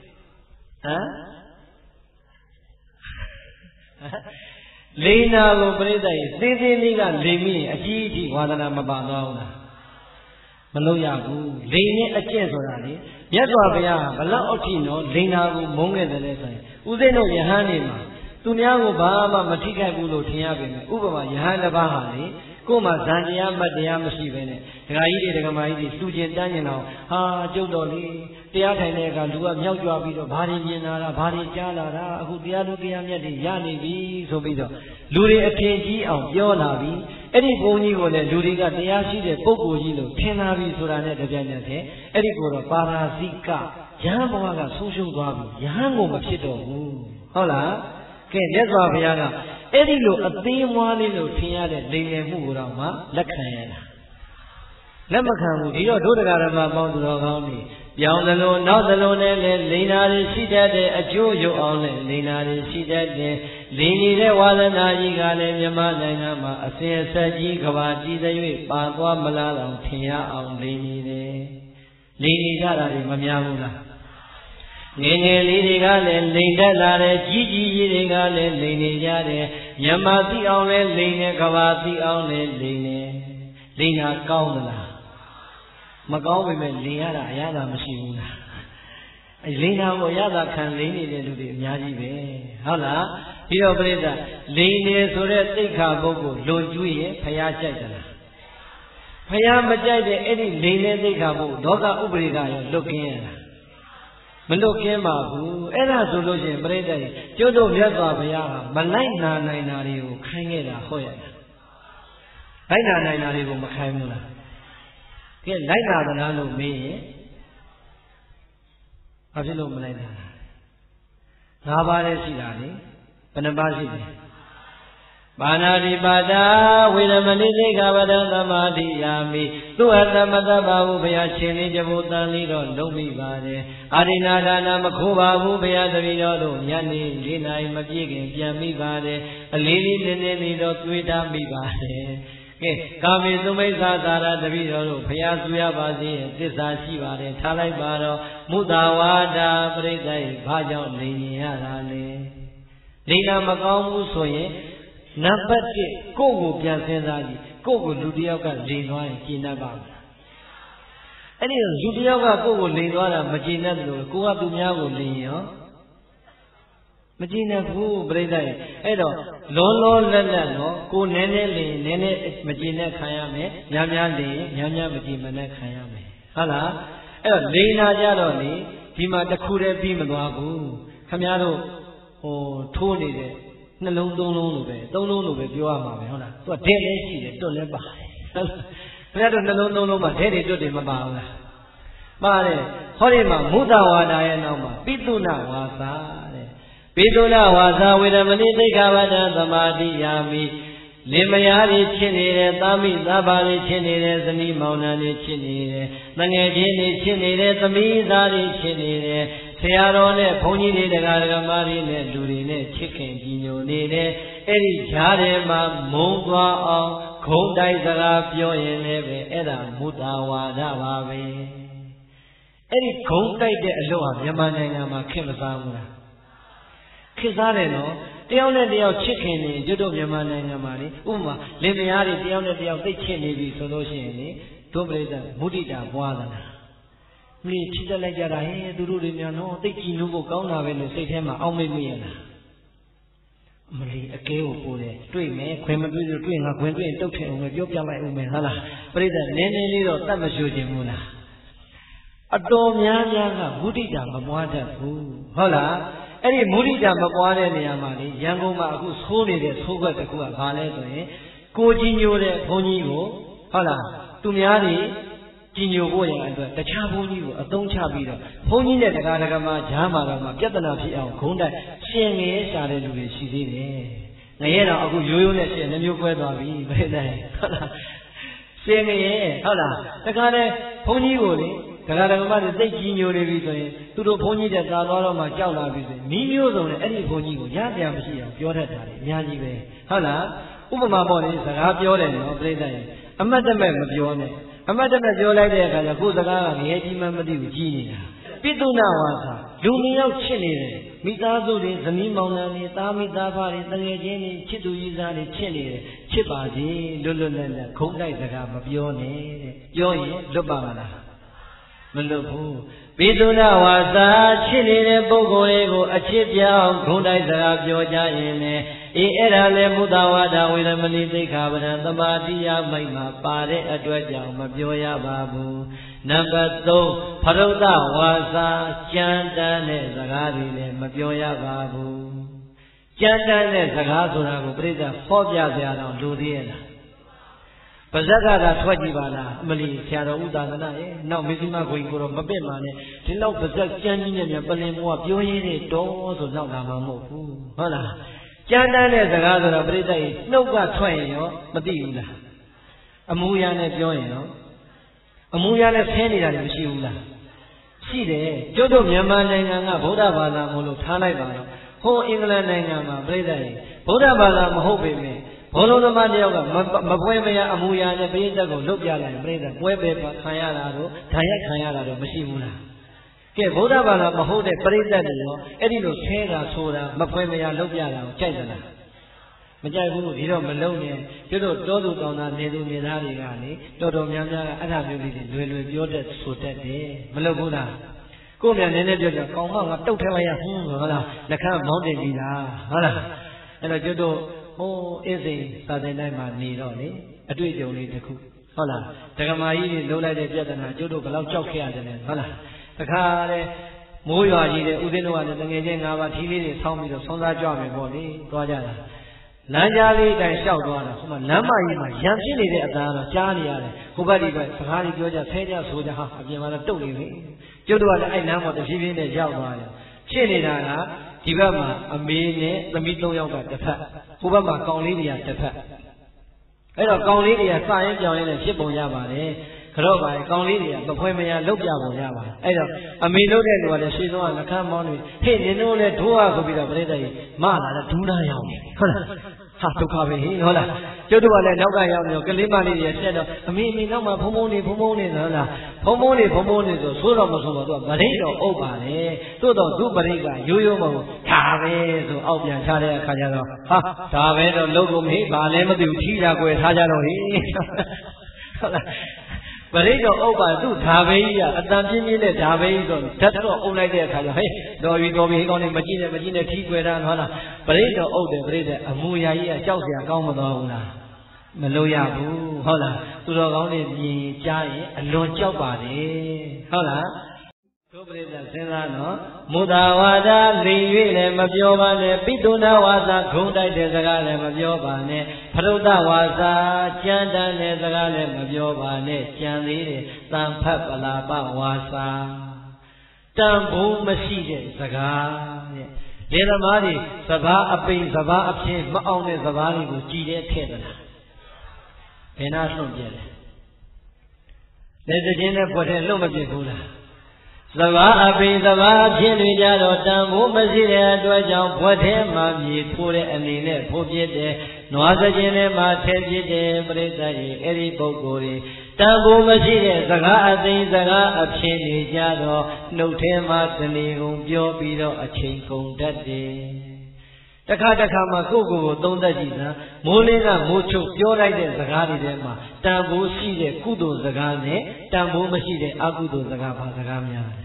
Lena will breathe a city Limi, a G T, Wadana Mabana. Maloya, Lene a Chesorani, Yadwabia, Bala Otino, Lena will monge the lesson. Udeno Yahanima, Tunyago Baba, Matika Bulo Tiabin, Uba, Yahana Bahani, Kuma Zania, Madiam Sivene, Raidi, the Gamaidi, Sujan Daniel, Ah, Jodoli. Tiatanega, Lua, Yauja, Bari Yenara, Bari Jala, who the other Yani, Sobido, Luri Atenji of Yonavi, Eddie Boni or the Luriga, the Yashi, the Poco Yilo, Tenavi Surane, the Janate, Eddie Goro, Parazika, Yamaga, Social Gabi, Yango Machito, Hola, Ken Yazaviana, Eddie Lo, a theme one in Lutia, the Murama, Lakayana. Lamakan, you do the Garama Mount Logoni. Young alone, not alone, Lina is seated a Jojo only, Lina is seated, Lini de Walana, Yigale, Yamanama, a fair Saji, Kavaji, the Pagua Malala, Tia on Lini de Lini Dara, Mamyamula. Nene Lidigale, Lina Lare, Gigi Ligale, Lini Yade, Yamati only, Lina Kavati only, Lina, Lina Kaula. Macau women, Liana, Ayana, Machine. Lina, Oyada can lean into the Yaji. Hala, Hio Breda, Lene, Sore, Tika, Bogo, Lojui, Payachata. Payamajade, any Lene, Tika, Doga Ubriga, looking. Malokema, who, Ella Solution, Breda, Jodo Yasa, Malina, Nainario, Kangela, Hoya. Aina Nainario, Makamula. Get like that, no me. Avilo Malena Nabare Sidani, Panabasi Banadi Bada, with a Malay Gavada Namadi Yami, two at the Madababu Bea Chini Jabuta Lido, Domi Bade, Adina Namakuba, Bubea the Vido, Yani, Lina, Majig, Yami Bade, a lily Lido, Twita Bibade. Kami Sumesa Dara the Vido, Payasuya Bazi, Tisa Shiva, Talai Baro, Mudawada, Breda, Bajo, Linia, Lina Macau Soye, Nambati, Kogo Piasenzaji, Kogo Ludioka, Linoa, Kinaba. Any Zudioka, Kogo, Linoa, Magina, Kua Dunyago, Lino. Magina Fu Breda, Edo, Lolo Lano, Ko Nene, Nene, Magina Kayame, Yamya Lee, Yamya Magimana Kayame. Hala, Edo, Lena Jaroni, Tima the Kure Bimabu, Camaro, or Tony, Nalon don't know, don't know if you are my honor. So a dead lady, don't let by. I don't know, but Teddy to them about. Mare, Horima, Mudawana, Nama, Pituna Wasa. Pitula Wasa with a Manita Gavada, Samadi Yami, Limayari Chinere, Tami, Zabari Chinere, Zani Maunani Chinere, Nangajini Chinere, Tamizari Chinere, Searone, Pony, the Gargamari, Durine, Chicken, Gino, Nene, Eri Jarema, Mungwa, ခုံတိုက်စကားပြောရင်လည်းပဲအဲ့ဒါမုဒ္ဒဝါဒပါပဲအဲ့ဒီခုံတိုက်တဲ့အလုပ်ဟာမြန်မာနိုင်ငံမှာခင်မစားဘူးလားခင်စားတယ်နော်တယောက်နဲ့တယောက်ချစ်ခင်နေကျွတ်တို့မြန်မာနိုင်ငံမှာလေဥပမာလင်မယားတွေတယောက်နဲ့တယောက်သိချစ်နေပြီဆိုလို့ရှိရင်လေတို့ပြိဿမုဒိတာပွားသလားမင်းချစ်တတ်လိုက်ကြတာဟဲ့သူတို့တွေများနော်သိကြည်လို့ကိုကောင်းတာပဲလို့စိတ်ထဲမှာအောက်မေ့မိရလားမလီအကဲကိုပို့တယ်တွေ့မယ်ခွင်မတွေ့လို့တွေ့ငါခွင်တွေ့ရင်တုတ်ထင်အောင်ပြောပြလိုက်ဦးမယ်ဟုတ်လားပြိဿနည်းနည်းလေးတော့တတ်မရှူခြင်းဘူးလားအတော်များများကမုဒိတာမပွားတတ်ဘူးဟုတ်လားအဲ့ဒီမုဒိတာမပွားတဲ့နေရာမှာလေရန်ကုန်မှာအခုဆိုးနေတဲ့ဆိုးခွက်တစ်ခုကဘာလဲဆိုရင်ကိုကြီးညိုတဲ့ဘုန်းကြီးကိုဟုတ်လားသူများတွေကြီးညိုဖို့ရန်အတွက်တခြားဘုန်းကြီးကိုအသုံးချပြီးတော့ဘုန်းကြီးနဲ့တရားဓမ္မကြားမှာတော့မှပြဿနာဖြစ်အောင်ဂုံးတိုက်ရှင်ငရဲရှာတဲ့လူတွေရှိသေးတယ်ငရဲတော့အခုရိုးရိုးနဲ့ရှင်နှမျိုးကွဲသွားပြီဘယ်နဲ့ဟုတ်လားရှင်ငရဲဟုတ်လားတခါတည်းဘုန်းကြီးကိုလေတရားဓမ္မတွေသိကြီးညိုနေပြီဆိုရင်သူတို့ဘုန်းကြီးတဲ့သာသွားတော့မှကြောက်လာပြီဆိုရင်မိမျိုးစုံနဲ့အဲ့ဒီဘုန်းကြီးကိုရပြန်မရှိအောင်ပြောတတ်တာလေအများကြီးပဲဟုတ်လားဥပမာပေါ့လေစကားပြောတယ်နော်ပြိဿရဲ့အမတ်တမဲ့မပြောနဲ့အမတ်တမဲ့ပြောလိုက်တဲ့အခါကျကိုယ်စကားကငရဲကြီးမှမသိဘူးကြီးနေတာပိတုနာဝါစာလူမျိုးရောက်ချစ်နေတယ်မိသားစုတွေဇနီးမောင်နှံတွေသားမိသားဖတွေတငယ်ချင်းတွေချစ်သူရည်စားတွေချစ်နေတယ်ချစ်ပါစေလွတ်လွတ်လပ်လပ်ခုံးတိုက်စကားမပြောနဲ့တဲ့ပြောရင်လွတ်ပါမလားမလွတ်ဘူးပိသုနာဝါစာချစ်နေတဲ့ပုဂ္ဂိုလ်တွေကိုအချစ်ပြောင်းခုံးတိုက်စကားပြောကြရင်လည်းအေးအဲ့ဒါလည်းမုဒ္ဒဝါဒဝေရမဏိသိက္ခာပဒံသမာဓိယမိတ်မှာပါတဲ့အတွက်ကြောင့်မပြောရပါဘူးနံပါတ်သုံးဖရုဒ္ဓဝါစာကြမ်းတမ်းတဲ့စကားတွေလည်းမပြောရပါဘူးကြမ်းတမ်းတဲ့စကားဆိုတာကိုပြိဿဟောပြကြရအောင်လူသေးရဲ့လားပါဇက်ကသာထွက်ကြည့်ပါလားအမလီဆရာတော်ဥဒါသနာရဲ့နောက်မေဇိမခွင်ကိုတော့မပစ်ပါနဲ့ဒီလောက်ပါဇက်ကြမ်းကြီးနဲ့မြန်ပလင်ဘောကပြောရင်းနေတော့ဆိုနောက်လာမှာမဟုတ်ဘူးဟုတ်လားကြမ်းတမ်းတဲ့စကားဆိုတော့ပြိဿကြီးနှုတ်ကထွက်ရင်ရောမသိဘူးလားအမူအရာနဲ့ပြောရင်ရောအမူအရာနဲ့ဆင်းနေတာလည်းမရှိဘူးလားရှိတယ်ကျွတ်တို့မြန်မာနိုင်ငံကဗုဒ္ဓဘာသာမို့လို့ထားလိုက်ပါတော့ဟိုအင်္ဂလန်နိုင်ငံမှာပြိဿကြီးဗုဒ္ဓဘာသာမဟုတ်ပေမဲ့ဘောလုံးသမားတယောက်ကမပွဲမရအမူအရာနဲ့ပြိဿကိုလုတ်ပြလိုက်ပြိဿပွဲပဲခံရတာတော့ဓာတ်ရိုက်ခံရတာတော့မရှိဘူးလားကဲဗုဒ္ဓဘာသာမဟုတ်တဲ့ပြိဿတွေရောအဲ့ဒီလိုဆဲတာဆိုတာမပွဲမရလုတ်ပြတာကိုကြိုက်သလားမကြိုက်ဘူးဒီတော့မလုံးနဲ့ကျွတ်တို့တောသူတောင်သားနေသူနေသားတွေကလေတော်တော်များများကအဲ့ဒါမျိုးလေးတွေလွယ်လွယ်ပြောတတ်ဆိုတတ်တယ်မလုပ်ဘူးလားကိုယ်မြန်နည်းနည်းပြောကြကောင်းမငါတုတ်ထဲလိုက်ရဟင်းဟုတ်လားလက်ခမောင်းတင်ပြီးလားဟုတ်လားအဲ့တော့ကျွတ်တို့ဟိုအင်းစိန်စာသင်တိုင်းမှာနေတော့လေအတွေ့အကြုံလေးတစ်ခုဟုတ်လားဒကမာကြီးတွေလုံးလိုက်တဲ့ပြဿနာကျွတ်တို့ဘယ်လောက်ကြောက်ခဲ့ရတယ်လဲဟုတ်လားတခါလေမိုးရွာကြီးတဲ့ဦးသိန်းတို့ကလည်းတငယ်ချင်း၅ပါးထီးလေးတွေဆောင်းပြီးတော့ဆွမ်းစားကြမယ်ပေါ့လေသွားကြတာလမ်းကြားလေးတိုင်လျှောက်သွားတာဟိုမှာလမ်းမကြီးမှာရံဖြစ်နေတဲ့အသားတော့ကြားနေရတယ်ဟိုဘက်ဒီဘက်စကားကြီးပြောကြဆဲကြဆိုကြဟာအပြင်မှာတော့တုတ်နေပြီကျွတ်တို့ကလည်းအဲ့လမ်းပေါ်တဖြည်းဖြည်းနဲ့ရောက်သွားတယ်ဖြစ်နေတာကဒီဘက်မှာအမေနဲ့သမီး၃ယောက်ကတစ်ဖက်ဟိုဘက်မှာကောင်လေးတွေကတစ်ဖက်အဲ့တော့ကောင်လေးတွေကစရင်ပြောင်းရင်းနဲ့ဖြစ်ပုံရပါတယ်ကြော့ပါလေကောင်လေးတွေကမဖွဲမရလုတ်ပြပုံရပါတယ်အဲ့တော့အမေလုတ်တဲ့လူကလည်းရှေ့ဆုံးကနှခမ်းမောင်းနေဟေ့နင်တို့လည်းဒိုးရဆိုပြီးတော့ပြိတ္တကြီးမလာတော့ဒူးနာရောက်နေဟုတ်လားဟာဒုက္ခပဲဟင်ဟုတ်လားကျုပ်တို့ကလည်းနောက်ကရောက်နေတော့ကလေးမလေးတွေဆက်တော့အမေအမေနောက်မှာဖုံဖုံနေဖုံဖုံနေဟုတ်လားဖုံဖုံနေဖုံဖုံနေဆိုဆိုးတော့မဆိုးပါသူကဗရိတ်တော့အုပ်ပါလေသို့တော့သူ့ဗရိတ်ကရိုးရိုးမဟုတ်ဒါပဲဆိုအောက်ပြန်ချတဲ့အခါကျတော့ဟာဒါပဲတော့လုတ်ကုန်မေးဘာလဲမသိဘူးထီးတာကွယ်ထားကြတော့ဟင်ဟုတ်လားပရိဒေါဥပ္ပါသူ့ဓာဘေးကြီးကအတန်ပြင်းပြင်းနဲ့ဓာဘေးကြီးဆိုဓာတ်တော့အုပ်လိုက်တဲ့အခါကျဟဲ့တော်ပြီတော်ပြီဟိကောင်းနေမကြည့်နဲ့မကြည့်နဲ့ထီးွယ်တာဟုတ်လားပရိဒေါဥပ်တယ်ပရိဒေအမူအရာကြီးကကြောက်စရာကောင်းမသွားဘူးလားမလို့ရဘူးဟုတ်လားသူတော်ကောင်းတွေမြင်ကြားရင်အလွန်ကြောက်ပါတယ်ဟုတ်လားတို့ပရိသတ်စဉ်းစားနော်မုဒ္ဒဝါဒလိမ်၍လည်းမပြောပါနဲ့ပိတုဏဝါစာဂုံတိုက်တဲ့စကားလည်းမပြောပါနဲ့ဖရုဒ္ဓဝါစာကြမ်းတမ်းတဲ့စကားလည်းမပြောပါနဲ့ကြံသေးတယ်တန်ဖတ်ပလာပဝါစာတန်ဖိုးမရှိတဲ့စကားတဲ့လေသမားတွေစဘာအပိန်စဘာအဖြစ်မအောင်တဲ့စဘာတွေကိုကြည်တဲ့ထည့်သလားဘယ်နာလွန့်ပြဲလဲလက်စချင်းနဲ့ပွက်တဲ့လွန့်မပြစ်ဘူးလားစဘာအပိစဘာဖြစ်နေကြတော့တန်ဖိုးမရှိတဲ့အတွက်ကြောင့်ဘွက်ထဲမှာမြေထိုးတဲ့အနေနဲ့ဖို့ဖြစ်တဲ့နွားစကျင်ထဲမှာထည့်ဖြစ်တဲ့ပရိသတ်ကြီးအဲ့ဒီပုဂ္ဂိုလ်တွေတန်ဖိုးမရှိတဲ့စကားအသိစကားအဖြစ်နေကြတော့နှုတ်ထဲမှာတဏီကုန်ပြောပြီးတော့အချိန်ကုန်တတ်တယ်တခါတခါမှကိုယ့်ကိုယ်ကိုသုံးသပ်ကြည့်စမ်းမိုးလင်းကမိုးချုပ်ပြောလိုက်တဲ့စကားတွေထဲမှာတန်ဖိုးရှိတဲ့ကုသိုလ်စကားနဲ့တန်ဖိုးမရှိတဲ့အကုသိုလ်စကားဘာစကားများလဲ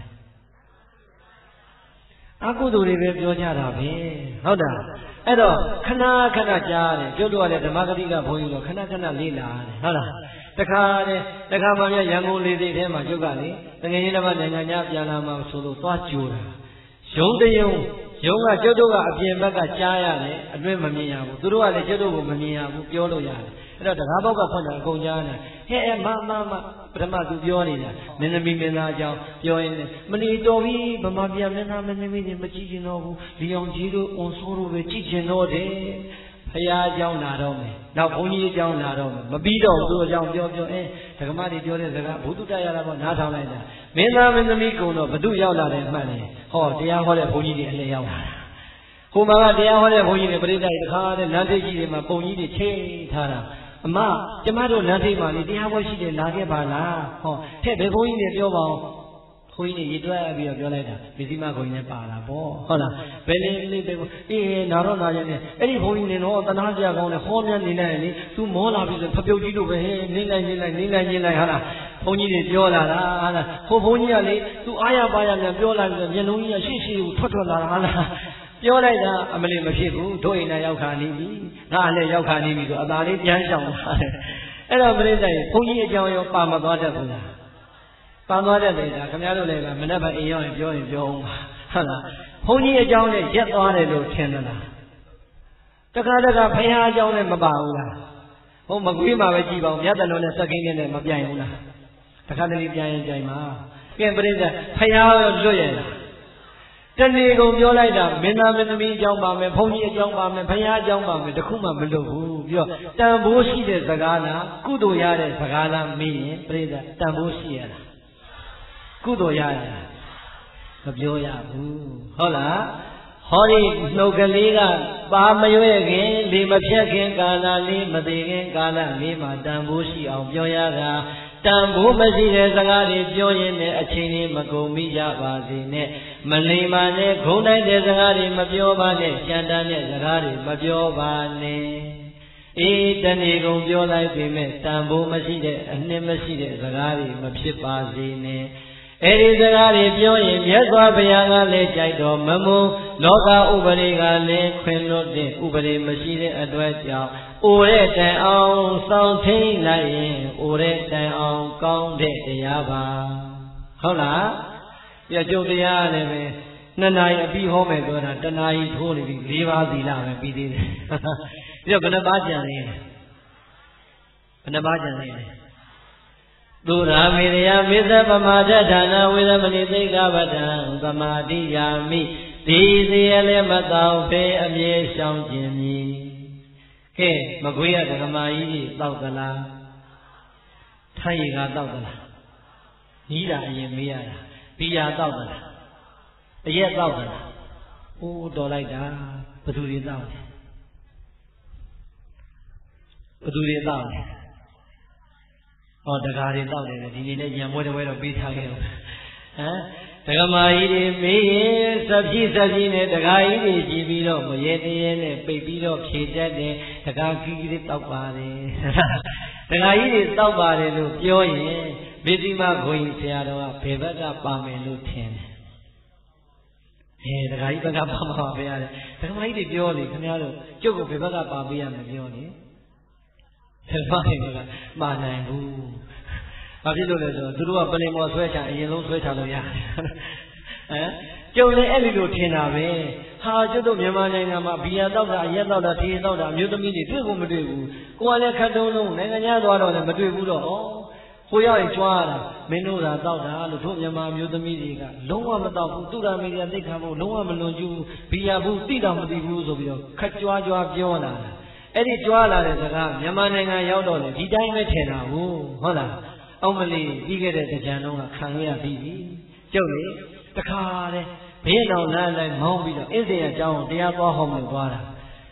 အကုသိုလ်တွေပဲပြောကြတာပဲဟုတ်တာအဲ့တော့ခဏခဏကြားတယ်ကျွတ်တော့လည်းဓမ္မဂတိကဘုန်းကြီးတို့ခဏခဏလေ့လာတယ်ဟုတ်လားတခါတည်းတခါမှမြရန်ကုန်လေးစိတ်ထဲမှာကျွတ်ကလေတကယ်ကြီးတစ်ပတ်နိုင်ငံခြားပြန်လာမှဆိုလို့သွားကြိုးတာရုံတယုံရုံကကျွတ်တို့ကအပြင်ဘက်ကကြားရတယ်အတွင်းမမြင်ရဘူးသူတို့ကလည်းကျွတ်တို့ကိုမမြင်ရဘူးပြောလို့ရတယ်အဲ့တော့တကားဘောက်ကဖွင့်တာအကုန်ကြားတယ်ဟဲ့အဲမမမပထမသူပြောနေတာမင်းသမီးမင်းသားအကြောင်းပြောရင်မနေတော်ပြီဗမာပြည်မင်းသားမင်းသမီးတွေမကြည့်ကျင်တော့ဘူးလီအောင်ကြီးတို့အွန်ဆိုးတို့ပဲကြည့်ကျင်တော့တယ်ဖရာအကြောင်းလာတော့မယ်နောက်ဘုန်းကြီးအကြောင်းလာတော့မယ်မပြီးတော့သူ့အကြောင်းပြောပြောအဲဓမ္မတွေပြောတဲ့စကားဘုသူတရရတာပေါ့နားထောင်လိုက်တာမင်းသားမင်းသမီးကုံတော့ဘသူရောက်လာတယ်မှတ်တယ်ဟောတရားဟောတဲ့ဘုန်းကြီးတွေအလည်ရောက်လာတာဟိုမှာကတရားဟောတဲ့ဘုန်းကြီးတွေပြိဿတွေတခါတဲ့လမ်းထိပ်ကြီးတွေမှာပုံကြီးတွေချိန်ထားတာအမကျမတို့လမ်းထိပ်မှာလေတရားဟောရှိတယ်လာခဲ့ပါလားဟောဟဲ့ဘယ်ဘုန်းကြီးတွေပြောပါအောင်ဘုန်းကြီးတွေရည်တွက်ပြီးတော့ပြောလိုက်တာမစ္စည်းမခွန်ကြီးနဲ့ပါလာပေါ့ဟုတ်လားဘယ်လေးလေးပဲအေးနာတော့နာရနေအဲ့ဒီဘုန်းကြီးနေတော့တနာစရာကောင်းတယ်ဟောများနေလိုက်ရင်လေသူမောလာပြီဆိုဖပြုတ်ကြီးတို့ပဲဟဲ့နေလိုက်နေလိုက်နေလိုက်နေလိုက်ဟာလားဘုန်းကြီးတွေပြောလာတာဟာလားဟိုဘုန်းကြီးကလေသူအားရပါရမြန်ပြောလာပြီးမျက်လုံးကြီးကရှေ့ရှေ့ကိုထွက်ထွက်လာတာဟာလားပြောလိုက်တာအမလီမဖြစ်ဘူးတို့အိမ်နဲ့ရောက်ခါနေပြီငါလည်းရောက်ခါနေပြီဆိုအသာလေးပြန်ဆောင်လာတယ်အဲ့တော့ပြိဿရေဘုန်းကြီးအကြောင်းရောပါမသွားတတ်ဘူးလားပါသွားတတ်တယ်ဒါခင်ဗျားတို့လည်းမနေ့ကအိမ်ရောက်ရင်ပြောရင်ပြောအောင်ဟုတ်လားဘုန်းကြီးအကြောင်းနဲ့ရက်သွားတယ်လို့ထင်သလားတခါတခါဖရာအကြောင်းနဲ့မပါဘူးလားဟိုမကွေးမှာပဲကြည်ပါဦးမြတ်တလုံးနဲ့စက်ကင်းနဲ့မပြိုင်ဘူးလားတခါတလေပြိုင်ရင်ပြိုင်ပါကဲပြိဿဖရာရောလွတ်ရဲ့လားတဏီကုန်ပြောလိုက်တာမင်းသားမင်းသမီးအကြောင်းပါမယ်ဘုန်းကြီးအကြောင်းပါမယ်ဘုရားအကြောင်းပါမယ်တခုမှမလွတ်ဘူးပြီးတော့တန်ဖိုးရှိတဲ့စကားလားကုသိုလ်ရတဲ့စကားလားမေးရင်ပြိဿတန်ဖိုးရှိရလားကုသိုလ်ရရလားမပြောရဘူးဟုတ်လားဟောဒီနှုတ်ကလေးကပါမရွဲ့ခင်လေမဖြတ်ခင်ကာလလေးမသေးခင်ကာလလေးမှာတန်ဖိုးရှိအောင်ပြောရတာတန်ဖိုးမရှိတဲ့စကားတွေပြောရင်လည်းအချိန်လေးမကုန်မိကြပါစေနဲ့မလိမ္မာနဲ့ဂုံတိုင်းတဲ့စကားတွေမပြောပါနဲ့ကြံတန်းတဲ့စကားတွေမပြောပါနဲ့အေးတဏီကုန်ပြောလိုက်ပေမဲ့တန်ဖိုးမရှိတဲ့အနှစ်မရှိတဲ့စကားတွေမဖြစ်ပါစေနဲ့အဲ့ဒီစကားတွေပြောရင်မြတ်စွာဘုရားကလည်းကြိုက်တော်မမုန်းလောကဥပဒေကလည်းခွင်လွတ်တဲ့ဥပဒေမရှိတဲ့အတွက်ကြောင့်အိုတဲ့တိုင်အောင်စောင့်ထိန်လိုက်ရင်အိုတဲ့တိုင်အောင်ကောင်းတဲ့တရားပါဟုတ်လားပြကျုပ်တရားလည်းပဲနှစ်နာရီအပြီးဟောမယ်ပြောတာတနာရီထိုးနေပြီ၄ပါးသီလပဲပြီးသေးတယ်ပြီးတော့ဘယ်နှပါးကြံနေလဲဘယ်နှပါးကြံနေလဲသူရာမေရယမေသပမာဒဌာနဝေဒမဏိသိက္ခာပဒံသမာတိယာမိဒီစီရလည်းမတောင်းဖေအမြဲရှောင်ခြင်းမည်ကဲမကွေးရဓမ္မကြီးကြီးတောက်သလားထိုင်ရကတောက်သလားညီးတာအရင်မေးရတာဘီယာတောက်သလားအရက်တောက်သလားအိုးတော်လိုက်တာဘသူတွေတောက်လဲဘသူတွေတောက်လဲဟောတကားတွေတောက်တယ်ဒီနေ့လည်းရံပွဲတစ်ပွဲတော့ပေးထားခဲ့တော့ဟမ်ဒကမာကြီးတွေမေးရင်စပြည့်စပြည့်နဲ့ဒကာကြီးတွေကြည်ပြီးတော့မရေတရေနဲ့ပိတ်ပြီးတော့ဖြေတတ်တယ်ဒကာကြီးတွေတောက်ပါတယ်ဒကာကြီးတွေတောက်ပါတယ်လို့ပြောရင်မေတိမခွင်ဆရာတော်ကဘယ်ဘက်ကပါမယ်လို့ထင်တယ်အဲဒကာကြီးဘက်ကပါမှာပါဗျာဒကမာကြီးတွေပြောလေခင်ဗျားတို့ကျုပ်ကဘယ်ဘက်ကပါပေးရမပြောနေဓမ္မတွေကမှာနိုင်ဘူး။ဘာဖြစ်လို့လဲဆိုတော့သူတို့ကပလင်ပေါ်ဆွဲချအရင်ဆုံးဆွဲချလို့ရတယ်။ဟမ်ကျုံလည်းအဲ့ဒီလိုထင်တာပဲ။ဟာကျွတ်တို့မြန်မာနိုင်ငံမှာဘီယာတောက်တာအရက်တောက်တာထေးတောက်တာအမျိုးသမီးတွေတွေ့ဖို့မတွေ့ဘူး။ကိုယ်ကလည်းခတ်တုံးလုံးနိုင်ငံခြားသွားတော့လည်းမတွေ့ဘူးတော့။ဟိုရောက်ရင်ကြွားတာမင်းတို့သာတောက်တာလို့တို့မြန်မာမျိုးသမီးတွေကလုံးဝမတောက်ဘူးသူရာမေကသိခါဖို့လုံးဝမလွန်ကျူးဘီယာဘူးတိတောင်မသိဘူးဆိုပြီးတော့ခတ်ကြွားကြွားပြောလာတာအဲ့ဒီကြွားလာတဲ့စကားမြန်မာနိုင်ငံရောက်တော့လေဒီတိုင်းပဲထင်တာဟုတ်ဟုတ်လားအောင်မလီပြီးခဲ့တဲ့ကြံတော့ကခံရပြီးပြီကျုပ်လေတခါတဲ့ဘေးတော်လမ်းလိုက်မောင်းပြီးတော့အစ်စေအကြောင်းတရားသွားဟောမှသွားတာ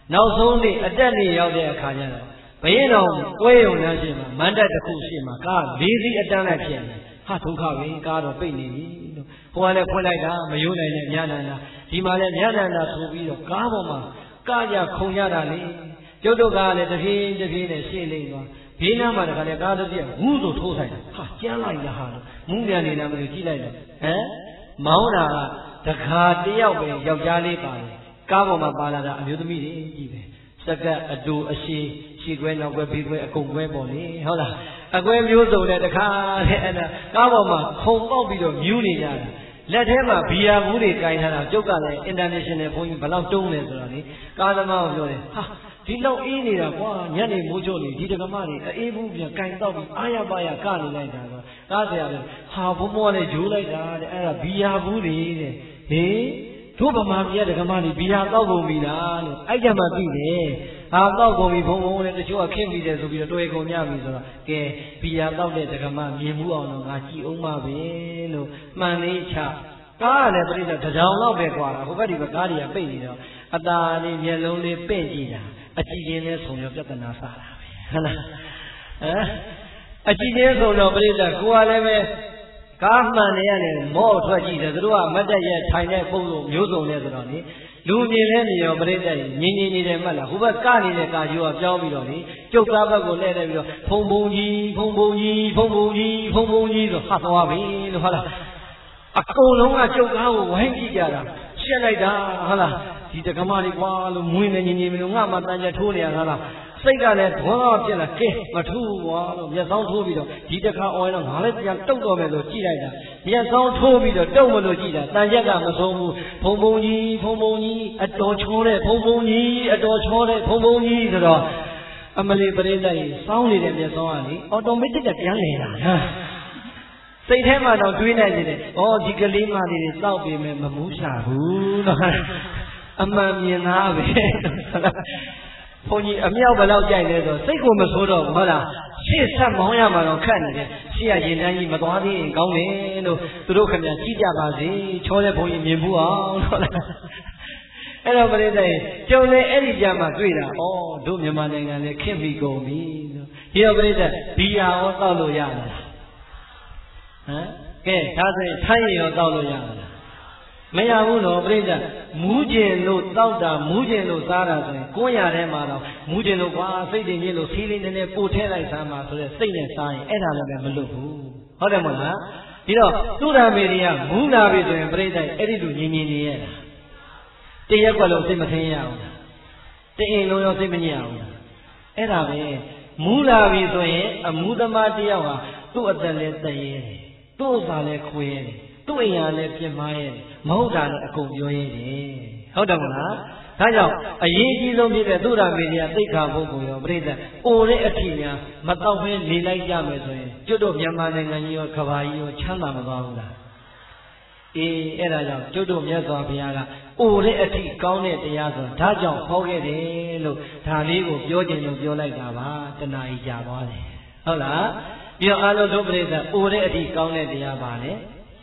နောက်ဆုံးနေ့အတက်နေ့ရောက်တဲ့အခါကျတော့ဘယင်းတော်ပွဲရုံနှမ်းရှိမှာမန္တတစ်ခုရှိမှာကားလေးစီးအတန်းလိုက်ဖြစ်နေဟာဒုက္ခပဲကားတော့ပိတ်နေပြီလို့ဟိုကလည်းဖွင့်လိုက်တာမယိုးနိုင်တဲ့မြတ်နန္ဒာဒီမှာလည်းမြတ်နန္ဒာဆိုပြီးတော့ကားပေါ်မှာကားကြခုံရတာလေကျုပ်တို့ကလည်းတဖြည်းတဖြည်းနဲ့ရှေ့လိမ့်သွားဘေးနားမှာတခါလေကားတစ်ပြက်ဝူးဆိုထိုးဆိုင်တာဟာကျန်းလိုက်တာဟာလို့မူးမြန်နေတာမလို့ကြည့်လိုက်တော့ဟမ်မောင်းတာကတခါတယောက်ပဲယောက်ျားလေးပါတယ်ကားပေါ်မှာပါလာတာအမျိုးသမီးတွေကြီးပဲစကတ်အတူအရှိရှိခွဲနောက်ခွဲဘေးခွဲအကုန်ခွဲပေါ့လေဟုတ်လားအခွဲမျိုးစုံနဲ့တခါတဲ့အဲ့ဒါကားပေါ်မှာခုံပေါက်ပြီးတော့မြူးနေကြတာလက်ထဲမှာဘီယာဘူးတွေကင်ထားတာကျုပ်ကလည်း international ဘုန်းကြီးဘယ်လောက်တုံးလဲဆိုတော့လေကားသမားကိုပြောတယ်ဟာဒီလောက်အေးနေတာကွာညနေမိုးချိုးနေဒီတက္ကမတွေအေးဘူးပြန်ကင်တော့ပြီးအားရပါရကနေလိုက်တာတော့ကားဆရာကဟာဘုံဘောကလည်းဂျိုးလိုက်တာတဲ့အဲ့ဒါဘီယာဘူးတွေတဲ့ဟေးတို့ဗမာပြည်တက္ကမတွေဘီယာတောက်ကုန်ပြီလားလို့အဲ့ကြမှာသိတယ်ဟာတောက်ကုန်ပြီဘုံဘုံနဲ့တချို့ကခင်းပြီးတယ်ဆိုပြီးတော့တွေ့ကုန်ကြပြီဆိုတော့ကဲဘီယာတောက်တဲ့တက္ကမမြင်မှုအောင်တော့ငါကြည့်အောင်ပါပဲလို့မှန်လေးချကားလည်းပြိတ္တတကြောင်လောက်ပဲကွာဟိုဘက်ဒီဘက်ကားတွေကပိတ်နေတော့အตาလေးမျက်လုံးလေးပဲ့ကြည့်တာအကြည့်ချင်းနဲ့ဆုံရပြဿနာစားတာပဲဟုတ်လားဟမ်အကြည့်ချင်းဆုံတော့ပြိတ္တကိုကလည်းပဲကားမှန်နေရတယ်မော့ထွက်ကြည့်တယ်သူတို့ကမတ်တက်ရဲ့ထိုင်တဲ့ပုံစံမျိုးစုံနဲ့ဆိုတော့လေလူမြင်လဲနေရောပြိတ္တငင်းငင်းနေတယ်မှတ်လားဟိုဘက်ကနေတဲ့ကာယူကပြောင်းပြီးတော့လေကျုပ်ကားဘက်ကိုလဲလိုက်ပြီးတော့ဖုံဖုံကြီးဖုံဖုံကြီးဖုံဖုံကြီးဖုံဖုံကြီးဆိုဟာသွားပြီလို့ဟုတ်လားအကုန်လုံးကကျုပ်ကားကိုဝိုင်းကြည့်ကြတာရှက်လိုက်တာဟုတ်လားဒီတက္ကမလေးကွာလို့မွေးနေညင်ညင်မလို့ငါမှတန်ကြထိုးနေရတာလားစိတ်ကလည်းဘွားပြက်လာကဲမထူးကွာလို့မျက်စောင်းထိုးပြီးတော့ဒီတခါအော်ရင်တော့ငါလည်းပြန်တုတ်တော့မယ်လို့ကြည့်လိုက်တာမျက်စောင်းထိုးပြီးတော့တုတ်မလို့ကြည့်တာတန်ကြက်ကမဆုံးဘူးဖုံဖုံကြီးဖုံဖုံကြီးအတော်ချောတဲ့ဖုံဖုံကြီးအတော်ချောတဲ့ဖုံဖုံကြီးဆိုတော့အမလီပရိသတ်ကြီးစောင်းနေတဲ့မျက်စောင်းကလေအော်တိုမက်တစ်ကပြန်လေတာဟာစိတ်ထဲမှာတော့တွေးနေတယ်။ဩဒီကလေးမလေးတွေစောက်ပြီးမယ်မမူးရှာဘူးလို့အမှန်မြင်သားပဲ။ဘုန်းကြီးအမြောက်ဘယ်လောက်ကြိုက်လဲဆိုစိတ်ကိုမဆိုးတော့ဟုတ်လား။ရှေ့ဆက်မောင်းရမှာတော့ခက်နေတယ်။ရှေ့ကရင်တန်းကြီးမသွားသေးရင်ကောင်းတယ်လို့သူတို့ခင်ဗျာကြည့်ကြပါစေ။ချောတဲ့ဘုန်းကြီးမြင်ဘူးအောင်ဟုတ်လား။အဲ့တော့ပြိတ္တကျုံလေအဲ့ဒီကြမှာတွေ့တာ။ဩတို့မြန်မာနိုင်ငံလည်းခင်ပြီကုန်ပြီလို့။ဒီတော့ပြိတ္တဘီယာရောတောက်လို့ရလား။ဟမ်ကဲဒါဆိုရင်ထိုင်းရင်ရောတောက်လို့ရမလားမရဘူးတော့ပြိဿမူးကျင်လို့တောက်တာမူးကျင်လို့စားတာဆိုရင်ကိုယ်ရထဲမှာတော့မူးကျင်လို့ကွာစိတ်တင်ကြီးလို့စီးလေးနည်းနည်းပို့ထဲလိုက်စားမှာဆိုတဲ့စိတ်နဲ့စားရင်အဲ့ဒါလည်းပဲမလွတ်ဘူးဟုတ်တယ်မဟုတ်လားဒီတော့သူရမေတွေကမူးလာပြီဆိုရင်ပြိဿအဲ့ဒီလိုညင်ညင်နေရတာတရက်ကွက်လုံးစိတ်မထင်းရအောင်တအိမ်လုံးရောစိတ်မညစ်အောင်အဲ့ဒါပဲမူးလာပြီဆိုရင်အမူးသမားတယောက်ဟာသူ့အသက်လည်းတရေတယ်သူ့ဥစ္စာလည်းခွေးတယ်သူ့အိမ်ကလည်းပြင်းမားရတယ်မဟုတ်တာလည်းအကုန်ပြောရတယ်ဟုတ်တယ်မလားဒါကြောင့်အရေးကြီးဆုံးဖြစ်တဲ့သုဒ္ဓမေဒီယသိက္ခာပုဂ္ဂိုလ်ရောပြိဿအိုတဲ့အထီများမတော့ဘဲနေလိုက်ကြမယ်ဆိုရင်ကျွတ်တို့မြန်မာနိုင်ငံကြီးရောကဘာကြီးရောချမ်းသာမသွားဘူးလားအေးအဲ့ဒါကြောင့်ကျွတ်တို့မြတ်စွာဘုရားကအိုတဲ့အထီကောင်းတဲ့တရားဆိုဒါကြောင့်ဟောခဲ့တယ်လို့ဒါလေးကိုပြောခြင်းလို့ပြောလိုက်တာပါတဏှာကြီးကြာသွားတယ်ဟုတ်လားပြီးတော့အာလုံးတို့ပြိဿအိုတဲ့အထီကောင်းတဲ့တရားပါလေ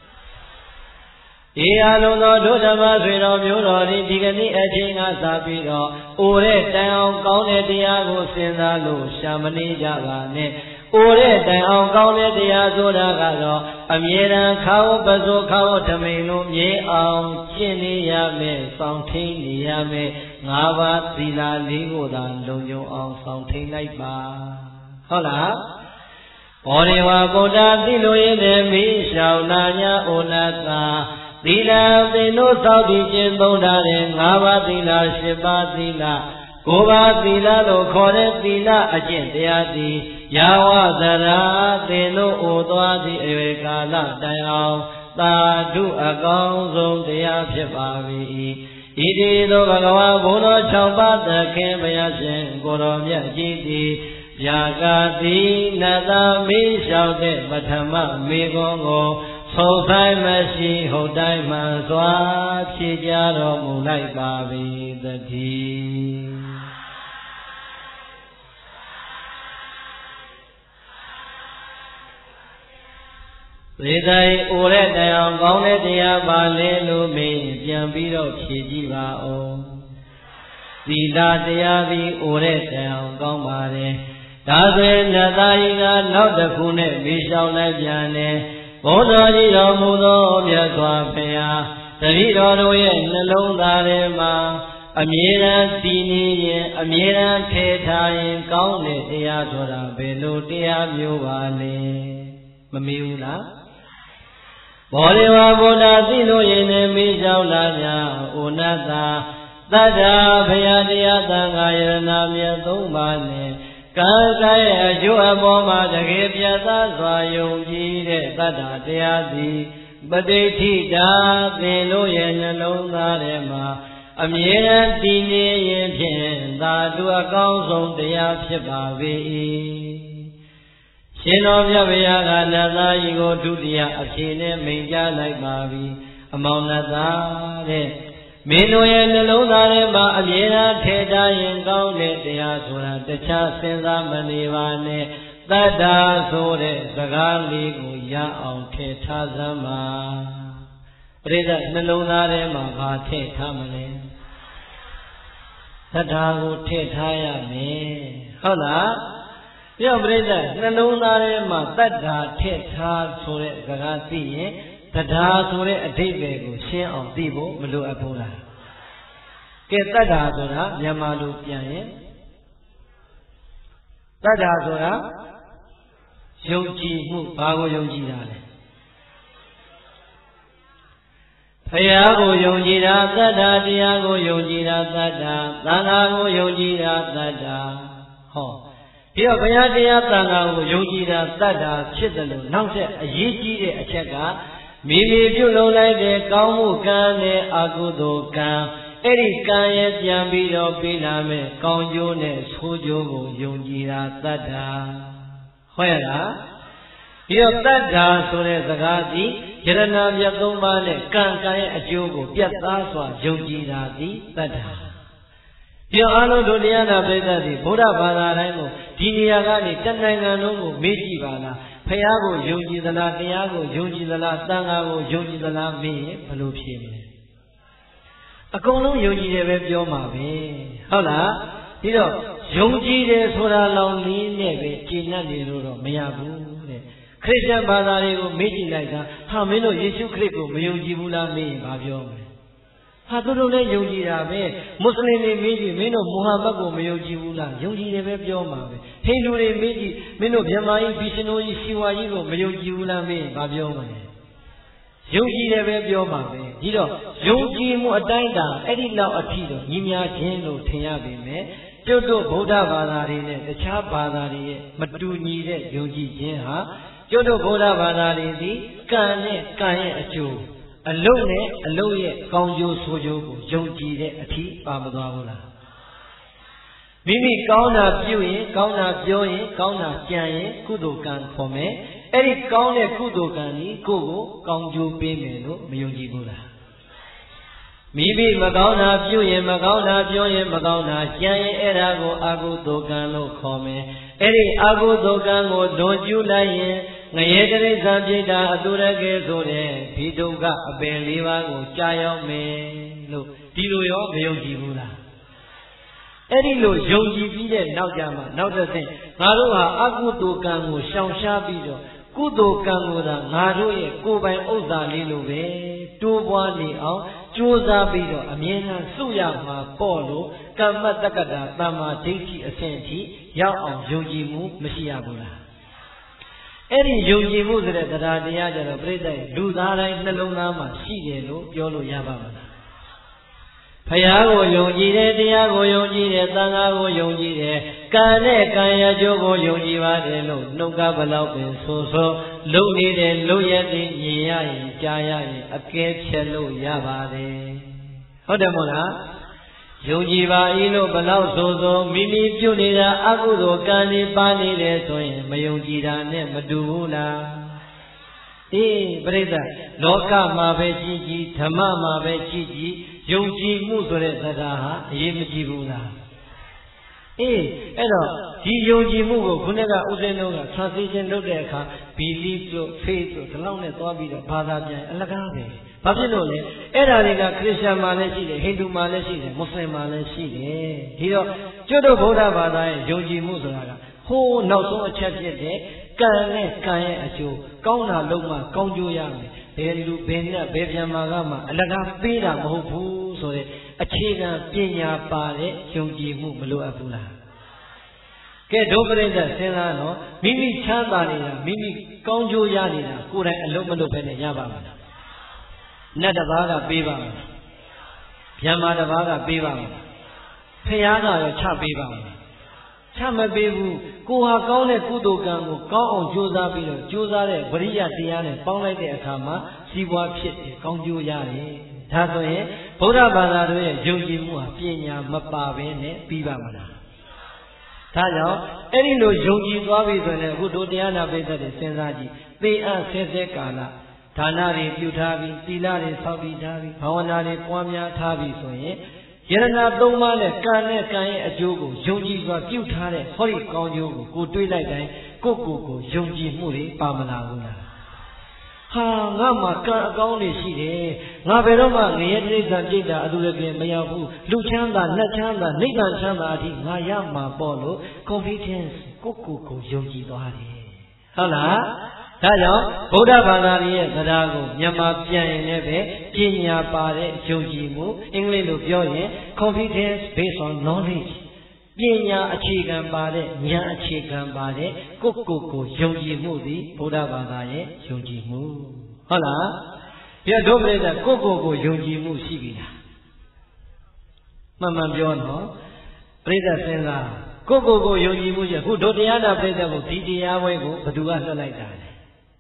ဒီအလုံးသောဒုဓမ္မဆွေတော်မျိုးတော်ဒီဒီကနေ့အချိန်ကစပြီးတော့အိုတဲ့တန်အောင်ကောင်းတဲ့တရားကိုစဉ်းစားလို့ရှာမနေကြပါနဲ့အိုတဲ့တန်အောင်ကောင်းတဲ့တရားဆိုတာကတော့အမြဲတမ်းခါဝပစိုးခါဝဓမိန်လို့မြေအောင်ကျင့်နေရမယ်စောင့်ထိန်နေရမယ်ငါးပါးသီလလေးကိုသာလုံခြုံအောင်စောင့်ထိန်လိုက်ပါဟုတ်လားဘောဓိဝါဗုဒ္ဓသိလို့ရတဲ့မိရှောင်းနာညာဩနာသာသီလသင်တို့သောက်တည်ခြင်းသုံးထားတဲ့ငါးပါးသီလရှစ်ပါးသီလကိုးပါးသီလလို့ခေါ်တဲ့သီလအကျင့်တရားသည်ယာဝသရာသင်တို့ဩသွားသည့်အရွယ်ကာလတိုင်အောင်သာဓုအကောင်းဆုံးတရားဖြစ်ပါ၏ဣတိသောဘဂဝါဘုံတော်၆ပါးသခင်ဘုရားရှင်ကိုတော်မြတ်ကြီးသည်ယာကတိနတမေလျှောက်တဲ့ပထမမေခွန်းကိုဆုံးဆိုင်မရှိဟုတ်တိုင်းမှန်စွာဖြေကြတော်မူလိုက်ပါ၏တည်းသေတိုင်အိုတဲ့တရားကောင်းတဲ့တရားပါလေလို့မင်းပြန်ပြီးတော့ဖြေကြည့်ပါဦးသီလတရားသည်အိုတဲ့တောင်ကောင်းပါတယ်ဒါဆိုရင်နတ်သားကြီးကနောက်တစ်ခုနဲ့မေးလျှောက်လိုက်ပြန်တယ်ဘုရားကြီးတော်မူသောမြတ်စွာဘုရားတတိတော်တို့ရဲ့နှလုံးသားထဲမှာအမြဲတမ်းတည်နေရင်အမြဲတမ်းထည့်ထားရင်ကောင်းတဲ့တရားဆိုတာဘယ်လိုတရားမျိုးပါလဲမမေးဘူးလားဘောဓိဝဗုဒ္ဓသိလို့ရင်လည်းမေးလျှောက်လာကြဩနတ္တသတ္တဘုရားတရားသံဃာယရဏမြတ်သုံးပါးနဲ့ကာကရဲ့အကျိုးအပေါ်မှာတကယ်ပြတ်သားစွာယုံကြည်တဲ့သတ္တတရားသည်ပဋိဋ္ဌိတာသင်တို့ရဲ့နှလုံးသားထဲမှာအမြဲတမ်းတည်နေရင်ဖြင့်သာဓုအကောင်းဆုံးတရားဖြစ်ပါ၏ရှင်တော်မြတ်ဗျာကနတ်သားကြီးကိုဒုတိယအဖြစ်နဲ့မိန့်ကြားလိုက်ပါပြီအမောင်နတ်သားတဲ့မင်းတို့ရဲ့နှလုံးသားထဲမှာအမြဲတမ်းထည့်ထားရင်ကောင်းတဲ့တရားဆိုတာတခြားစဉ်းစားမနေပါနဲ့တတ္တာဆိုတဲ့စကားလေးကိုရအောင်ထည့်ထားစမ်းပါပရိသတ်နှလုံးသားထဲမှာဘာထည့်ထားမလဲတတ္တာကိုထည့်ထားရမယ်ဟုတ်လားပြောပရိသတ်နှလုံးသားထဲမှာတတ္တာထည့်ထားဆိုတဲ့စကားသိရင်တတ္တာဆိုတဲ့အဓိပ္ပာယ်ကိုရှင်းအောင်သိဖို့မလိုအပ်ဘူးလားကဲတတ္တာဆိုတာမြန်မာလိုပြန်ရင်တတ္တာဆိုတာယုံကြည်မှုဘာကိုယုံကြည်တာလဲဘုရားကိုယုံကြည်တာတတ္တာတရားကိုယုံကြည်တာတတ္တာသံဃာကိုယုံကြည်တာတတ္တာဟောပြီးတော့ဘုရားတရားသံဃာကိုယုံကြည်တာတတ္တာဖြစ်တယ်လို့နောက်ဆက်အရေးကြီးတဲ့အချက်ကမိမိပြုလုပ်လိုက်တဲ့ကောင်းမှုကံနဲ့အကုသိုလ်ကံအဲ့ဒီကံရဲ့ပြန်ပြီးတော့ပြီးလာမဲ့ကောင်းကျိုးနဲ့ဆိုးကျိုးကိုယုံကြည်တာတတ္တာဟုတ်ရလားပြီးတော့တတ္တာဆိုတဲ့စကားသည်ယရဏမြတ်သုံးပါးနဲ့ကံကံရဲ့အကျိုးကိုပြတ်သားစွာယုံကြည်တာသည်တတ္တာပြီးတော့အလုံးတို့တရားနာပိဋကသည်ဗုဒ္ဓဘာသာတိုင်းကိုဒီနေရာကနေတနိုင်ငံလုံးကိုမေးကြည့်ပါလားဖះကိုယုံကြည်သလားတရားကိုယုံကြည်သလားသံဃာကိုယုံကြည်သလားမေးရင်ဘယ်လိုဖြေမလဲအကုန်လုံးယုံကြည်တယ်ပဲပြောမှာပဲဟုတ်လားဒီတော့ယုံကြည်တယ်ဆိုတာလောင်လေးနဲ့ပဲကျင့်တတ်နေလို့တော့မရဘူးတဲ့ခရစ်ယာန်ဘာသာတွေကိုမေးကြည့်လိုက်တာဟာမင်းတို့ယေရှုခရစ်ကိုမယုံကြည်ဘူးလားမေးရင်ဘာပြောမလဲဟာသူတို့လည်းယုံကြည်တာပဲမွတ်စလင်တွေမေးကြည့်မင်းတို့မူဟာမတ်ကိုမယုံကြည်ဘူးလားယုံကြည်တယ်ပဲပြောမှာပဲဟိန္ဒူတွေမေးကြည့်မင်းတို့ဗြဟ္မာကြီးဘီရှင်တို့ကြီးရှိဝါကြီးကိုမယုံကြည်ဘူးလားမေးရင်ဘာပြောမလဲယုံကြည်တယ်ပဲပြောမှာပဲဒီတော့ယုံကြည်မှုအတိုင်းတာအဲ့ဒီလောက်အထိတော့ညီများခြင်းလို့ထင်ရပေမဲ့ကျွတ်တို့ဗုဒ္ဓဘာသာတွေနဲ့တခြားဘာသာတွေရဲ့မတူညီတဲ့ယုံကြည်ခြင်းဟာကျွတ်တို့ဗုဒ္ဓဘာသာတွေသည်ကံနဲ့ကံရဲ့အကျိုးအလုံးနဲ့အလုံးရဲ့ကောင်းကျိုးဆိုးကျိုးကိုယုံကြည်တဲ့အထိပါမသွားဘူးလားမိမိကောင်းတာပြုရင်ကောင်းတာပြောရင်ကောင်းတာကြံရင်ကုသိုလ်ကံခေါ်မယ်အဲ့ဒီကောင်းတဲ့ကုသိုလ်ကံကြီးကိုယ့်ကိုကောင်းကျိုးပေးမယ်လို့မယုံကြည်ဘူးလားမိမိမကောင်းတာပြုရင်မကောင်းတာပြောရင်မကောင်းတာကြံရင်အဲ့ဒါကိုအကုသိုလ်ကံလို့ခေါ်မယ်အဲ့ဒီအကုသိုလ်ကံကိုလွန်ကျူးလိုက်ရင်ငရေတရိစ္ဆာန်ပြိတ္တာအတုရကေဆိုတဲ့ဒီဒုက္ခအပင်လေးပါးကိုကြာရောက်မယ်လို့ဒီလိုရောမယုံကြည်ဘူးလားအဲ့ဒီလိုယုံကြည်ပြီးတဲ့နောက်ကြမှာနောက်တစ်ဆင့်ငါတို့ဟာအကုသိုလ်ကံကိုရှောင်ရှားပြီးတော့ကုသိုလ်ကံကိုသာငါတို့ရဲ့ကိုယ်ပိုင်ဥစ္စာလေးလိုပဲတိုးပွားနေအောင်ကြိုးစားပြီးတော့အမြဲတမ်းစုရမှာပေါ့လို့ကမ္မတက္ကတာတမ္မာဒိဋ္ဌိအဆင့်အထိရောက်အောင်ယုံကြည်မှုမရှိရဘူးလားအဲ့ဒီယုံကြည်မှုဆိုတဲ့တရားတရားကြတော့ပြိဿလူသားတိုင်းနှလုံးသားမှာရှိတယ်လို့ပြောလို့ရပါမလားဖယားကိုယုံကြည်တယ်တရားကိုယုံကြည်တယ်သံဃာကိုယုံကြည်တယ်ကံနဲ့ကံရကျိုးကိုယုံကြည်ပါတယ်လို့နှုတ်ကဘလောက်ပင်ဆိုဆိုလုံနေတဲ့လုံရတဲ့မြင်ရရင်ကြားရရင်အကဲဖြတ်လို့ရပါတယ်ဟုတ်တယ်မို့လားယုံကြည်ပါ၏လို့ဘလောက်ဆိုဆိုမိမိပြုနေတာအကုသိုလ်ကံတွေပါနေတယ်ဆိုရင်မယုံကြည်တာနဲ့မတူဘူးလားအေးပြိဿလောကမှာပဲကြည်ကြည်ဓမ္မမှာပဲကြည်ကြည်ယုံကြည်မှုဆိုတဲ့သဒ္ဒါဟာအရေးမကြီးဘူးလားအေးအဲ့တော့ဒီယုံကြည်မှုကိုခုနကဥစဉ်တို့က translation လုပ်တဲ့အခါ belief တို့ faith တို့ဒီလောက်နဲ့သွားပြီးတော့ဘာသာပြန်အလကားပဲဘာဖြစ်လို့လဲအဲ့ဒါတွေကခရစ်ယာန်မှာလည်းရှိတယ်ဟိန္ဒူမှာလည်းရှိတယ်မွတ်စလင်မှာလည်းရှိတယ်ဒီတော့ကျွတ်တို့ဗုဒ္ဓဘာသာရဲ့ယုံကြည်မှုဆိုတာကဟိုးနောက်ဆုံးအချက်ဖြစ်တဲ့ကံနဲ့ကံရဲ့အကျိုးကောင်းတာလုံးမှကောင်းကျိုးရမယ်ဘယ်လူဘယ်နဲ့ဘယ်ပြန်မှာကမှအလကားပေးတာမဟုတ်ဘူးဆိုတဲ့အခြေခံပညာပါတဲ့ယုံကြည်မှုမလိုအပ်ဘူးလားကဲဒုပရိသတ်စဉ်းစားတော့မိမိချမ်းသာနေတာမိမိကောင်းကျိုးရနေတာကိုယ်တိုင်အလုံးမလုပ်ဘဲနဲ့ရပါမလားနတ်တစ်ပါးကပေးပါမလားဗျမ္မာတစ်ပါးကပေးပါမလားဖျားကရောချပေးပါမလားချမပေးဘူးကိုဟာကောင်းတဲ့ကုသိုလ်ကံကိုကောင်းအောင်ကြိုးစားပြီးတော့ကြိုးစားတဲ့ဝရိယတရားနဲ့ပေါင်းလိုက်တဲ့အခါမှာစီးပွားဖြစ်တယ်ကောင်းကျိုးရတယ်ဒါဆိုရင်ဗုဒ္ဓဘာသာတို့ရဲ့ယုံကြည်မှုဟာပညာမပါဘဲနဲ့ပြီးပါမလားဒါကြောင့်အဲ့ဒီလိုယုံကြည်သွားပြီဆိုရင်အခုတို့တရားနာပိဋကတ်တွေစဉ်းစားကြည့်သေအပ်ဆဲဆဲကာလဒါနတွေပြုထားပြီးသီလတွေဆောက်ပြီးထားပြီးဘာဝနာတွေပွားများထားပြီးဆိုရင်ယရဏသုံးပါးနဲ့ကံနဲ့ကံရဲ့အကျိုးကိုယုံကြည်စွာပြုထားတဲ့ဟောဒီကောင်းကျိုးကိုကိုတွေးလိုက်တိုင်းကိုကိုကိုယုံကြည်မှုတွေပါမလာဘူးလားဟာငါမှကံအကောင်းတွေရှိတယ်ငါဘယ်တော့မှငရဲတိရစ္ဆာန်ပြိတ္တာအတူတကယ်မရောက်ဘူးလူချမ်းသာနတ်ချမ်းသာနိဗ္ဗာန်ချမ်းသာအထိငါရမှာပေါ့လို့ confidence ကိုကိုကိုယုံကြည်သွားတယ်ဟုတ်လားဒါကြောင့်ဗုဒ္ဓဘာသာရဲ့သဒ္ဒါကိုမြန်မာပြန်ရင်လည်းပဲပညာပါတဲ့ယုံကြည်မှုအင်္ဂလိပ်လိုပြောရင် confidence based on knowledge ပညာအခြေခံပါတဲ့ဉာဏ်အခြေခံပါတဲ့ကိုယ့်ကိုယ်ကိုယုံကြည်မှုသည်ဗုဒ္ဓဘာသာရဲ့ယုံကြည်မှုဟုတ်လားပြတ်တို့ပြိတ္တကိုယ့်ကိုယ်ကိုယုံကြည်မှုရှိပြီလားမှန်မှန်ပြောနော်ပြိတ္တစဉ်းစားကိုယ့်ကိုယ်ကိုယုံကြည်မှုရှိအခုတို့တရားနာပြိတ္တကိုဒီတရားပွဲကိုဘယ်သူကလွှတ်လိုက်တာလဲ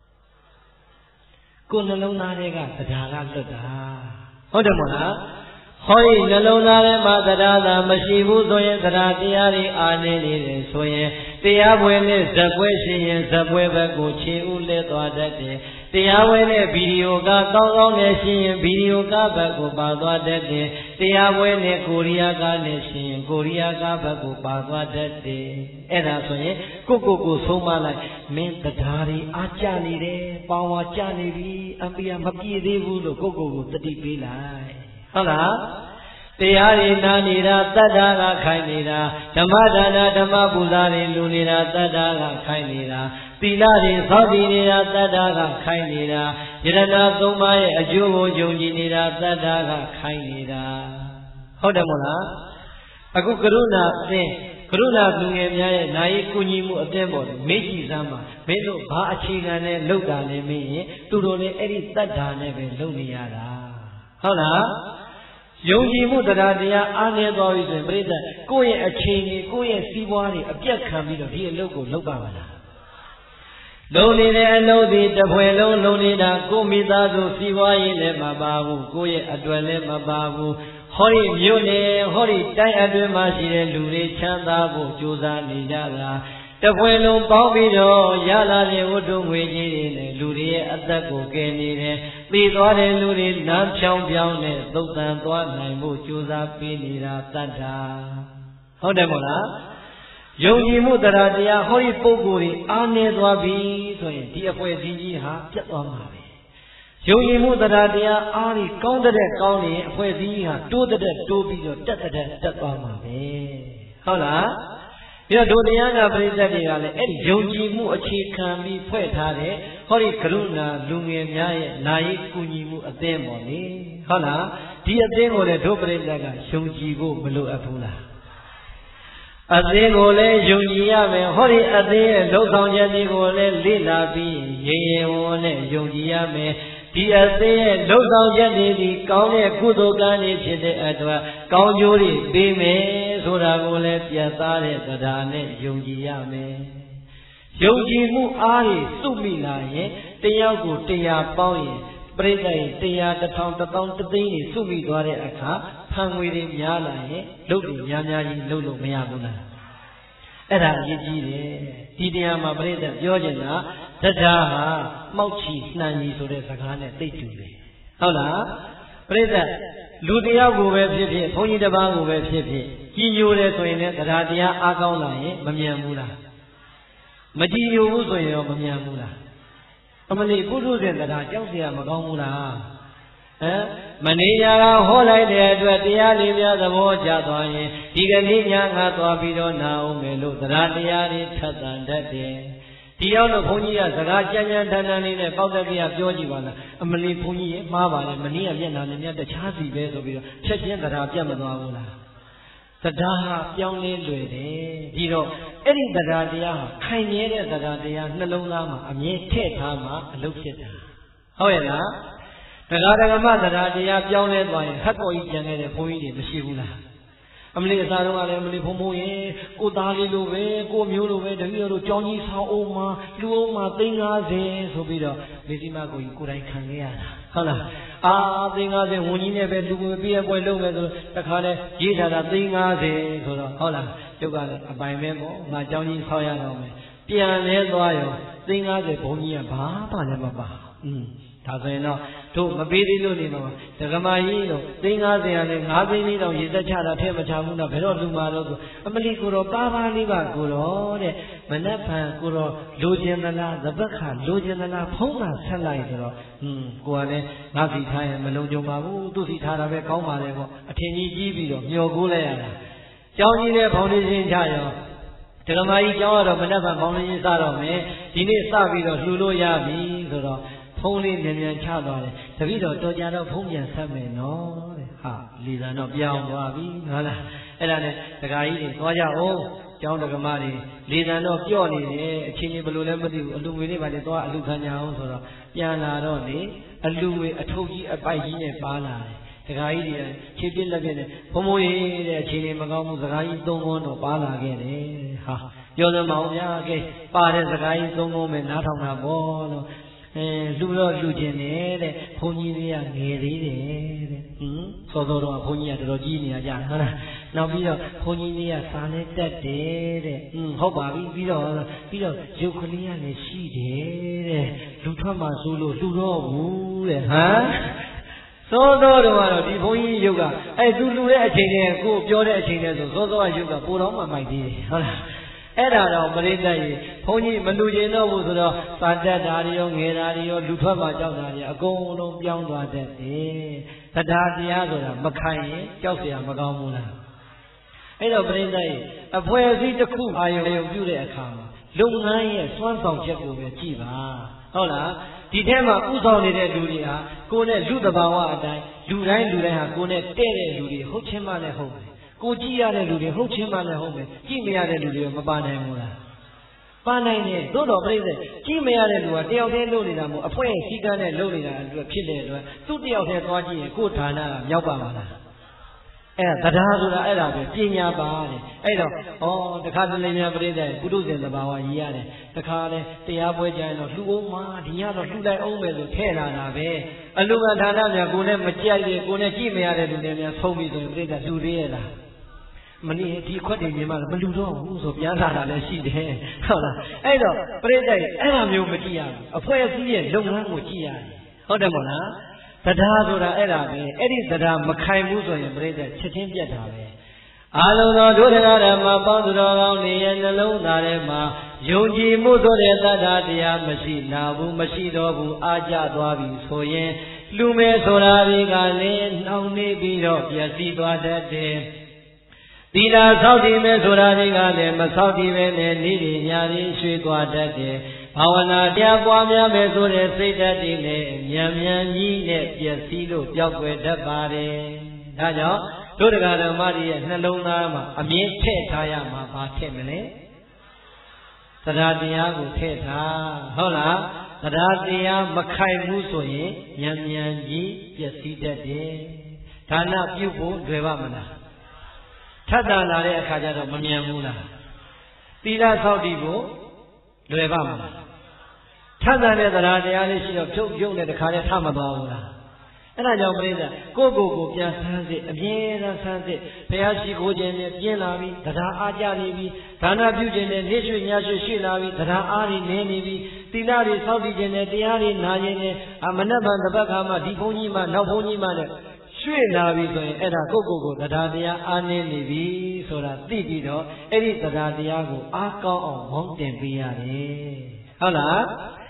ကိုယ်နှလုံးသားတွေကတရားကလွတ်တာဟုတ်တယ်မို့လားဟောဒီနှလုံးသားထဲမှာတရားသာမရှိဘူးဆိုရင်တရားတရားတွေအာနေနေတယ်ဆိုရင်တရားပွဲနဲ့ဇက်ပွဲရှိရင်ဇက်ပွဲဘက်ကိုခြေဥလဲသွားတတ်တယ်တရားပွဲနဲ့ဗီဒီယိုကကောင်းကောင်းနဲ့ရှိရင်ဗီဒီယိုကဘက်ကိုပါသွားတတ်တယ်တရားပွဲနဲ့ကိုရီးယားကနဲ့ရှိရင်ကိုရီးယားကဘက်ကိုပါသွားတတ်တယ်အဲ့ဒါဆိုရင်ကိုကိုကိုဆုံးမလိုက်မင်းတရားတွေအားကြနေတယ်ပေါင်းဝါကြနေပြီအပိယမပြည့်သေးဘူးလို့ကိုကိုကိုတတိပေးလိုက်ဟုတ်လားတရားရည်နာနေတာတတ္တာကခိုင်းနေတာဓမ္မဒါနဓမ္မပူဇာတွေလူနေတာတတ္တာကခိုင်းနေတာသီလတွေသောက်တည်နေတာတတ္တာကခိုင်းနေတာယရဏသုံးပါးရဲ့အကျိုးကိုယုံကြည်နေတာတတ္တာကခိုင်းနေတာဟုတ်တယ်မို့လားအခုကရုဏာအသင်းကရုဏာလူငယ်များရဲ့နာယီကုညီမှုအသင်းပေါ်မေ့ကြည့်စမ်းပါမင်းတို့ဘာအခြေခံနဲ့လုပ်တာလဲမင်းရင်သူတို့လည်းအဲ့ဒီတတ္တာနဲ့ပဲလုပ်နေရတာဟုတ်လားယုံကြည်မှုတရားတရားအားနည်းသွားပြီဆိုရင်ပြိဿကိုယ့်ရဲ့အခြေအနေကိုယ့်ရဲ့စီးပွားတွေအပြတ်ခံပြီးတော့ဒီအလုပ်ကိုလုပ်ပါမလားလုံနေတဲ့အလုပ်ဒီတစ်ဖွဲ့လုံးလုံနေတာကိုမိသားစုစီးပွားရေးလည်းမပါဘူးကိုယ့်ရဲ့အတွက်လည်းမပါဘူးဟောဒီမြို့နယ်ဟောဒီတိုင်းအတွင်းမှာရှိတဲ့လူတွေချမ်းသာဖို့ကြိုးစားနေကြတာတပွဲလုံးပေါင်းပြီးတော့ရလာတဲ့ဝတ္ထုငွေကြီးတွေနဲ့လူတွေရဲ့အသက်ကိုကယ်နေတယ်။ပြီးသွားတဲ့လူတွေလမ်းဖြောင်းပြောင်းနဲ့သုတ်တန်သွားနိုင်ဖို့ကြိုးစားပေးနေတာတတ်တာ။ဟုတ်တယ်မို့လား။ယုံကြည်မှုတရားတရားဟောဒီပုဂ္ဂိုလ်တွေအားနည်းသွားပြီဆိုရင်ဒီအပွဲကြီးကြီးဟာပြတ်သွားမှာပဲ။ယုံကြည်မှုတရားတရားအားဒီကောင်းတဲ့ကောင်းနေအပွဲကြီးဟာတိုးတဲ့တိုးပြီးတော့တက်တဲ့တက်သွားမှာပဲ။ဟုတ်လား။ပြီးတော့ဒုတရားနာပရိသတ်တွေကလည်းအဲ့ဒီယုံကြည်မှုအခြေခံပြီးဖွဲ့ထားတဲ့ဟောဒီကရုဏာလူငယ်များရဲ့နာယီကူညီမှုအသင်းပေါ့လေဟုတ်လားဒီအသင်းကိုလည်းဒုပရိသတ်ကယုံကြည်ဖို့မလိုအပ်ဘူးလားအသင်းကိုလည်းယုံကြည်ရမယ်ဟောဒီအသင်းရဲ့လုံဆောင်ချက်တွေကိုလည်းလေ့လာပြီးရေရင်ဝန်းနဲ့ယုံကြည်ရမယ်ဒီအသင်းရဲ့လုံဆောင်ချက်တွေဒီကောင်းတဲ့ကုသိုလ်ကံတွေဖြစ်တဲ့အတွက်ကောင်းကျိုးတွေပေးမယ်ဆိုတာကိုလည်းပြတ်သားတဲ့တရားနဲ့ယုံကြည်ရမယ်ယုံကြည်မှုအားဖြင့်စုမိလာရင်တယောက်ကိုတရားပေါင်းရင်ပြိဿရဲ့တရားတစ်ထောင်တစ်သောင်းတစ်သိန်းကြီးစုမိသွားတဲ့အခါဖန်ငွေတွေများလာရင်လုပ်ပြီးများများကြီးလုပ်လို့မရဘူးလားအဲ့ဒါအရေးကြီးတယ်ဒီတရားမှာပြိဿပြောချင်တာတရားဟာမှောက်ချီနှံကြီးဆိုတဲ့စကားနဲ့သိတူတယ်ဟုတ်လားပြိဿလူတယောက်ကိုပဲဖြစ်ဖြစ်ဘုန်းကြီးတစ်ပါးကိုပဲဖြစ်ဖြစ်ကြီးညိုတယ်ဆိုရင်လည်းတရားတရားအားကောင်းလာရင်မမြန်ဘူးလားမကြည်ညိုဘူးဆိုရင်ရောမမြန်ဘူးလားအမလီပုထုဇဉ်တရားကြောက်เสียမကောင်းဘူးလားမနေညာကဟောလိုက်တဲ့အတွက်တရားလေးများသဘောကျသွားရင်ဒီကနေ့ညငါသွားပြီးတော့နာအောင်မယ်လို့တရားတရားတွေထပ်တန်တတ်တယ်ဒီရောက်တော့ဘုန်းကြီးကစကားကြမ်းကြမ်းတန်တန်လေးနဲ့ပေါက်တဲ့ပြပြောကြည့်ပါလားအမလီဘုန်းကြီးရဲ့မှားပါလေမနေ့ကမျက်နှာနဲ့မြတ်တခြားစီပဲဆိုပြီးတော့ချက်ချင်းတရားပြတ်မသွားဘူးလားတရားဟာပြောင်းလဲလွယ်တယ်ဒီတော့အဲ့ဒီတရားတရားဟာခိုင်မြဲတဲ့တရားတရားနှလုံးသားမှာအမြဲထည့်ထားမှအလုပ်ဖြစ်တာဟုတ်ရဲ့လားတရားဓမ္မတရားတရားပြောင်းလဲသွားရင်ဟတ်တော်ကြီးကျန်ခဲ့တဲ့ဘုန်းကြီးတွေမရှိဘူးလားအမလီအစားတော့ကလည်းအမလီဘုံဘုံရေကိုသားလေးလိုပဲကိုမျိုးလိုပဲတပည့်တော်ကြောင်းကြီးဆောင်းအောင်မှာလူအောင်မှာသိန်း၅၀ဆိုပြီးတော့မေစီမကိုကြီးကိုယ်တိုင်ခံခဲ့ရတာဟုတ်လားအာသိန်း၅၀ဝန်ကြီးနဲ့ပဲလူကိုပြည့်ပွဲလုပ်မယ်ဆိုတခါလဲရေးထားတာသိန်း၅၀ဆိုတော့ဟုတ်လားကျုပ်ကလည်းအပိုင်ပဲပေါ့ငါကြောင်းကြီးဆောင်းရတော့မယ်ပြန်လဲသွားရောသိန်း၅၀ဘုံကြီးကဘာမှလည်းမပါอืมဒါဆိုရင်တော့တို့မပေးသေးလို့နေတော့ဒကမာကြီးတို့သိန်း၅၀ရနဲ့၅သိန်းလေးတော့ရေသက်ချတာထဲမချဘူးနော်ဘယ်တော့လူမာတော့ဆိုအမလီကိုတော့ပါပါလေးပါကိုတော့တဲ့မနှက်ဖန်ကိုတော့လိုချင်သလားသပတ်ခါလိုချင်သလားဖုံးတာဆက်လိုက်ဆိုတော့ဟွန်းကိုကလည်းငါစီထားရင်မလုံးကြုံပါဘူးသူစီထားတာပဲကောင်းပါလေပေါ့အထင်ကြီးကြီးပြီးတော့မျောကိုးလိုက်ရတာကျောင်းကြီးတဲ့ဖောင်ဒေးရှင်းချရောဒကမာကြီးကျောင်းကတော့မနှက်ဖန်ဖောင်ဒေးရှင်းစတော့မယ်ဒီနေ့စပြီးတော့လှူလို့ရပြီဆိုတော့ဖုံးလေးမြန်မြန်ချသွားတယ်တပည့်တော်တော်ကြတော့ဖုံးပြန်ဆက်မယ်နော်တဲ့ဟာလီသာတော့ပြောင်းသွားပြီဟုတ်လားအဲ့ဒါနဲ့ဒကာကြီးတွေသွားကြအောင်ကျောင်းဒကမတွေလီသာတော့ပြော့နေတယ်အချင်းချင်းဘယ်လိုလဲမသိဘူးအလူငွေလေးပါလေသွားအလူခံကြအောင်ဆိုတော့ပြန်လာတော့လေအလူငွေအထုပ်ကြီးအပိုက်ကြီးနဲ့ပါလာတယ်ဒကာကြီးတွေခြေပြက်လက်ပြက်နဲ့ဘုံဘုံရေးတဲ့အခြေအနေမကောင်းဘူးစကားကြီးသုံးခွန်းတော့ပါလာခဲ့တယ်ဟာပြောစမ်းမအောင်ဗျာကဲပါတဲ့စကားကြီးသုံးခွန်းပဲနားထောင်တာပေါ့လို့အဲလူတော့လူကျင်တယ်တဲ့ဘုန်းကြီးတွေကငယ်သေးတယ်တဲ့ဟင်စောစောတော့ဘုန်းကြီးကတော်တော်ကြီးနေရကြဟုတ်လားနောက်ပြီးတော့ဘုန်းကြီးတွေကစာနဲ့တက်တယ်တဲ့ဟင်ဟုတ်ပါပြီပြီးတော့ပြီးတော့ရုပ်ကလေးကလည်းရှိတယ်တဲ့လူထွက်မှဆိုလို့လူတော့ဘူးတဲ့ဟမ်စောစောတော့ကတော့ဒီဘုန်းကြီးရုပ်ကအဲသူလူတဲ့အချိန်တည်းကိုပြောတဲ့အချိန်တည်းဆိုစောစောကရုပ်ကပိုတော်မှမိုက်သေးတယ်ဟုတ်လားအဲ့ဒါတော့ပရိသတ်ကြီးဘုန်းကြီးမလူကျင်တော့ဘူးဆိုတော့စာတက်တာတွေရောငယ်တာတွေရောလူထွက်မှကြောက်တာတွေအကုန်လုံးပြောင်းသွားတတ်တယ်တရားတရားဆိုတာမခိုင်ရင်ကြောက်เสียမကောင်းဘူးလားအဲ့တော့ပရိသတ်ကြီးအဖွဲ့အစည်းတစ်ခုအာရုံပြုတဲ့အခါမှာလုပ်ငန်းရဲ့စွမ်းဆောင်ချက်ကိုပဲကြည့်ပါဟုတ်လားဒီထဲမှာဥဆောင်နေတဲ့လူတွေဟာကိုယ်နဲ့လူတဘာဝအတိုင်းလူတိုင်းလူတိုင်းဟာကိုယ်နဲ့တဲ့တဲ့လူတွေဟုတ်ချင်းမှလည်းဟုတ်တယ်ကိုကြည့်ရတဲ့လူတွေဟုတ်ချင်းမှလည်းဟုတ်မယ်ကြည့်မရတဲ့လူတွေမပါနိုင်ဘူးလားပါနိုင်တယ်သို့တော်ပြိဿကြည့်မရတဲ့လူကတယောက်တည်းလုပ်နေတာမဟုတ်အဖွဲ့စည်းကမ်းနဲ့လုပ်နေတာအတွက်ဖြစ်တဲ့အတွက်သူ့တယောက်တည်းသွားကြည့်ရင်ကိုယ်ဌာနကမြောက်ပါမှာလားအဲ့ဒါတရားဆိုတာအဲ့ဒါပဲပညာပါတဲ့အဲ့တော့ဩတခါတလေများပြိဿပုထုဇဉ်သဘာဝကြီးရတယ်တခါလဲတရားပွဲကြရင်တော့လှူအောင်မှာဒီညတော့လှူလိုက်အောင်ပဲလို့ထဲလာတာပဲအလူကဌာနများကိုယ်နဲ့မကြိုက်တဲ့ကိုယ်နဲ့ကြည့်မရတဲ့လူတွေများဆုံးပြီဆိုရင်ပြိဿလှူသေးရလားမနေ့ဒီခွက်တွေမြင်မှမလူတော့ဘူးဆိုပြန်လာတာလည်းရှိတယ်ဟုတ်လားအဲ့တော့ပြိဿအဲ့ဒါမျိုးမကြည့်ရဘူးအဖွဲ့အစည်းရဲ့လုပ်ငန်းကိုကြည့်ရတယ်ဟုတ်တယ်မို့လားတရားဆိုတာအဲ့ဒါပဲအဲ့ဒီတရားမခိုင်ဘူးဆိုရင်ပြိဿချက်ချင်းပြတ်တာပဲအာလုံးသောဒုဒကာဓမ္မပေါင်းသူတော်ကောင်းနေရဲ့နှလုံးသားထဲမှာယုံကြည်မှုဆိုတဲ့သတ္တတရားမရှိနာဘူးမရှိတော့ဘူးအာကြသွားပြီဆိုရင်လူမဲဆိုတာတွေကလည်းနှောင့်နှေးပြီးတော့ပျက်စီးသွားတတ်တယ်သီလဆောက်တည်မဲ့ဆိုတာတွေကလည်းမဆောက်တည်ပဲနဲ့နေ့ညညရွှေသွားတတ်တယ်ဘာဝနာတရားပွားများမယ်ဆိုတဲ့စိတ်ဓာတ်တွေနဲ့မြန်မြန်ကြီးနဲ့ပျက်စီးလို့ပျောက်ကွယ်တတ်ပါတယ်ဒါကြောင့်ဒုဒကာဓမ္မတွေရဲ့နှလုံးသားမှာအမြင်ထည့်ထားရမှာဘာထည့်မလဲတရားတရားကိုထည့်ထားဟုတ်လားတရားတရားမခိုင်ဘူးဆိုရင်မြန်မြန်ကြီးပျက်စီးတတ်တယ်ဒါနပြုဖို့လွယ်ပါမလားထပ်တန်လာတဲ့အခါကျတော့မမြန်ဘူးလားသီလဆောက်တည်ဖို့လွယ်ပါမလားထပ်တန်တဲ့တရားတရားလေးရှိတော့ဖြုတ်ဖြုတ်နဲ့တခါတည်းထမသွားဘူးလားအဲ့ဒါကြောင့်ပြိဿကိုကိုကိုပြန်ဆန်းစစ်အမြဲတမ်းဆန်းစစ်ဘုရားရှိခိုးခြင်းနဲ့ပြင်းလာပြီတရားအားကြနေပြီဒါနပြုခြင်းနဲ့နေရွှေညရွှေရှိလာပြီတရားအားတွေနေနေပြီသီလတွေဆောက်တည်ခြင်းနဲ့တရားတွေနာခြင်းနဲ့အမနက်ဗန်တပတ်ခါမှဒီဘုန်းကြီးမှနောက်ဘုန်းကြီးမှနဲ့ရွှေ့လာပြီဆိုရင်အဲ့ဒါကိုကိုကိုတရားတရားအားနေနေပြီဆိုတာသိပြီးတော့အဲ့ဒီတရားတရားကိုအားကောင်းအောင်မောင်းတင်ပေးရတယ်ဟုတ်လား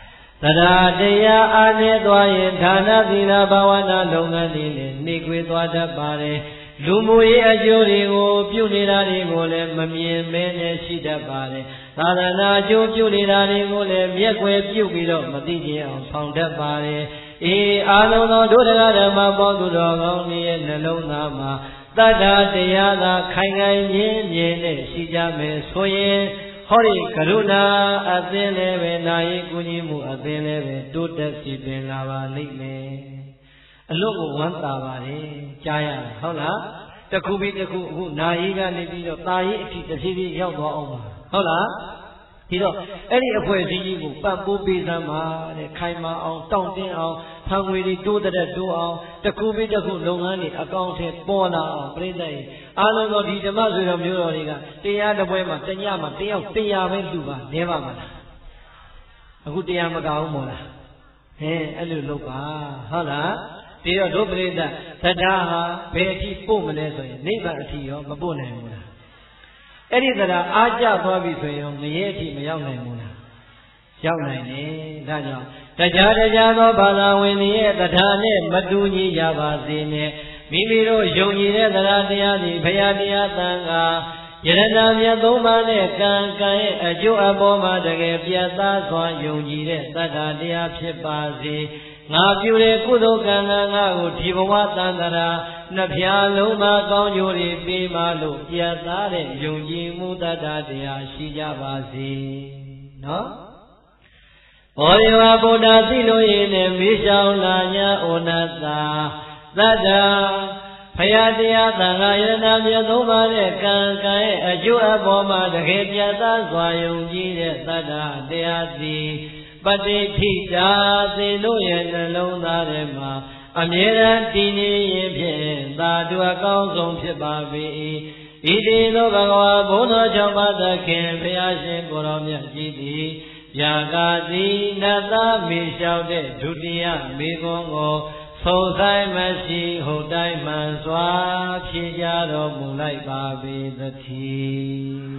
တရားအားနည်းသွားရင်ဌာနသီလဘာဝနာလုပ်ငန်းတွေလည်းနှိကွေးသွားတတ်ပါတယ်လူမှုရေးအကျိုးတွေကိုပြုနေတာတွေကိုလည်းမမြင်မဲနဲ့ရှိတတ်ပါတယ်သာသနာအကျိုးပြုနေတာတွေကိုလည်းမျက်ွယ်ပြုပြီးတော့မသိချင်အောင်ဆောင်တတ်ပါတယ်အေးအားလုံးသောဒုဒကဓမ္မပေါင်းသူတော်ကောင်းတွေရဲ့နှလုံးသားမှာတတ္တတရားသာခိုင်ခိုင်မြဲမြဲနဲ့ရှိကြမယ်ဆိုရင်ဟောဒီကရုဏာအသင်းလည်းပဲနာယီကုညီမှုအသင်းလည်းပဲတိုးတက်စီပင်လာပါလိမ့်မယ်အလို့ကိုဝမ်းသာပါတယ်ကြားရဟုတ်လားတခုပြီးတခုအခုနာယီကနေပြီးတော့တာယီအထိတစ်ဖြည်းဖြည်းရောက်သွားအောင်ပါဟုတ်လားဒီတော့အဲ့ဒီအဖွဲ့အစည်းကြီးကိုပတ်ပိုးပေးစမ်းပါတဲ့ခိုင်မာအောင်တောင့်တင်းအောင်ဖန်ငွေတွေတိုးတဲ့တိုးအောင်တခုပြီးတခုလုပ်ငန်းတွေအကောင့်ထဲပေါ်လာအောင်ပြိဿရဲ့အားလုံးသောဒီဓမ္မဆွေတော်မျိုးတော်တွေကတရားတစ်ပွဲမှာတညမှာတယောက်တရားပဲလူပါနဲပါမလားအခုတရားမကဘူးမို့လားဟဲအဲ့လိုလုပ်ပါဟုတ်လားဒီတော့ဒုပရိသတ်တရားဟာဘယ်အထိပို့မလဲဆိုရင်နိဗ္ဗာန်အထိရောမပို့နိုင်ဘူးလားအဲ့ဒီတရားအားကျသွားပြီဆိုရင်ငရဲအထိမရောက်နိုင်ဘူးလားရောက်နိုင်တယ်ဒါကြောင့်တရားတရားသောဘာသာဝင်တွေရဲ့တရားနဲ့မတူညီကြပါစေနဲ့မိမိတို့ယုံကြည်တဲ့တရားတရားတွေဘုရားတရားသံဃာယရဏမြတ်သုံးပါးနဲ့ကံကံရဲ့အကျိုးအပေါ်မှာတကယ်ပြတ်သားစွာယုံကြည်တဲ့သတ္တတရားဖြစ်ပါစေငါပြုတဲ့ကုသိုလ်ကံကံငါကိုဒီဘဝတန်တရာနှစ်ဖြာလုံးမှာကောင်းကျိုးတွေပေးမှလို့ပြတ်သားတဲ့ယုံကြည်မှုတတ္တတရားရှိကြပါစေနော်ဘောဓိဝဗုဒ္ဓသိလို့ရင်းနဲ့မေးလျှောက်လာညာဩနတာသတ္တဖယားတရားသံဃာယရဏမြတ်သုံးပါးတဲ့ကံကံရဲ့အကျိုးအပေါ်မှာတကယ်ပြတ်သားစွာယုံကြည်တဲ့သတ္တတရားသည်ပฏิထိတာသေလို့ရဲ့နှလုံးသားထဲမှာအမြဲတမ်းတည်နေရင်ဖြင့်သာဓုအကောင်းဆုံးဖြစ်ပါပေ၏ဣတိသောဘဂဝါဘုန်းတော်ကြောင့်ပါသခင်ဘုရားရှင်ကိုယ်တော်မြတ်ကြီးသည်ယာဂတိနတ္တမေလျှောက်တဲ့ဒုတိယမေခွန်းကိုဆုံးဆိုင်မရှိဟုတ်တိုင်းမှန်စွာဖြေကြတော်မူလိုက်ပါပေသတည်း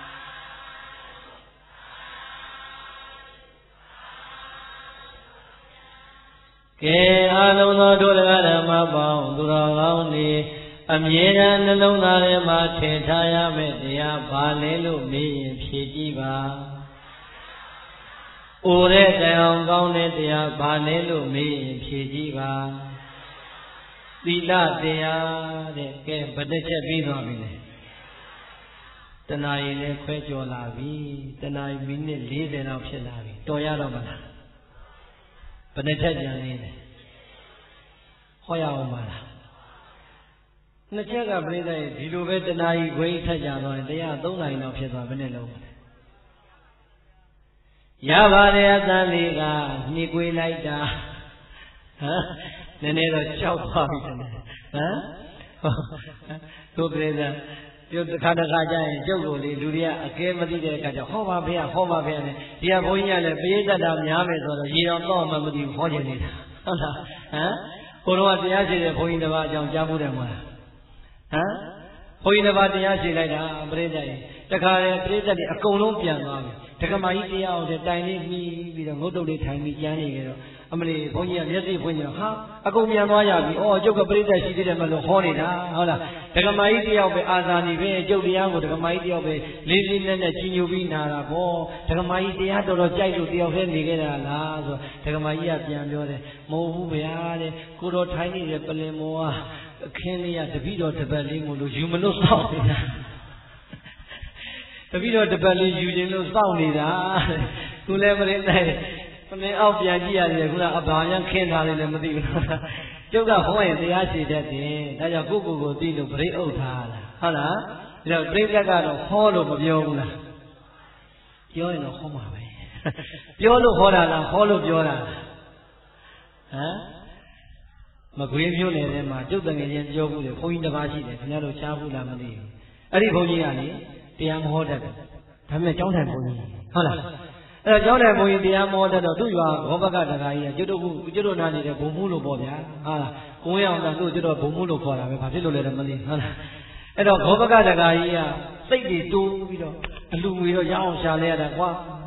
ကဲအားလုံးသောဒုရဂဓမ္မပေါင်းသူတော်ကောင်းတွေအမြဲတမ်းနှလုံးသားထဲမှာထင်ထားရမယ့်တရားဘာလဲလို့မေးရင်ဖြေကြည့်ပါ။အိုတဲ့တရားကောင်းတဲ့တရားဘာလဲလို့မေးရင်ဖြေကြည့်ပါ။သီလတရားတဲ့ကဲဗတ္တချက်ပြီးသွားပြီလေ။တဏှာရည်လည်းခွဲကျော်လာပြီ။တဏှာရည်မိနစ်၄၀လောက်ဖြစ်လာပြီ။တော်ရတော့မလား။ဗတ္တချက်ကြံနေတယ်။ဟောရအောင်ပါလား။နှစ်ချက်ကပြိဿရဲ့ဒီလိုပဲတဏှာရည်ခွဲထက်ကြတော့တရား၃နိုင်လောက်ဖြစ်သွားဘယ်နဲ့လုံးလဲရပါတယ်အသံလေးကညှိကွေးလိုက်တာဟမ်နည်းနည်းတော့ကြောက်သွားပြီဟမ်သို့ပြည့်တဲ့ပြုတ်တစ်ခါတစ်ခါကျရင်ကျုပ်ကိုလေလူတွေကအကဲမသိတဲ့အခါကျဟောပါဖေဟောပါဖေနဲ့ဒီကဘုန်းကြီးကလည်းပိဋကတာများမယ်ဆိုတော့ရေတော်တော့မှမသိဘူးဟောချင်နေတာဟုတ်လားဟမ်ကိုတော်ကတရားရှိတဲ့ဘုန်းကြီးတစ်ပါးအကြောင်းကြားမှုတယ်မဟုတ်လားဟမ်ဘုန်းကြီးတစ်ပါးတရားရှိလိုက်တာပြိဋကရဲ့တခါလေပြိဋကတွေအကုန်လုံးပြန်သွားပြီတက္ကမကြီးတရားအောင်တဲ့တိုင်လေးပြီးပြီးတော့ငုတ်တုတ်လေးထိုင်ပြီးကျမ်းနေကြတော့အမလီဘုန်းကြီးကမျက်စိဖွင့်ကြတော့ဟာအကုန်ပြန်သွားရပြီ။အော်ကျုပ်ကပြိဋ္ဌာရှိသေးတယ်မလို့ဟောနေတာဟုတ်လား။တက္ကမကြီးတရားပဲအာဇာနည်ပဲကျုပ်တရားကိုတက္ကမကြီးတရားပဲလေးလေးနက်နက်ကြီးညိုပြီးနာတာပေါ့။တက္ကမကြီးတရားတော်တော်ကြိုက်လို့တယောက်တည်းနေခဲ့တာလားဆိုတက္ကမကြီးကပြန်ပြောတယ်မဟုတ်ဘူးဗျာတဲ့ကိုတော်ထိုင်နေတဲ့ပလင်မောကအခင်းလေးကတပိတော်တပတ်လေးမို့လို့ယူမလို့စောင့်နေတာ။တပိတော့တပတ်လေးယူခြင်းလို့စောင့်နေတာခုလည်းမင်းတဲ့မင်းအောက်ပြန်ကြည့်ရတယ်ခုနအဘာရန်ခင်းထားတယ်လည်းမသိဘူးကျုပ်ကဟောရင်တရားရှိတတ်တယ်ဒါကြောင့်ကိုကိုကိုသိလို့ပြိဋ္ဌဥထားတာဟုတ်လားဒါတော့ပြိဋ္ဌကတော့ဟောလို့မပြောဘူးလားပြောရင်တော့ဟောမှာပဲပြောလို့ဟောတာလားဟောလို့ပြောတာလားဟမ်မကွေးမျိုးနယ်ထဲမှာကျုပ်တငယ်ချင်းပြောဘူးလေဘုန်းကြီးတစ်ပါးရှိတယ်ခင်ဗျားတို့ရှားဘူးလားမသိဘူးအဲ့ဒီဘုန်းကြီးကလေတရားမဟောတတ်ဘူးဒါပေမဲ့ကျောင်းထိုင်ဘုန်းကြီးဟုတ်လားအဲ့တော့ကျောင်းထိုင်ဘုန်းကြီးတရားမဟောတတ်တော့သူ့ရွာဘောဘကတကာကြီးကကျွတ်တို့ကျွတ်တို့နားနေတဲ့ဘုံမှုလို့ပေါ့ဗျာဟာကိုင်းအောင်တန်တို့ကျွတ်တော့ဘုံမှုလို့ခေါ်တာပဲဘာဖြစ်လို့လဲတော့မသိဟုတ်လားအဲ့တော့ဘောဘကတကာကြီးကစိတ်တွေတိုးပြီးတော့အလူငွေတော့ရအောင်ရှာလဲရတာကွာ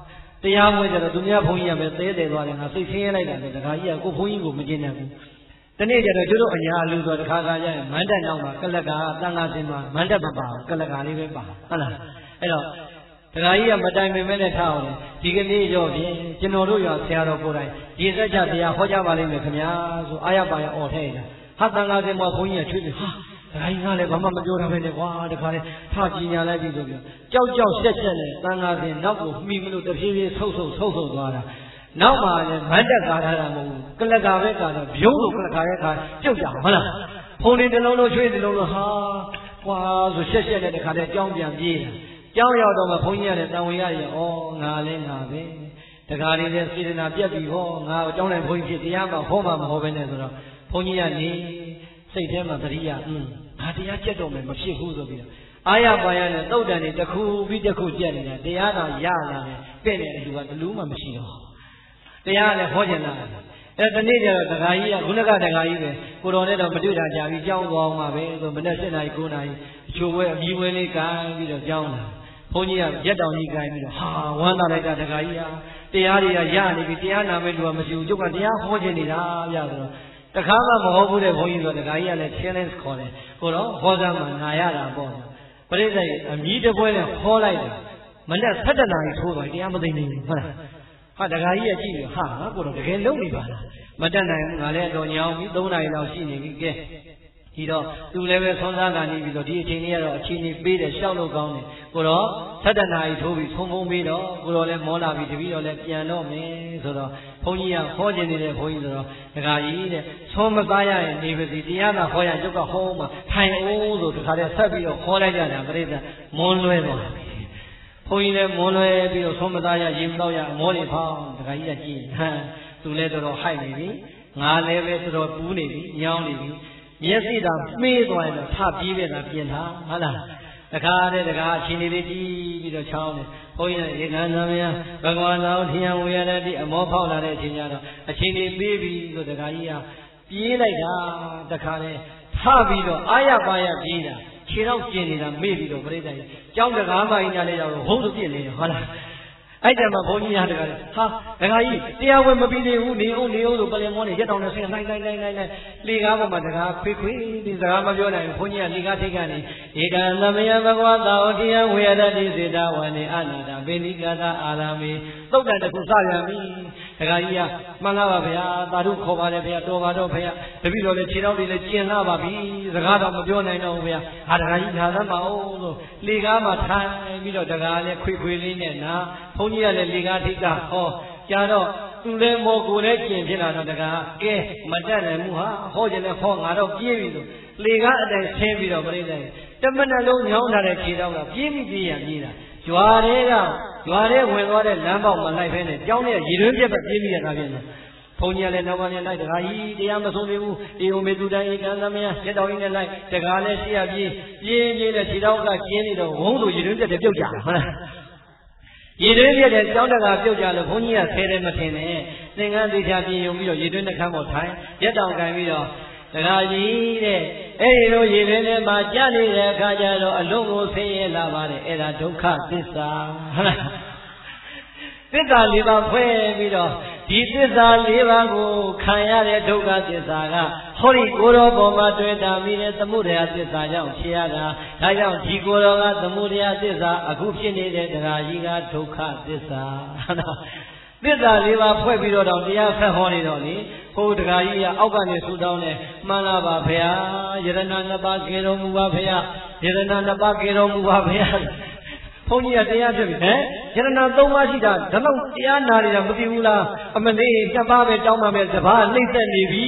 တရားမွေးကြတော့သူများဘုန်းကြီးကပဲသေးတယ်သွားတယ်ငါစိတ်ဆင်းရဲလိုက်တာလေတခါကြီးကကိုဘုန်းကြီးကိုမကျင်နိုင်ဘူးတနေ့ကျတော့ကျတို့အညာလူဆိုတခါခါကျရင်မန္တက်နောက်မှာကလက်ကတန်ခါစင်မှာမန္တက်မပါဘူးကလက်ကလေးပဲပါဟုတ်လားအဲ့တော့တခါကြီးကမတိုင်ပင်မဲနဲ့ထားအောင်ဒီကနေ့ရောဖြင့်ကျွန်တော်တို့ရောဆရာတော်ကိုယ်တိုင်ဒီစက်ချတရားဟောကြားပါလိမ့်မယ်ခင်ဗျာဆိုအာရပါရအော်ထဲတာဟာတန်ခါစင်မှာဘုန်းကြီးကချွေးတယ်ဟာတခါကြီးကလည်းဘာမှမပြောတာပဲနဲ့ကွာတခါလေထကြည်ညာလိုက်ပြီဆိုပြီးကြောက်ကြောက်ဆက်ဆက်နဲ့တန်ခါစင်နောက်ကိုမှီမလို့တဖြည်းဖြည်းဆုပ်ဆုပ်ဆုပ်ဆုပ်သွားတာနောက်မှလည်းမတ်တက်ကာထားတာမဟုတ်ဘူးကလကာပဲကာတော့ဘုံလိုကလကာရဲ့ခါပြုတ်ကြဟုတ်လားဖုန်လေးတစ်လုံးလုံးချွေးတစ်လုံးလုံးဟာကွာဆိုဆက်ဆက်နဲ့တခါတည်းကြောင်းပြန်ပြေးတာကြောင်းရောက်တော့မှဘုန်းကြီးရတယ်တန်ဝင်ရရဩငါလဲငါပဲတခါလေးလည်းစေတနာပြက်ပြီဟောငါကြောင်းတိုင်းဘုန်းကြီးဖြစ်တရားမှဟောမှမဟောပဲနဲ့ဆိုတော့ဘုန်းကြီးကနေစိတ်ထဲမှာတတိယอืมငါတရားကျက်တော့မယ်မဖြစ်ဘူးဆိုပြီးတော့အာရပါရနဲ့သုတ်တန်တွေတစ်ခုပြီးတစ်ခုကျက်နေတာတရားတော်ရလာတယ်တဲ့တဲ့အလူကဘလူးမှမရှိတော့တရားလည်းဟောကျင်လာတယ်အဲတနေ့ကျတော့တခါကြီးကခုနကတခါကြီးပဲကိုတော်နဲ့တော့မတွေ့တာကြာပြီးကြောင်းသွားအောင်ပါပဲဆိုမနေ့7နာရီ9နာရီအချိုးဝဲအမီးဝဲလေးကန်ပြီးတော့ကြောင်းလာဘုန်းကြီးကရက်တောင်ကြီးကန်ပြီးတော့ဟာဝမ်းသာလိုက်တာတခါကြီးဟာတရားတွေကရနေပြီတရားနာမဲ့လူကမရှိဘူးကျုပ်ကတရားဟောကျင်နေတာဗျာဆိုတော့တခါမှမဟုတ်ဘူးတဲ့ဘုန်းကြီးဆိုတခါကြီးကလည်း challenge ခေါ်တယ်ကိုတော့ဟောစားမှနာရတာပေါ့ပရိသတ်အမြည်တပွဲနဲ့ဟောလိုက်တယ်မနေ့7နာရီထိုးသွားတရားမသိနေဘူးဟုတ်လားဟာတခါကြီးကကြည့်ပြီးဟာကိုတော့တကယ်လုံနေပါလားမတက်နိုင်ဘူးငါလည်းတော့ညောင်းပြီး3နာရီလောက်ရှိနေပြီကဲဒီတော့သူလည်းပဲဆွမ်းစားကနေပြီးတော့ဒီအချိန်လေးကတော့အချိန်လေးပေးတယ်ရှောက်လို့ကောင်းတယ်ကိုတော့7နာရီထိုးပြီးဖုံဖုံပေးတော့ကိုတော့လည်းမောလာပြီးတပည့်တော်လည်းပြန်တော့မယ်ဆိုတော့ဘုန်းကြီးကဟောကျင်နေတဲ့ဘုန်းကြီးဆိုတော့တခါကြီးတဲ့ဆွမ်းမစားရရင်နေပါစီတရားသာဟောရကျုပ်ကဟောမှထိုင်အောင်ဆိုတခါတည်းဆက်ပြီးတော့ဟောလိုက်ကြတာပြိဿမွန်းလွဲသွားပြီဘုန်းကြီးလည်းမွန်းလွဲပြီးတော့ဆွမ်းမစားရရေမတော့ရအမောတွေဖောင်းတခါကြီးကကြည့်ဟမ်သူလည်းတော်တော်ဟိုက်နေပြီငါလည်းပဲတော်တော်ပူးနေပြီညောင်းနေပြီမျက်စိသာမှေးသွားရင်တော့ထပြေးပဲလားပြင်ထားဟုတ်လားတခါတည်းတခါအချိန်လေးကြည့်ပြီးတော့ချောင်းတယ်ဘုန်းကြီးရေကံသမယဘဂဝါတော်ထျံဝေရတိအမောဖောက်လာတဲ့အချိန်ကျတော့အချိန်လေးပေးပြီဆိုတခါကြီးကပြေးလိုက်တာတခါတည်းထပြီးတော့အာရပါရပြေးတာခြေတော့ကျင်နေတာမေ့ပြီးတော့ပြိတ္တကြီးကြောင်းတကားမကြီးညာလေးတော့ဟုတ်လို့ပြစ်နေတယ်ဟုတ်လားအဲ့တည်းမှာဘုန်းကြီးဟာတကားဟာတကားကြီးတရားဝင်မပြီးသေးဘူးနေအောင်နေအောင်လို့ပလင်မောနေရက်တောင်နဲ့ဆင်းလိုက်လိုက်လိုက်လိုက်လိုက်လေကားပေါ်မှာတကားခွေခွေဒီစကားမပြောနိုင်ဘူးဘုန်းကြီးကလေကားထိတ်ကနေဧကံသမယဘဂဝတာဩတိယဝေယတတိစေတဝနေအနာတာပိဏိကတာအာရမေသုတ်တန်တခုစပြန်ပြီတကားကြီးကမှန်လားပါဗျာသာဓုခေါ်ပါတယ်ဗျာတော်ပါတော့ဗျာတပည့်တော်လည်းခြေတော်တွေလည်းကျင်လာပါပြီစကားတော့မပြောနိုင်တော့ဘူးဗျာဟာတကားကြီးလာသမ်းပါအောင်လို့လေကားမှာထိုင်ပြီးတော့တကားလည်းခွေခွေလေးနဲ့နာဘုန်းကြီးကလည်းလေကားထိကဟောကြာတော့သူလည်းမောကိုလည်းကျင်ဖြစ်လာတော့တကားကဲမတတ်နိုင်ဘူးဟာဟောကျင်လည်းဟောငါတော့ပြေးပြီလို့လေကားအတိုင်းဆင်းပြီးတော့ပြိတ္တတမနလုံးညောင်းထားတဲ့ခြေတော်ကပြေးမိပြေးရပြေးတာရွာတွေကရွာတွေဝင်သွားတဲ့လမ်းပေါက်မှာလိုက်ဖဲနဲ့ကြောင်းနဲ့ရေတွင်းပြက်ပဲပြေးမိရတာပြင်တယ်ဘုန်းကြီးလည်းနောက်ကနေလိုက်တကားကြီးတရားမဆုံးသေးဘူးအေယုံမေသူတိုင်းဧကံသမယရက်တော်ကြီးနဲ့လိုက်တကားလည်းရှိရပြေးပြေးပြေးတဲ့ခြေတော်ကကျင်းနေတော့ဝုန်းဆိုရေတွင်းပြက်တယ်ပြုတ်ကြဟုတ်လားရေတွင်းပြက်တဲ့ကြောင်းတကားပြုတ်ကြလို့ဘုန်းကြီးကဆဲတယ်မထင်နဲ့သင်္ကန်းသေးချာပြင်ယုံပြီးတော့ရေတွင်းနှခမ်းပေါ်ထိုင်ရက်တော်ကန်ပြီးတော့တကားကြီးတဲ့အဲ့ဒီလိုရေတွင်းထဲမှာကြာနေတဲ့အခါကျတော့အလုံးကိုဆင်းရဲလာပါတယ်အဲ့ဒါဒုက္ခသစ္စာဟုတ်လားသစ္စာလေးပါးဖွဲ့ပြီးတော့ဒီသစ္စာလေးပါးကိုခံရတဲ့ဒုက္ခသစ္စာကဟောဒီကိုယ်တော်ပေါ်မှာတွေ့တာမိတဲ့သမုဒယသစ္စာကြောင့်ဖြစ်ရတာဒါကြောင့်ဒီကိုယ်တော်ကသမုဒယသစ္စာအခုဖြစ်နေတဲ့တရားကြီးကဒုက္ခသစ္စာသစ္စာလေးပါးဖွဲ့ပြီးတော့တရားဖတ်ဟောနေတော့လေဟိုတရားကြီးကအောက်ကနေဆူတောင်းတယ်မှန်လားပါဖေဟာယရဏနှစ်ပါးကေတော်မူပါဖေဟာယရဏနှစ်ပါးကေတော်မူပါဖေဟာဘုန်းကြီးကတရားဖြစ်ပြီဟဲ့ယရဏသုံးပါးရှိတာဒါတော့တရားနာနေတာမသိဘူးလားအမလေးနှစ်ပါးပဲတောင်းပါမယ်တပါးနှိမ့်သက်နေပြီ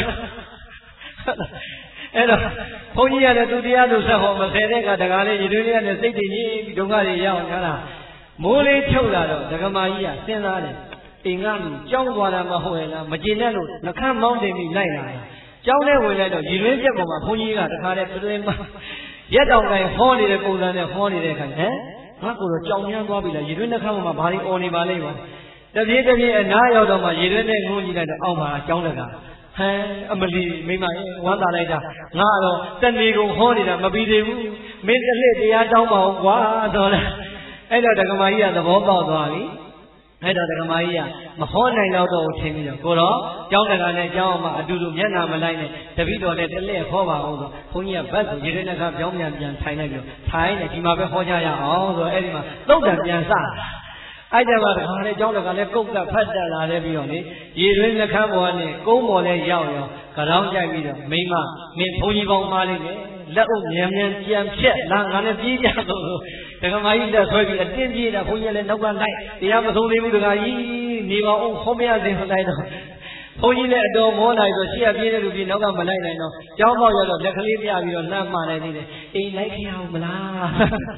အဲ့တော့ဘုန်းကြီးကလည်းသူတရားသူဆက်ဟောမဆယ်တဲ့ကတကားလေးရည်တွင်းလေးနဲ့စိတ်တည်ကြီးဒုက္ခတွေရောက်နေတာမိုးလေးချုပ်လာတော့ဒကမာကြီးကစဉ်းစားတယ်အိမ်ကလူကြောင်းသွားတာမဟုတ်ရဲ့လားမကျင်တဲ့လို့နှခမ်းမောင်းတင်ပြီးလိုက်လာတယ်ကြောင်းထဲဝင်လိုက်တော့ရည်တွင်းပြက်ပေါ်မှာဘုန်းကြီးကတခါတည်းပြင်းမရက်တောင်တိုင်းဟောနေတဲ့ပုံစံနဲ့ဟောနေတဲ့ခါဟဲ့ငါကိုတော့ကြောင်ညမ်းသွားပြီလားရေတွင်းနှခမ်းပေါ်မှာဘာတွေអော်နေပါလိမ့်ပါတပြေးတပြေးအနားရောက်တော့မှရေတွင်းနဲ့ငုံကြည့်လိုက်တော့အောက်မှာအကြောင်းတကဟဲအမလီမိမရဲ့ဝမ်းသာလိုက်တာငါတော့တဏီကုန်ဟောနေတာမပြီးသေးဘူးမင်းတစ်လှည့်တရားတောင်းပါအောင်ကွာဆိုတော့အဲ့တော့ဒကမာကြီးကသဘောပေါက်သွားပြီအဲ့တော့ဒကမာကြီးကမဟောနိုင်တော့တော့ထင်ပြီးတော့ကိုတော့ကျောင်းတကာနဲ့ကျောင်းအောင်မှအတူတူမျက်နှာမလိုက်နဲ့တပည့်တော်လည်းတလဲဟောပါအောင်ဆိုဘုန်းကြီးကဘတ်ဆိုရေထဲနှခါပြောင်းပြန်ပြန်ထိုင်လိုက်ပြီးထိုင်နေဒီမှာပဲဟောကြရအောင်ဆိုအဲ့ဒီမှာသုတ်တံပြန်စတာအဲ့ကြမှာတခါလေကျောင်းတကာလည်းကုတ်ကဖတ်တက်လာလဲပြီးတော့လေရေတွင်းနှခမ်းပေါ်ကနေကုန်းပေါ်လဲရောက်ရောကြောင်းကြိုက်ပြီးတော့မိမမင်းဘုန်းကြီးပေါင်းမားလိုက်တယ်လက်အုပ်မြန်မြန်ကြံဖြက်လာငါနဲ့ပြေးကြတော့ဒကမာကြီးလက်ဆွဲပြီးအတင်းပြေးတာဘုန်းကြီးလည်းနောက်ကလိုက်တရားမဆုံးသေးဘူးဒကာကြီးနေပါအောင်ခေါမရစေမလိုက်တော့ဘုန်းကြီးလည်းအတော်မောလိုက်ဆိုရှေ့ကပြေးတဲ့လူပြေးနောက်ကမလိုက်နိုင်တော့ကျောင်းပေါက်ရတော့လက်ကလေးပြပြီးတော့လှမ်းမှနိုင်သေးတယ်အိမ်လိုက်ခရအောင်မလား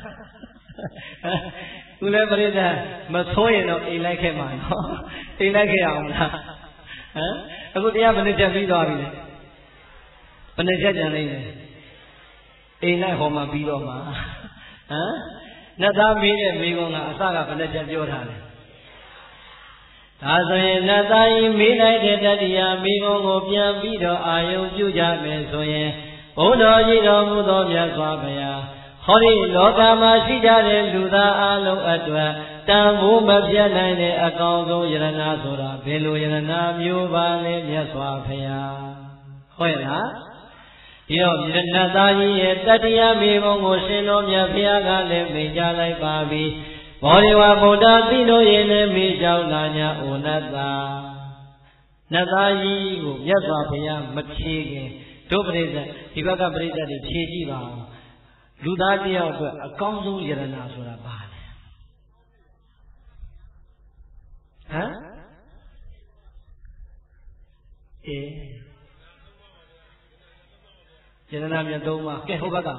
သူလည်းပြိဿမဆိုးရင်တော့အိမ်လိုက်ခဲ့မှာနော်အိမ်လိုက်ခဲ့အောင်မလားဟမ်အခုတရားဘယ်နှချက်ပြီးသွားပြီလဲဘယ်နှချက်ကြံနေလဲအိမ်လိုက်ဟောမှပြီးတော့မှာဟမ်နတ်သားမေးတဲ့မိကုံကအစကဘယ်နှချက်ပြောထားလဲဒါဆိုရင်နတ်သားကြီးမေးလိုက်တဲ့တတိယမိကုံကိုပြန်ပြီးတော့အာယုံပြုကြမယ်ဆိုရင်ဘုန်းတော်ကြီးတော်မူသောမြတ်စွာဘုရားဟောဒီလောကမှာရှိကြတဲ့လူသားအလုံးအတွက်တန်ဖိုးမပြတ်နိုင်တဲ့အကောင်းဆုံးယရနာဆိုတာဘယ်လိုယရနာမျိုးပါလဲမြတ်စွာဘုရားဟုတ်ရဲ့လားဒီတော့မြတ်သားကြီးရဲ့တတိယမိဘုံကိုရှင်တော်မြတ်ဘုရားကလည်းမိန့်ကြားလိုက်ပါပြီဘောဓိဝဗုဒ္ဓသိလို့ရင်လည်းမိကြောက်လာညာဩနတ္တာနတ်သားကြီးကိုမြတ်စွာဘုရားမဖြေခင်တို့ပြိဿဒီဘက်ကပြိဿတွေဖြေကြည့်ပါဦးလူသားတယောက်အတွက်အကောင်းဆုံးယရနာဆိုတာဘာလဲဟမ်အေးယရနာမြတ်သုံးပါကဲဟိုဘက်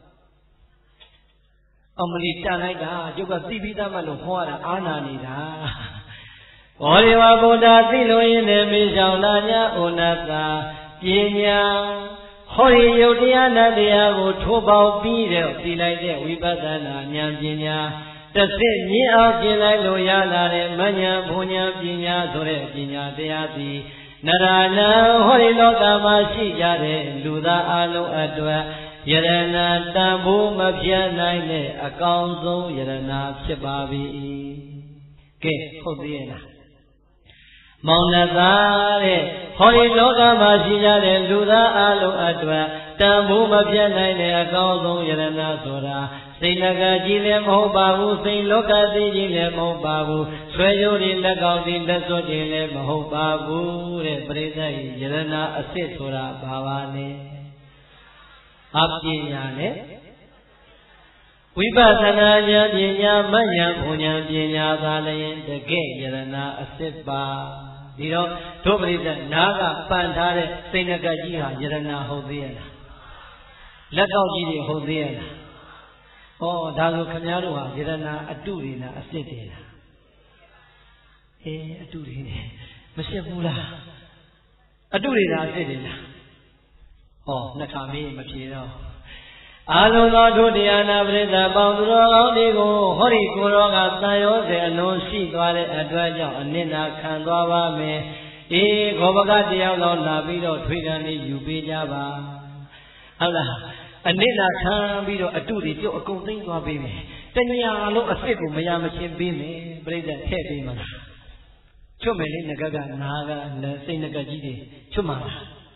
ကအမလီတန်လိုက်တာကျုပ်ကသိပြီးသားမှလို့ဟောရတာအာနာနေတာဘောဓိဝဗုဒ္ဓသိလို့ရင်လည်းမေရှောင်လာညာဩနတ္တာပညာဟောဒီယုတ်တရားနဲ့တရားကိုထိုးပေါက်ပြီးတဲ့သိလိုက်တဲ့ဝိပဿနာဉာဏ်ပညာတစ်စစ်မြင်အောင်ကျင်လိုက်လို့ရလာတဲ့မဉဏ်ဘုံဉာဏ်ပညာဆိုတဲ့ပညာတရားသည်နရဏဟောဒီလောကမှာရှိကြတဲ့လူသားအလုံးအတွက်ယရနာတန်ဖိုးမပြတ်နိုင်တဲ့အကောင်းဆုံးယရနာဖြစ်ပါ၏ကဲဟုတ်သေးရဲ့လားမောင်နှသားတဲ့ဟောဒီလောကမှာရှိကြတဲ့လူသားအလုံးအတွက်တန်ဖိုးမပြတ်နိုင်တဲ့အကောင်းဆုံးယရနာဆိုတာစိတ်နှကကြီးလည်းမဟုတ်ပါဘူးစိတ်လောကသေးကြီးလည်းမဟုတ်ပါဘူးဆွဲကြိုးတွေလက်ကောက်တွေလက်စွပ်တွေလည်းမဟုတ်ပါဘူးတဲ့ပရိသတ်ယရနာအစ်စ်ဆိုတာဘာပါလဲအပညာနဲ့ဝိပဿနာဉာဏ်ပညာမဉဏ်ဘုံဉာဏ်ပညာသာလည်းတကယ်ယရနာအစ်စ်ပါဒီတော့တို့ပရိသတ်နာကပန်ထားတဲ့စိတ်နှကကြီးဟာယရနာဟုတ်သေးရဲ့လားလက်ကောက်ကြီးတွေဟုတ်သေးရဲ့လားဩဒါဆိုခင်ဗျားတို့ဟာယရနာအတုတွေလားအစ်စ်တွေလားအေးအတုတွေနဲ့မရှင်းဘူးလားအတုတွေလားအစ်စ်တွေလားဟောနှစ်ခါမေးမဖြေတော့အာလုံးသောဒုတိယနာပရိသတ်ပေါင်းသူတော်ကောင်းတွေကိုဟောဒီကိုယ်တော်ကတန်ရောစေအလုံးရှိသွားတဲ့အတွက်ကြောင့်အနစ်နာခံသွားပါမယ်အေးခောဘကတယောက်လောက်လာပြီးတော့ထွေခံလေးယူပေးကြပါဟုတ်လားအနစ်နာခံပြီးတော့အတုတွေပြုတ်အကုန်သိမ်းသွားပေးမယ်တညာလုံးအစ်စ်ကိုမရမချင်းပေးမယ်ပရိသတ်ထည့်ပေးမှာချွတ်မယ်လေငကကနာကစိတ်ငကကြီးတွေချွတ်မှာဩ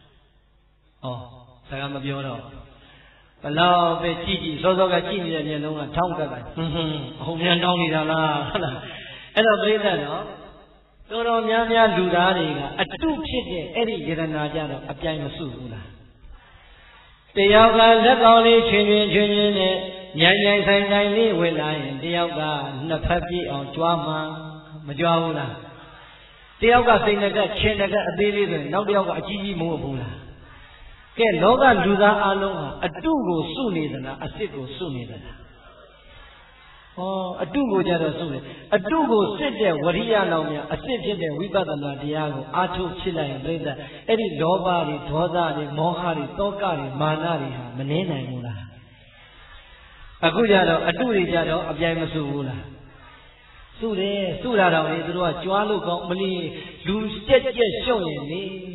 စကားမပြောတော့ဘလောက်ပဲကြည့်ကြည့်စောစောကကြည့်နေတဲ့မျက်လုံးကထောင်းကပ်ကဟွန်းဟွန်းအဟုတ်မြန်တောင်းနေတာလားဟုတ်လားအဲ့တော့ပြိဿနော်တော်တော်များများလူသားတွေကအတုဖြစ်တဲ့အဲ့ဒီယရနာကြတော့အပြိုင်မစုဘူးလားတယောက်ကလက်ကောင်းလေးချင်းချင်းချင်းချင်းနဲ့ညံ့ညံ့ဆိုင်ဆိုင်လေးဝင်လာရင်တယောက်ကနှစ်ဖက်ပြည့်အောင်ကြွားမှမကြွားဘူးလားတယောက်ကစိတ်နဲ့ကချင်းနဲ့ကအသေးလေးဆိုရင်နောက်တယောက်ကအကြီးကြီးမဟုတ်ဘူးလားကဲလောကလူသားအလုံးဟာအတုကိုစုနေသလားအစစ်ကိုစုနေသလားဟောအတုကိုကြတော့စုနေအတုကိုစစ်တဲ့ဝရိယလောက်များအစစ်ဖြစ်တဲ့ဝိပဿနာတရားကိုအာထုတ်ဖြစ်လိုက်ရင်ပြိဿအဲ့ဒီလောဘတွေဒေါသတွေမောဟတွေတောကတွေမာနတွေဟာမနှဲနိုင်ဘူးလားအခုကြတော့အတုတွေကြတော့အပြိုင်မစုဘူးလားစုတယ်စုလာတော့လေသူတို့ကကြွားလို့ကောင်းမလီလူကြက်ကြက်ရှုံရင်လေ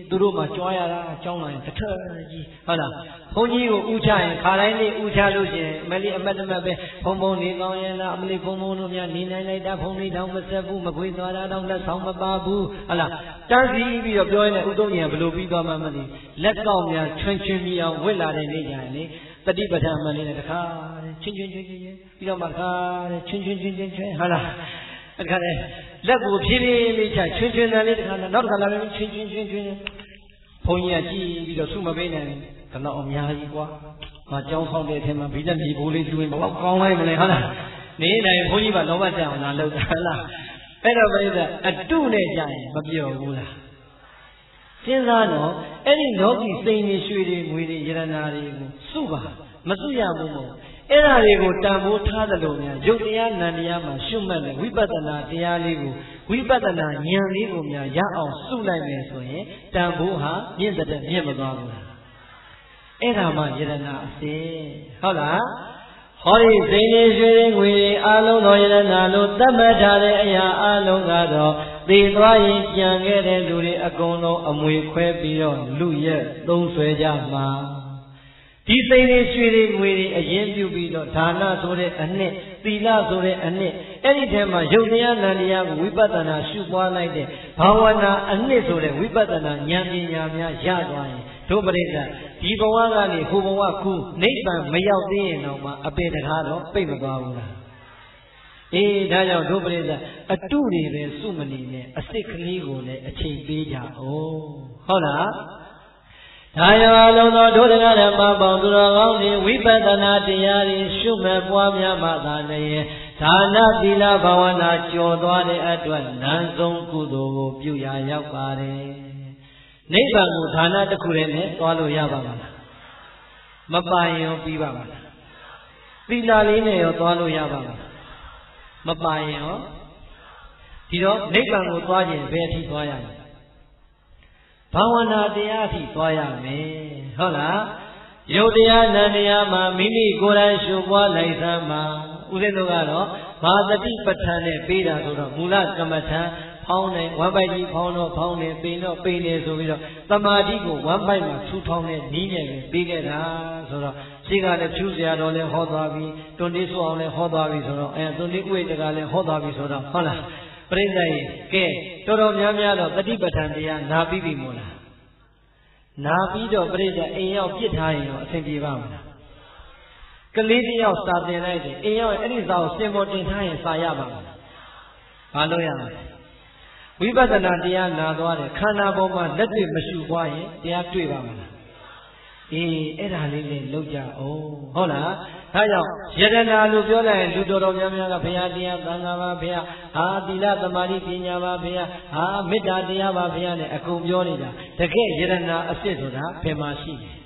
သူတို့မှကြွားရတာအကြောင်းလာရင်တစ်ထက်ကြီးဟုတ်လားဘုန်းကြီးကိုဥချရင်ခါတိုင်းလေးဥချလို့ရှိရင်မလေးအမတ်တမတ်ပဲဘုံဘုံနေကောင်းရဲ့လားအမလေးဘုံဘုံတို့များနေနိုင်လိုက်တာဘုံလေးတောင်မဆက်ဘူးမခွေးသွားတာတောင်လက်ဆောင်မပါဘူးဟုတ်လားတန်းစီပြီးတော့ပြောရင်လည်းဥသုံးကြီးကဘယ်လိုပြီးသွားမှမသိလက်ကောက်များချွန်းချွန်းပြီးအောင်ဝစ်လာတဲ့နေ့ကျရင်လေတတိပဋ္ဌာန်မှန်လေးနဲ့တခါချင်းချင်းချင်းချင်းပြီးတော့မှခါတဲ့ချင်းချင်းချင်းချင်းချင်းဟုတ်လားအခါလေလက်ကိုဖြည်းဖြည်းလေးချချွန်းချွန်းတန်လေးတခါနောက်တစ်ခါလာပြီးချင်းချင်းချင်းချင်းဘုန်းကြီးကကြည့်ပြီးတော့ဆုမပေးနိုင်ဘူးကတော့အများကြီးကွာငါကြောင်းဆောင်တဲ့အထက်မှာဘိလက်မြေဘိုးလေးကျွေးဘလောက်ကောင်းလိုက်မလဲဟုတ်လားနေနိုင်ဘုန်းကြီးကလောဘတက်အောင်လာလုပ်တာဟုတ်လားအဲ့တော့ပြိဿအတုနဲ့ကြရင်မပြောဘူးလားစဉ်းစားတော့အဲ့ဒီလောကီစိန်တွေရွှေတွေငွေတွေယရနာတွေကိုစုပါမစုရဘူးမို့အဲ့ဒါတွေကိုတန်ဖိုးထားတယ်လို့များယုတ်တရားနံတရားမှာရှုမှတ်တဲ့ဝိပဿနာတရားလေးကိုဝိပဿနာဉာဏ်လေးကိုများရအောင်စုလိုက်မယ်ဆိုရင်တန်ဖိုးဟာမြင့်တဲ့မြင့်မသွားဘူးလားအဲ့ဒါမှယရနာအစစ်ဟုတ်လားဟောဒီစိန်လေးရွှေတွေငွေတွေအလုံးသောယရနာလို့သတ်မှတ်ထားတဲ့အရာအလုံးကတော့သေသွားရင်ကြံခဲ့တဲ့လူတွေအကုန်လုံးအမွေခွဲပြီးတော့လူရက်သုံးဆွဲကြမှာဒီစိန်တွေရွှေတွေငွေတွေအရင်ပြုပြီးတော့ဒါနဆိုတဲ့အနှစ်သီလဆိုတဲ့အနှစ်အဲ့ဒီထဲမှာယုတ်တရားနံတရားကိုဝိပဿနာရှုပွားလိုက်တဲ့ဘာဝနာအနှစ်ဆိုတဲ့ဝိပဿနာဉာဏ်ပညာများရသွားရင်တို့ပရိသတ်ဒီဘဝကနေဟိုဘဝကူနိဗ္ဗာန်မရောက်သေးရင်တော့မှအပေတကားတော့ပိတ်မသွားဘူးလားအေးဒါကြောင့်တို့ပရိသတ်အတုတွေပဲစုမနေနဲ့အစစ်ကလေးကိုလည်းအချိန်ပေးကြအောင်ဟုတ်လားဒါရောအလုံးသောဒုဒကဓမ္မပေါင်းသူတော်ကောင်းတွေဝိပဿနာတရားတွေရှုမှတ်ပွားများမှသာလျှင်ဒါနသီလဘာဝနာကျော်သွားတဲ့အတွက်နန်းဆုံးကုသိုလ်ကိုပြုရာရောက်ပါတယ်နိဗ္ဗာန်ကိုဒါနတစ်ခုတည်းနဲ့သွားလို့ရပါမလားမပိုင်ရောပြီးပါမလားသီလလေးနဲ့ရောသွားလို့ရပါမလားမပိုင်ရောဒီတော့နိဗ္ဗာန်ကိုသွားခြင်းဘယ်အထိသွားရမလဲဘာဝနာတရားအထိသွားရမယ်ဟုတ်လားယုတ်တရားနံတရားမှာမိမိကိုယ်တိုင်ရှုပွားလိုက်သမှာဥစဉ်တို့ကတော့ဘာတတိပဋ္ဌာန်နဲ့ပေးတာဆိုတော့မူလကမ္မထံဖောင်းတယ်ဝမ်းပိုက်ကြီးဖောင်းတော့ဖောင်းတယ်ပိန်တော့ပိန်တယ်ဆိုပြီးတော့သမာဓိကိုဝမ်းပိုက်မှာထူထောင်တဲ့နည်းနဲ့ပဲပေးခဲ့တာဆိုတော့ရှိကလည်းဖြူစရာတော်လည်းဟောသွားပြီတွန်တေးဆိုအောင်လည်းဟောသွားပြီဆိုတော့အဲတွန်တေးဥေတကလည်းဟောသွားပြီဆိုတော့ဟုတ်လားပရိသတ်ရေကဲတော်တော်များများတော့တတိပဋ္ဌာန်တရားနာပြီးပြီမို့လားနာပြီးတော့ပရိသတ်အိမ်ရောက်ပြစ်ထားရင်တော့အဆင်ပြေပါမလားကလေးတယောက်စာသင်လိုက်တယ်အိမ်ရောက်အဲ့ဒီစာကိုစင်ပေါ်တင်ထားရင်စာရပါမလားဘာလို့ရမလဲဝိပဿနာတရားနာသွားတယ်ခန္ဓာပေါ်မှာလက်တွေ့မရှုပွားရင်တရားတွေ့ပါမလားအေးအဲ့ဒါလေးနဲ့လောက်ကြအောင်ဟုတ်လားဒါကြောင့်ယတနာလို့ပြောလိုက်ရင်လူတော်တော်များများကဘုရားတရားသံဃာပါဘုရားဟာသီလသမာဓိပညာပါဘုရားဟာမေတ္တာတရားပါဘုရားနဲ့အကုန်ပြောနေတာတကယ်ယတနာအစစ်ဆိုတာဘယ်မှာရှိလဲ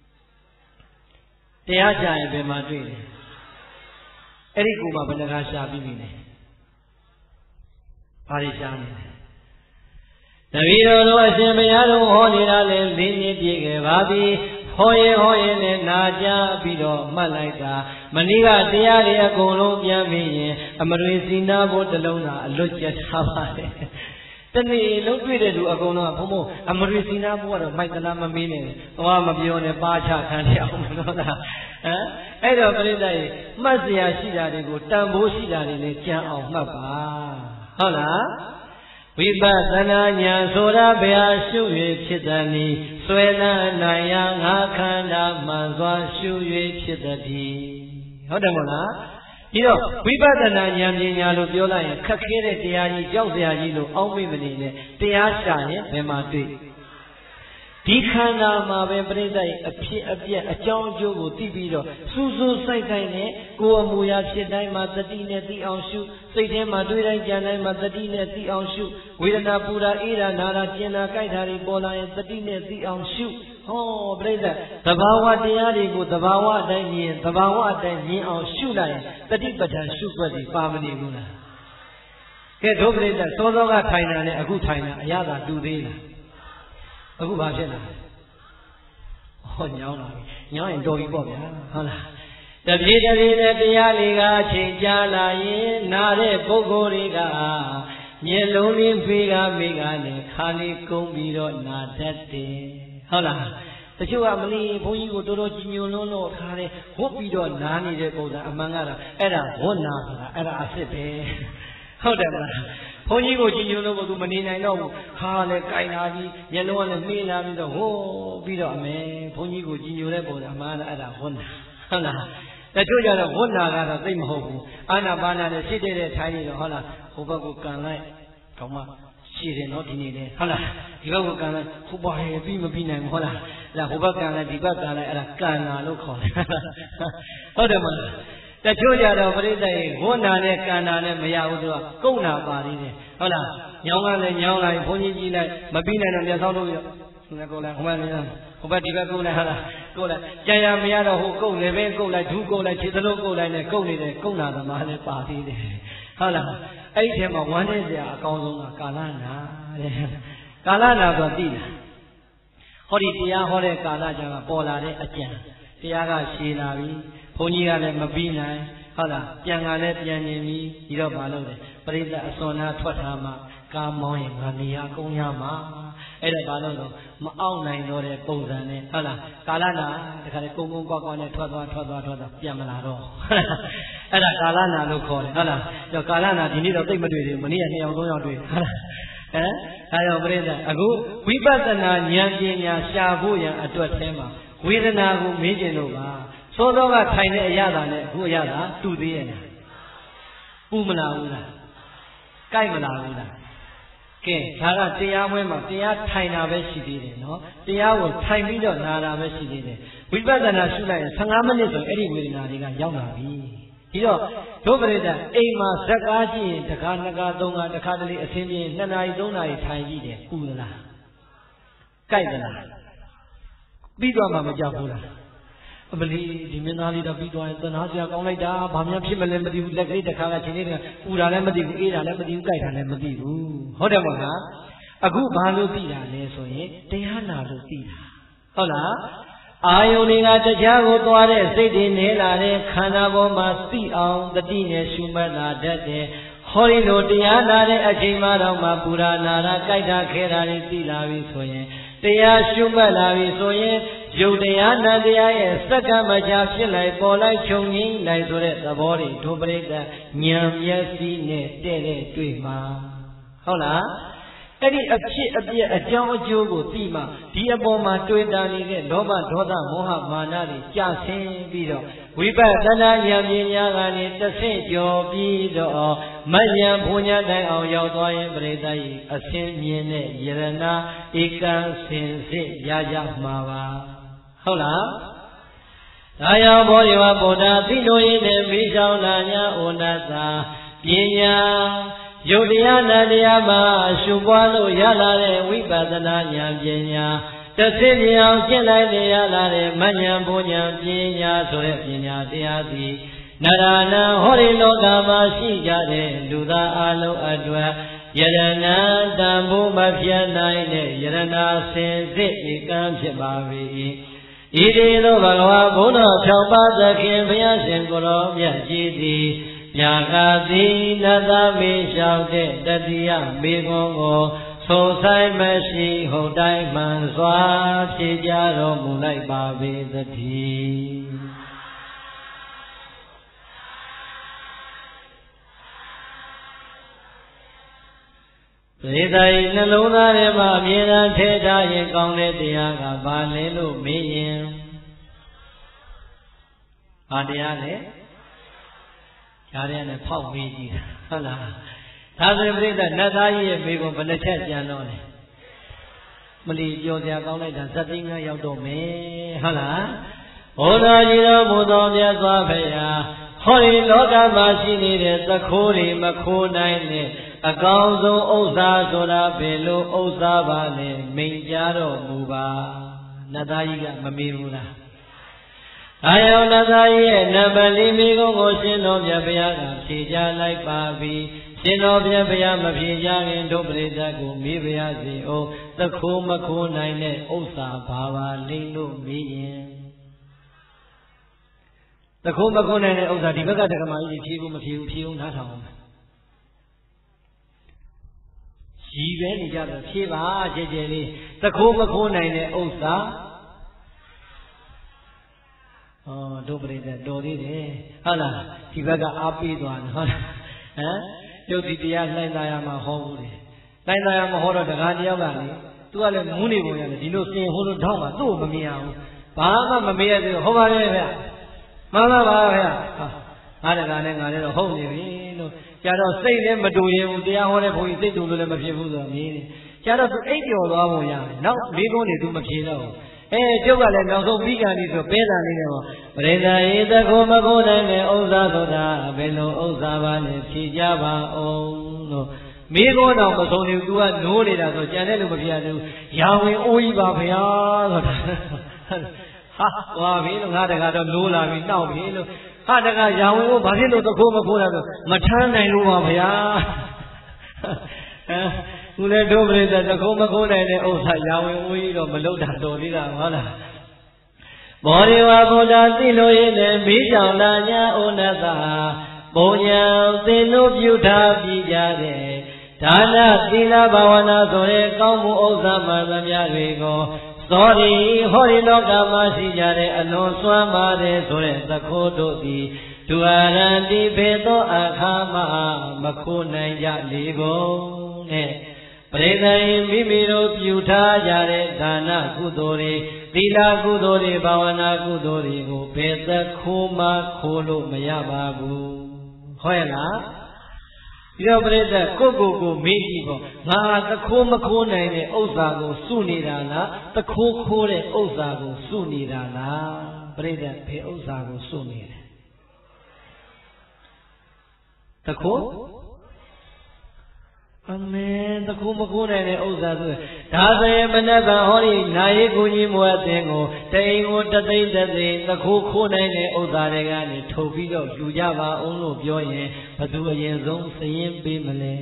တရားကြရင်ဘယ်မှာတွေ့လဲအဲ့ဒီကိုမှဘယ်နှခါရှာပြီးပြီလဲဘာတွေရှာနေလဲတပည့်တော်တို့အရှင်ဘုရားတို့ဟောနေတာလေလေးနှစ်ပြည့်ခဲ့ပါပြီဟောရင်ဟောရင်နဲ့နာကြပြီးတော့မှတ်လိုက်တာမနေ့ကတရားတွေအကုန်လုံးပြန်ပြီးရင်အမရေစီနာဖို့တလုံးသာအလွတ်ကျက်ထားပါတယ်တနေ့လုံးတွေ့တဲ့လူအကုန်လုံးကဘုံဘုံအမရေစီနာဖို့ကတော့မိုက်သလားမမင်းနဲ့သွားမပြောနဲ့ပါချခံရအောင်မလို့လားဟမ်အဲ့တော့ပြိဿရေမှတ်စရာရှိတာတွေကိုတန်ဖိုးရှိတာတွေလည်းကြံအောင်မှတ်ပါဟုတ်လားဝိပဿနာဉာဏ်ဆိုတာဘယ်ဟာရှု၍ဖြစ်သနည်းဆွဲလန်းနိုင်ရာငါခန္ဓာမှန်စွာရှု၍ဖြစ်သည်ဟုတ်တယ်မဟုတ်လားဒီတော့ဝိပဿနာဉာဏ်ပညာလို့ပြောလိုက်ရင်ခက်ခဲတဲ့တရားကြီးကြောက်စရာကြီးလို့အောက်မေ့မနေနဲ့တရားရှာရင်ဘယ်မှာတွေ့ဒီခန္ဓာမှာပဲပြိဿရဲ့အဖြစ်အပျက်အကြောင်းအကျိုးကိုသိပြီးတော့စူးစူးစိုက်ဆိုင်နဲ့ကိုယ်အမူအရာဖြစ်တိုင်းမှာတတိနဲ့သိအောင်ရှုစိတ်ထဲမှာတွေးတိုင်းကြံတိုင်းမှာတတိနဲ့သိအောင်ရှုဝေဒနာပူတာအေးတာနာတာကျင်တာကြိုက်တာတွေပေါ်လာရင်တတိနဲ့သိအောင်ရှုဟောပြိဿသဘာဝတရားတွေကိုသဘာဝအတိုင်းမြင်သဘာဝအတိုင်းမြင်အောင်ရှုလိုက်ရင်တတိပဋ္ဌာန်ရှုွက်ပြီးပါမနေဘူးလားကဲဒုပြိဿစောစောကထိုင်တာနဲ့အခုထိုင်တာအရသာတူသေးလားအခုဘာဖြစ်လာလဲဟောညောင်းလာပြီညောင်းရင်တော်ပြီပေါ့ဗျာဟုတ်လားတပြေးတပြေးနဲ့တရားလေးကအချိန်ကြာလာရင်နာတဲ့ပုဂ္ဂိုလ်တွေကမျက်လုံးလေးဖေးကမေးကနဲ့ခါလေးကုန်းပြီးတော့နာတတ်တယ်ဟုတ်လားတချို့ကမလီဘုန်းကြီးကိုတော်တော်ကြီးညိုလွန်းလို့ခါလေးဝတ်ပြီးတော့နားနေတဲ့ပုံစံအမှန်ကတော့အဲ့ဒါဝတ်နာဆိုတာအဲ့ဒါအစ်စ်ပဲဟုတ်တယ်မလားဘုန်းကြီးကိုကြီးညိုလို့ကသူမနေနိုင်တော့ဘူးခါလေကြိုင်လာပြီးမျက်လုံးကလည်းမေးလာပြီးတော့ဟိုးပြီးတော့အမေဘုန်းကြီးကိုကြီးညိုတဲ့ပုံစံအမှန်ကတော့အဲ့ဒါဝတ်နာဟုတ်လားတချို့ကြတော့ဝတ်နာကတော့သိမဟုတ်ဘူးအာနာပါနာနဲ့စိတ်တဲ့ထိုင်းနေတော့ဟုတ်လားဟိုဘက်ကိုကန်လိုက်ကောင်းမရှိတယ်နော်ဒီနေ့လေဟုတ်လားဒီဘက်ကိုကန်လိုက်ဟိုဘာဟဲပြီးမပြီးနိုင်ဘူးဟုတ်လားအဲ့ဒါဟိုဘက်ကန်လိုက်ဒီဘက်ကန်လိုက်အဲ့ဒါကန်နာလို့ခေါ်တယ်ဟုတ်တယ်မလားတချို့ကြတော့ပရိသတ်ဝတ်နာနဲ့ကန်နာနဲ့မရဘူးသူကကုတ်နာပါသေးတယ်ဟုတ်လားညောင်းကလည်းညောင်းလိုက်ဘုန်းကြီးကြီးလိုက်မပြီးနိုင်တော့မျက်စောင်းလို့ပြီးတော့ကိုလည်းဟိုဘက်လည်းဟိုဘက်ဒီဘက်ကိုလည်းဟာလားကိုလည်းကြာရမရတော့ဟိုကုတ်လည်းပဲကုတ်လိုက်ဒူးကုတ်လိုက်ခြေသလုံးကုတ်လိုက်နဲ့ကုတ်နေတယ်ကုတ်နာသမားလည်းပါသေးတယ်ဟုတ်လားအဲ့ဒီထဲမှာဝမ်းနေစရာအကောင်းဆုံးကကာလနာတဲ့ကာလနာဆိုသိလားဟောဒီတရားဟောတဲ့ကာလကြောင့်ပေါ်လာတဲ့အကျံတရားကရှည်လာပြီဘုန်းကြီးကလည်းမပြီးနိုင်ဟုတ်လားပြန်ကလည်းပြန်နေပြီဒီတော့မလုပ်တယ်ပရိသတ်အစွန်နာထွက်ထားမှကားမောင်းရင်ငါနေရာကုန်းရမှာအဲ့ဒါဘာလို့လဲမအောင်နိုင်တော့တဲ့ပုံစံနဲ့ဟုတ်လားကာလနာတခါလေကုန်းကုန်းကွာကွာနဲ့ထွက်သွားထွက်သွားထွက်သွားပြန်မလာတော့အဲ့ဒါကာလနာလို့ခေါ်တယ်ဟုတ်လားကြောကာလနာဒီနေ့တော့သိမတွေ့သေးဘူးမနေ့ကနှစ်ယောက်သုံးယောက်တွေ့ဟုတ်လားဟမ်အဲကြောင့်ပြိဿအခုဝိပဿနာဉာဏ်ပညာရှာဖို့ရန်အတွက်ထဲမှာဝေဒနာကိုမေးကျင်လို့ပါသောသောကထိုင်တဲ့အရာသာနဲ့အခုအရာသာတူသေးရဲ့လားပူမလာဘူးလားကြိုက်မလာဘူးလားကဲဒါကတရားပွဲမှာတရားထိုင်တာပဲရှိသေးတယ်နော်တရားကိုထိုင်ပြီးတော့နာတာပဲရှိသေးတယ်ဝိပဿနာရှုလိုက်ရင်၁၅မိနစ်ဆိုအဲ့ဒီဝေဒနာတွေကရောက်လာပြီဒီတော့ဒုပရိသတ်အိမ်မှာဇက်ကားကြည့်ရင်တစ်ခါနှစ်ခါသုံးခါတစ်ခါတလေအစဉ်ပြေနှစ်နာရီသုံးနာရီထိုင်ကြည့်တယ်ပူလားကြိုက်လားပြီးတော့မှမကြောက်ဘူးလားအမလီဒီမင်းသားလေးတော့ပြီးသွားရင်သနာစရာကောင်းလိုက်တာဘာမှဖြစ်မလဲမသိဘူးလက်ကလေးတစ်ခါကချင်းလေးကပူတာလည်းမသိဘူးအေးတာလည်းမသိဘူးကြိုက်တာလည်းမသိဘူးဟုတ်တယ်မဟုတ်လားအခုဘာလို့သိတာလဲဆိုရင်တရားနာလို့သိတာဟုတ်လားအာယုန်တွေကတရားကိုသွားတဲ့စိတ်တွေနေလာတဲ့ခန္ဓာပေါ်မှာသိအောင်တတိနဲ့ရှုမှတ်လာတတ်တယ်ဟောဒီလိုတရားနာတဲ့အချိန်မှတော့မှပူရာနာတာကြိုက်တာခဲတာတွေသိလာပြီဆိုရင်တရားရှုမှတ်လာပြီဆိုရင်ယုတ်တရားနတ်တရားရဲ့စက္ကမချာဖြစ်လိုက်ပေါ်လိုက်ခြုံငင်းလိုက်ဆိုတဲ့သဘောတွေဒုပရိသဉာဏ်မျက်စိနဲ့တဲ့တဲ့တွေ့မှာဟုတ်လားအဲ့ဒီအဖြစ်အပျက်အကြောင်းအကျိုးကိုသိမှဒီအပေါ်မှာတွေ့တာနေတဲ့လောဘဒေါသမောဟမာနတွေကြဆင်းပြီးတော့ဝိပဿနာဉာဏ်ပညာကနေတစ်ဆင့်ကျော်ပြီးတော့မဉ္ဇဉ်ဘုံညာတိုင်အောင်ရောက်သွားရင်ပရိသတ်ဤအစင်းမြင်တဲ့ယရဏဧကံစင်စစ်ရကြမှာပါဟုတ်လားဒါယောဘောဓိဝဗုဒ္ဓသိလို့ရင်းနဲ့မိချောင်းလာညာဩနတာပညာယုတ်တရားနတ်တရားမှာရှုပွားလို့ရလာတဲ့ဝိပဿနာဉာဏ်ပညာတစ်ဆင့်မြောင်ရှင်းလိုက်နေရလာတဲ့မဉ္ဇဉ်ဘုံဉာဏ်ပညာဆိုတဲ့ပညာတရားသည်နရဏဟောဒီလောကမှာရှိကြတဲ့လူသားအလုံးအတွက်ယရဏတံဘုမပြတ်နိုင်တဲ့ယရဏစင်စစ်ဧကံဖြစ်ပါ၏ဣတိသောဘဂဝါဘုန်းတော်၆ပါးသခင်ဘုရားရှင်ကိုယ်တော်မြတ်ကြီးသည်ညာကတိနတမေလျှောက်တဲ့တတိယမေခွန်းကိုသုံးဆိုင်မရှိဟုတ်တိုင်းမှန်စွာဖြေကြတော်မူလိုက်ပါပေသတည်းပရိသတ်နှလုံးသားထဲမှာအမြဲတမ်းထည့်ထားရင်ကောင်းတဲ့တရားကဘာလဲလို့မေးရင်ဘာတရားလဲဓာတ်ရနဲ့ဖောက်မေးကြည့်တာဟုတ်လားဒါဆိုရင်ပရိသတ်နတ်သားကြီးရဲ့မိဘဘယ်နှချက်ကြံတော့လဲမလီပြောစရာကောင်းလိုက်တာဇတ်သိန်းကရောက်တော့မယ်ဟုတ်လားဘုရားကြီးတော်မူသောမြတ်စွာဘုရားဟောဒီလောကမှာရှိနေတဲ့သခိုးတွေမခိုးနိုင်တဲ့အကောင်းဆုံးဥစ္စာဆိုတာဘယ်လိုဥစ္စာပါလဲမိန်ကြတော်မူပါနတ်သားကြီးကမမေးဘူးလားအာယောနတ်သားကြီးရဲ့နံပါတ်လေးမိကုန်းကိုရှင်တော်မြတ်ဘုရားကဖြေချလိုက်ပါပြီရှင်တော်မြတ်ဘုရားမဖြေချခင်ဒုပရိသတ်ကိုမေးပါရစေအောင်သခိုးမခိုးနိုင်တဲ့ဥစ္စာဘာပါလိမ့်လို့မေးရင်သခိုးမခိုးနိုင်တဲ့ဥစ္စာဒီဘက်ကတက္ကမကြီးဖြေဖို့မဖြေဘူးဖြေအောင်နားထောင်အောင်ရည်ပဲနေကြတော့ဖြေပါကြဲကြဲလေးတခိုးမခိုးနိုင်တဲ့ဥစ္စာဩတို့ပြိတ္တတော်သေးတယ်ဟုတ်လားဒီဘက်ကအားပေးသွားတယ်ဟုတ်လားဟမ်ရုပ်ဒီတရားလှိုင်းသားရမှာဟောဘူးလေလှိုင်းသားရမှာဟောတော့တကားတယောက်ကလေသူကလည်းမူးနေပုံရတယ်ဒီလိုစင်ဟိုလိုထောက်မှသူ့ကိုမမြင်အောင်ဘာမှမမေ့ရသေးဘူးဟုတ်ပါရဲ့ဗျမှန်ပါပါဗျဟာငါတကားနဲ့ငါလည်းတော့ဟုတ်နေပြီလို့ကျတော့စိတ်လည်းမတူရင်ဘူးတရားဟောတဲ့ဘုန်းကြီးစိတ်တူလို့လည်းမဖြစ်ဘူးဆိုတော့မြင်တယ်ကျတော့သူအိပ်ပျော်သွားပုံရတယ်နောက်လေးကုန်းနေသူမဖြေတော့ဘူးအဲကျုပ်ကလည်းနောက်ဆုံးပြီးကန်ပြီဆိုပဲတာလေးနဲ့ပေါ့ပရိသယေတခိုမခိုးနိုင်တဲ့ဥစ္စာဆိုတာဘယ်လိုဥစ္စာပါလဲဖြေကြပါအောင်လို့မိကောတော့မဆုံးဘူး तू ကနိုးနေတာဆိုကြံတဲ့လူမပြရသေးဘူးရာဝင်အိုးကြီးပါဗျာဆိုတာဟာဟွာပြီလို့ငါတကတော့နိုးလာပြီနှောက်ပြီလို့ဟာတကရာဝင်ကိုဘာဖြစ်လို့တခိုးမခိုးတာဆိုမထမ်းနိုင်လို့ပါဗျာဟမ်ခုလည်းတို့ပြိတ္တတခိုးမခိုးနိုင်တဲ့ဥစ္စာရာဝင်အိုးကြီးတော့မလုပ်တာတော်သေးတာဟုတ်လားဘောရိဝဘုရားသိလို့ရတဲ့မိကြောင်လာညာဩနတဘုံညာသင်တို့ပြုထားပြီးကြတဲ့ဒါနသီလဘာဝနာဆိုတဲ့ကောင်းမှုဥစ္စာမှန်သမျှတွေကိုသောရီဟောဒီလောကမှာရှိကြတဲ့အလွန်စွမ်းပါတယ်ဆိုတဲ့သခိုးတို့သည်ဒုအာရန်တိဖေသောအခါမှာမခိုးနိုင်ကြလေကုန်နဲ့ပရိသေမိမိတို့ပြုထားကြတဲ့ဒါနကုသိုလ်တွေသီလကုသိုလ်တွေဘာဝနာကုသိုလ်တွေကိုဘယ်သခိုးမှခိုးလို့မရပါဘူးဟုတ်ရဲ့လားဒီတော့ပြိတ္တကိုကိုကိုမေးကြည့်ပေါ့ငါသခိုးမခိုးနိုင်တဲ့ဥစ္စာကိုစုနေတာလားသခိုးခိုးတဲ့ဥစ္စာကိုစုနေတာလားပြိတ္တဘယ်ဥစ္စာကိုစုနေလဲသခိုးအမေတခုမခိုးနိုင်တဲ့ဥစ္စာဆိုဒါဆိုရင်မနက်ဖြန်ဟောဒီနာရီကိုကြီးမွေးတဲ့ကိုတိန်ကိုတသိမ့်တသိမ့်တခုခိုးနိုင်တဲ့ဥစ္စာတွေကနေထုတ်ပြီးတော့ယူကြပါအောင်လို့ပြောရင်ဘသူအရင်ဆုံးစရင်ပေးမလဲ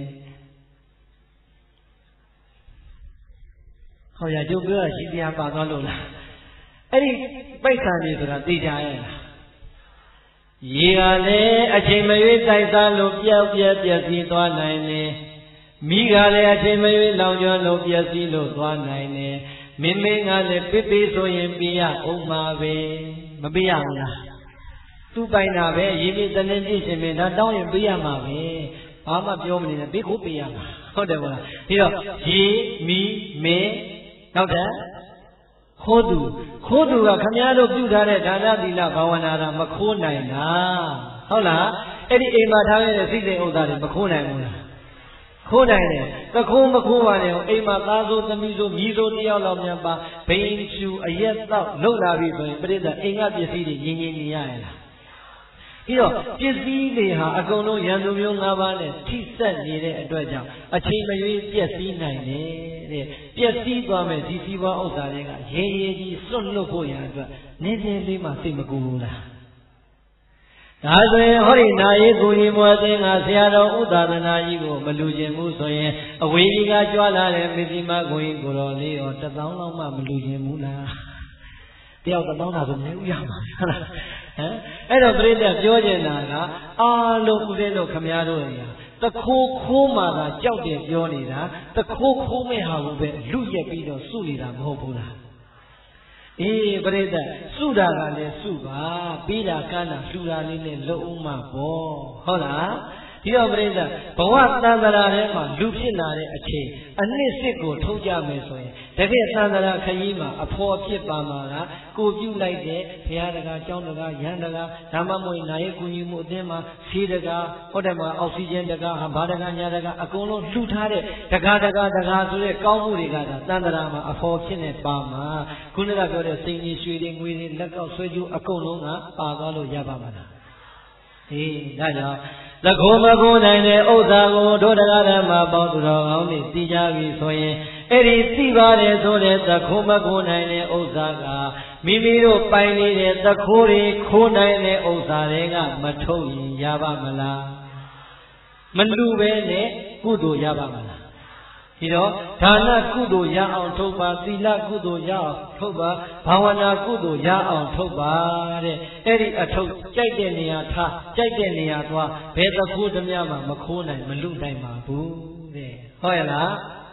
ဟောရကျုပ်ပြောတာရှိတရားပါသွားလို့လားအဲ့ဒီပိဋကံကြီးဆိုတာသိကြရဲ့လားရေကလည်းအချိန်မရွေးတိုက်စားလို့ပြောက်ပြက်ပြက်စီးသွားနိုင်တယ်မိကလည်းအချိန်မရွေးလောင်ကျွမ်းလို့ပြည့်စည်လို့သွားနိုင်တယ်မင်းမင်းကလည်းပြစ်ပြီးဆိုရင်ပြရအောင်ပါပဲမပြရဘူးလားသူ့ပိုင်တာပဲရေမိတနေ့ပြည့်ရှင်မင်းဒါတောင်းရင်ပြရမှာပဲဘာမှပြောမနေနဲ့ဘေးကိုပြရမှာဟုတ်တယ်မလားပြီးတော့ရေမိမင်းနောက်ထပ်ခိုးသူခိုးသူကခမည်းတော်ပြုထားတဲ့ဒါနသီလဘာဝနာတာမခိုးနိုင်တာဟုတ်လားအဲ့ဒီအိမ်မှာထားရတဲ့စိတ်စိတ်ဥစ္စာတွေမခိုးနိုင်ဘူးလားခိုးနိုင်တယ်သခိုးမခိုးပါနဲ့အိမ်မှာသားစိုးသမီးစိုးမြည်စိုးတယောက်လောက်များပါဘိန်းဖြူအရက်တော့လှုပ်လာပြီဆိုရင်ပြိတ္တအိမ်ကပစ္စည်းတွေငြင်းငြင်းနေရရလားပြီးတော့ပစ္စည်းတွေဟာအကုန်လုံးရန်သူမျိုး၅ပါးနဲ့ထိဆက်နေတဲ့အတွက်ကြောင့်အချိန်မရွေးပျက်စီးနိုင်တယ်တဲ့ပျက်စီးသွားမဲ့ဒီစီးပွားဥစ္စာတွေကရေရေကြီးစွန့်လွတ်ဖို့ရန်အတွက်နည်းနည်းလေးမှစိတ်မကူဘူးလားဒါဆိုရင်ဟောဒီနာရီကိုကြီးမွေးတဲ့ငါဆရာတော်ဥဒ္ဒသနာကြီးကိုမလူကျင်ဘူးဆိုရင်အဝေးကြီးကကြွလာတဲ့မစ္စည်းမကိုကြီးကိုတော်လေးရောတစ်သောင်းလောက်မှမလူကျင်ဘူးလားတယောက်တစ်သောင်းသာဆိုနေဥရမှာဟုတ်လားဟမ်အဲ့တော့ပြိတ္တပြောချင်တာကအားလုံးဦးတဲ့လို့ခမည်းတော်တွေကတခိုးခိုးမှသာကြောက်တယ်ပြောနေတာတခိုးခိုးမဲ့ဟာကိုပဲလူရက်ပြီးတော့စုနေတာမဟုတ်ဘူးလားအေးပြိတ္တစုတာကလည်းစုပါပြီးတာကမ်းတာလှူတာလေးနဲ့လုံအောင်မှာပေါ့ဟုတ်လားဒီတော့ပြိတ္တဘဝတန်တရာထဲမှာလူဖြစ်လာတဲ့အချိန်အနှစ်စစ်ကိုထုတ်ကြမယ်ဆိုရင်တကယ်တန်တရာခရီးမှာအဖော်ဖြစ်ပါမှာကကိုပြုလိုက်တဲ့ဘုရားတကာကျောင်းတကာရဟန်းတကာဓမ္မမွေနာယေကုညီမှုအသင်းမှာဆေးတကာဟုတ်တယ်မှာအောက်ဆီဂျင်တကာဟာဘာတကာညာတကာအကုန်လုံးလှူထားတဲ့တကာတကာတကာဆိုတဲ့ကောင်းမှုတွေကတန်တရာမှာအဖော်ဖြစ်နေပါမှာခုနကပြောတဲ့စိန်ကြီးရွှေတွေငွေတွေလက်ကောက်ဆွဲကျူးအကုန်လုံးကပါသွားလို့ရပါမှာလားအေးဒါကြောင့်သခိုးမခိုးနိုင်တဲ့ဥစ္စာကိုတို့တရားဓမ္မပေါင်းသူတော်ကောင်းတွေသိကြပြီဆိုရင်အဲ့ဒီသိပါတယ်ဆိုတဲ့သခိုးမခိုးနိုင်တဲ့ဥစ္စာကမိမိတို့ပိုင်နေတဲ့သခိုးတွေခိုးနိုင်တဲ့ဥစ္စာတွေကမထုတ်ရင်ရပါမလားမလူပဲနဲ့ကုသိုလ်ရပါမလားဒီတော့ဒါနကုသိုလ်ရအောင်ထုတ်ပါသီလကုသိုလ်ရအောင်ထုတ်ပါဘာဝနာကုသိုလ်ရအောင်ထုတ်ပါတဲ့အဲ့ဒီအထုတ်ကြိုက်တဲ့နေရာထားကြိုက်တဲ့နေရာသွားဘယ်သခိုးဓမြမှမခိုးနိုင်မလူနိုင်ပါဘူးတဲ့ဟုတ်ရဲ့လား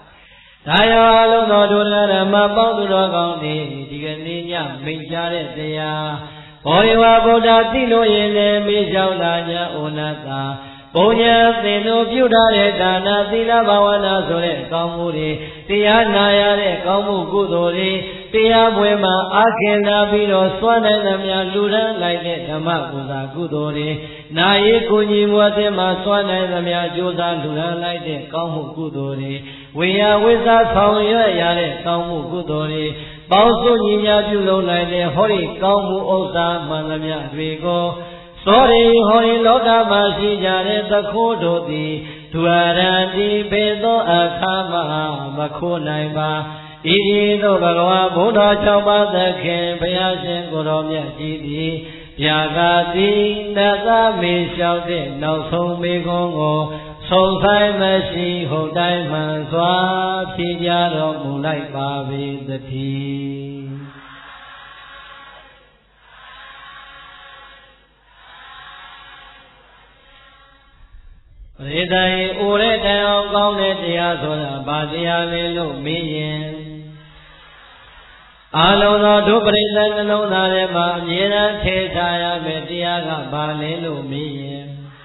ဒါရောအလုံးတော်ဒုရဓမ္မပေါင်းသူတော်ကောင်းတွေဒီကနေ့ညမိန့်ကြားတဲ့တရားဘောရိဝဗုဒ္ဓသိလို့ရင်လည်းမေးလျှောက်လာကြဩနတာဘုံညာသင်တို့ပြုထားတဲ့ဒါနသီလဘာဝနာဆိုတဲ့ကောင်းမှုတွေတရားနာရတဲ့ကောင်းမှုကုသိုလ်တွေတရားပွဲမှာအာခင်နာပြီးတော့စွမ်းနိုင်သမျှလူရန်လိုက်တဲ့ဓမ္မပူဇာကုသိုလ်တွေနာယီကိုကြီးမွတ်တဲ့မှာစွမ်းနိုင်သမျှကြိုးစားလူရန်လိုက်တဲ့ကောင်းမှုကုသိုလ်တွေဝေယဝိဇ္ဇာဆောင်ရွက်ရတဲ့ကောင်းမှုကုသိုလ်တွေပေါင်းစုညီညာပြုလုပ်လိုက်တဲ့ဟောဒီကောင်းမှုဥစ္စာမှန်သမျှတွေကိုသောရိဟောဒီလောကမှာရှိကြတဲ့သခိုးတို့သည်ဒွါရံတိဘေသောအခါမမခိုးနိုင်ပါဤဤသို့ဘဂဝါဘုရား၆ပါးသခင်ဘုရားရှင်ကိုယ်တော်မြတ်ကြီးသည်ဗျာဂတိနတ်သားမေလျှောက်တဲ့နောက်ဆုံးမေခွန်းကိုဆုံးဆိုင်မရှိဟုတ်တိုင်းမှန်စွာဖြေကြတော်မူလိုက်ပါပေသတည်းပရိသတ်၏အိုတဲ့တိုင်အောင်ကောင်းတဲ့တရားဆိုတာဘာတရားလဲလို့မေးရင်အလုံးသောဒုပရိသတ်နှလုံးသားထဲမှာအမြဲတမ်းထည့်ထားရမယ့်တရားကဘာလဲလို့မေးရင်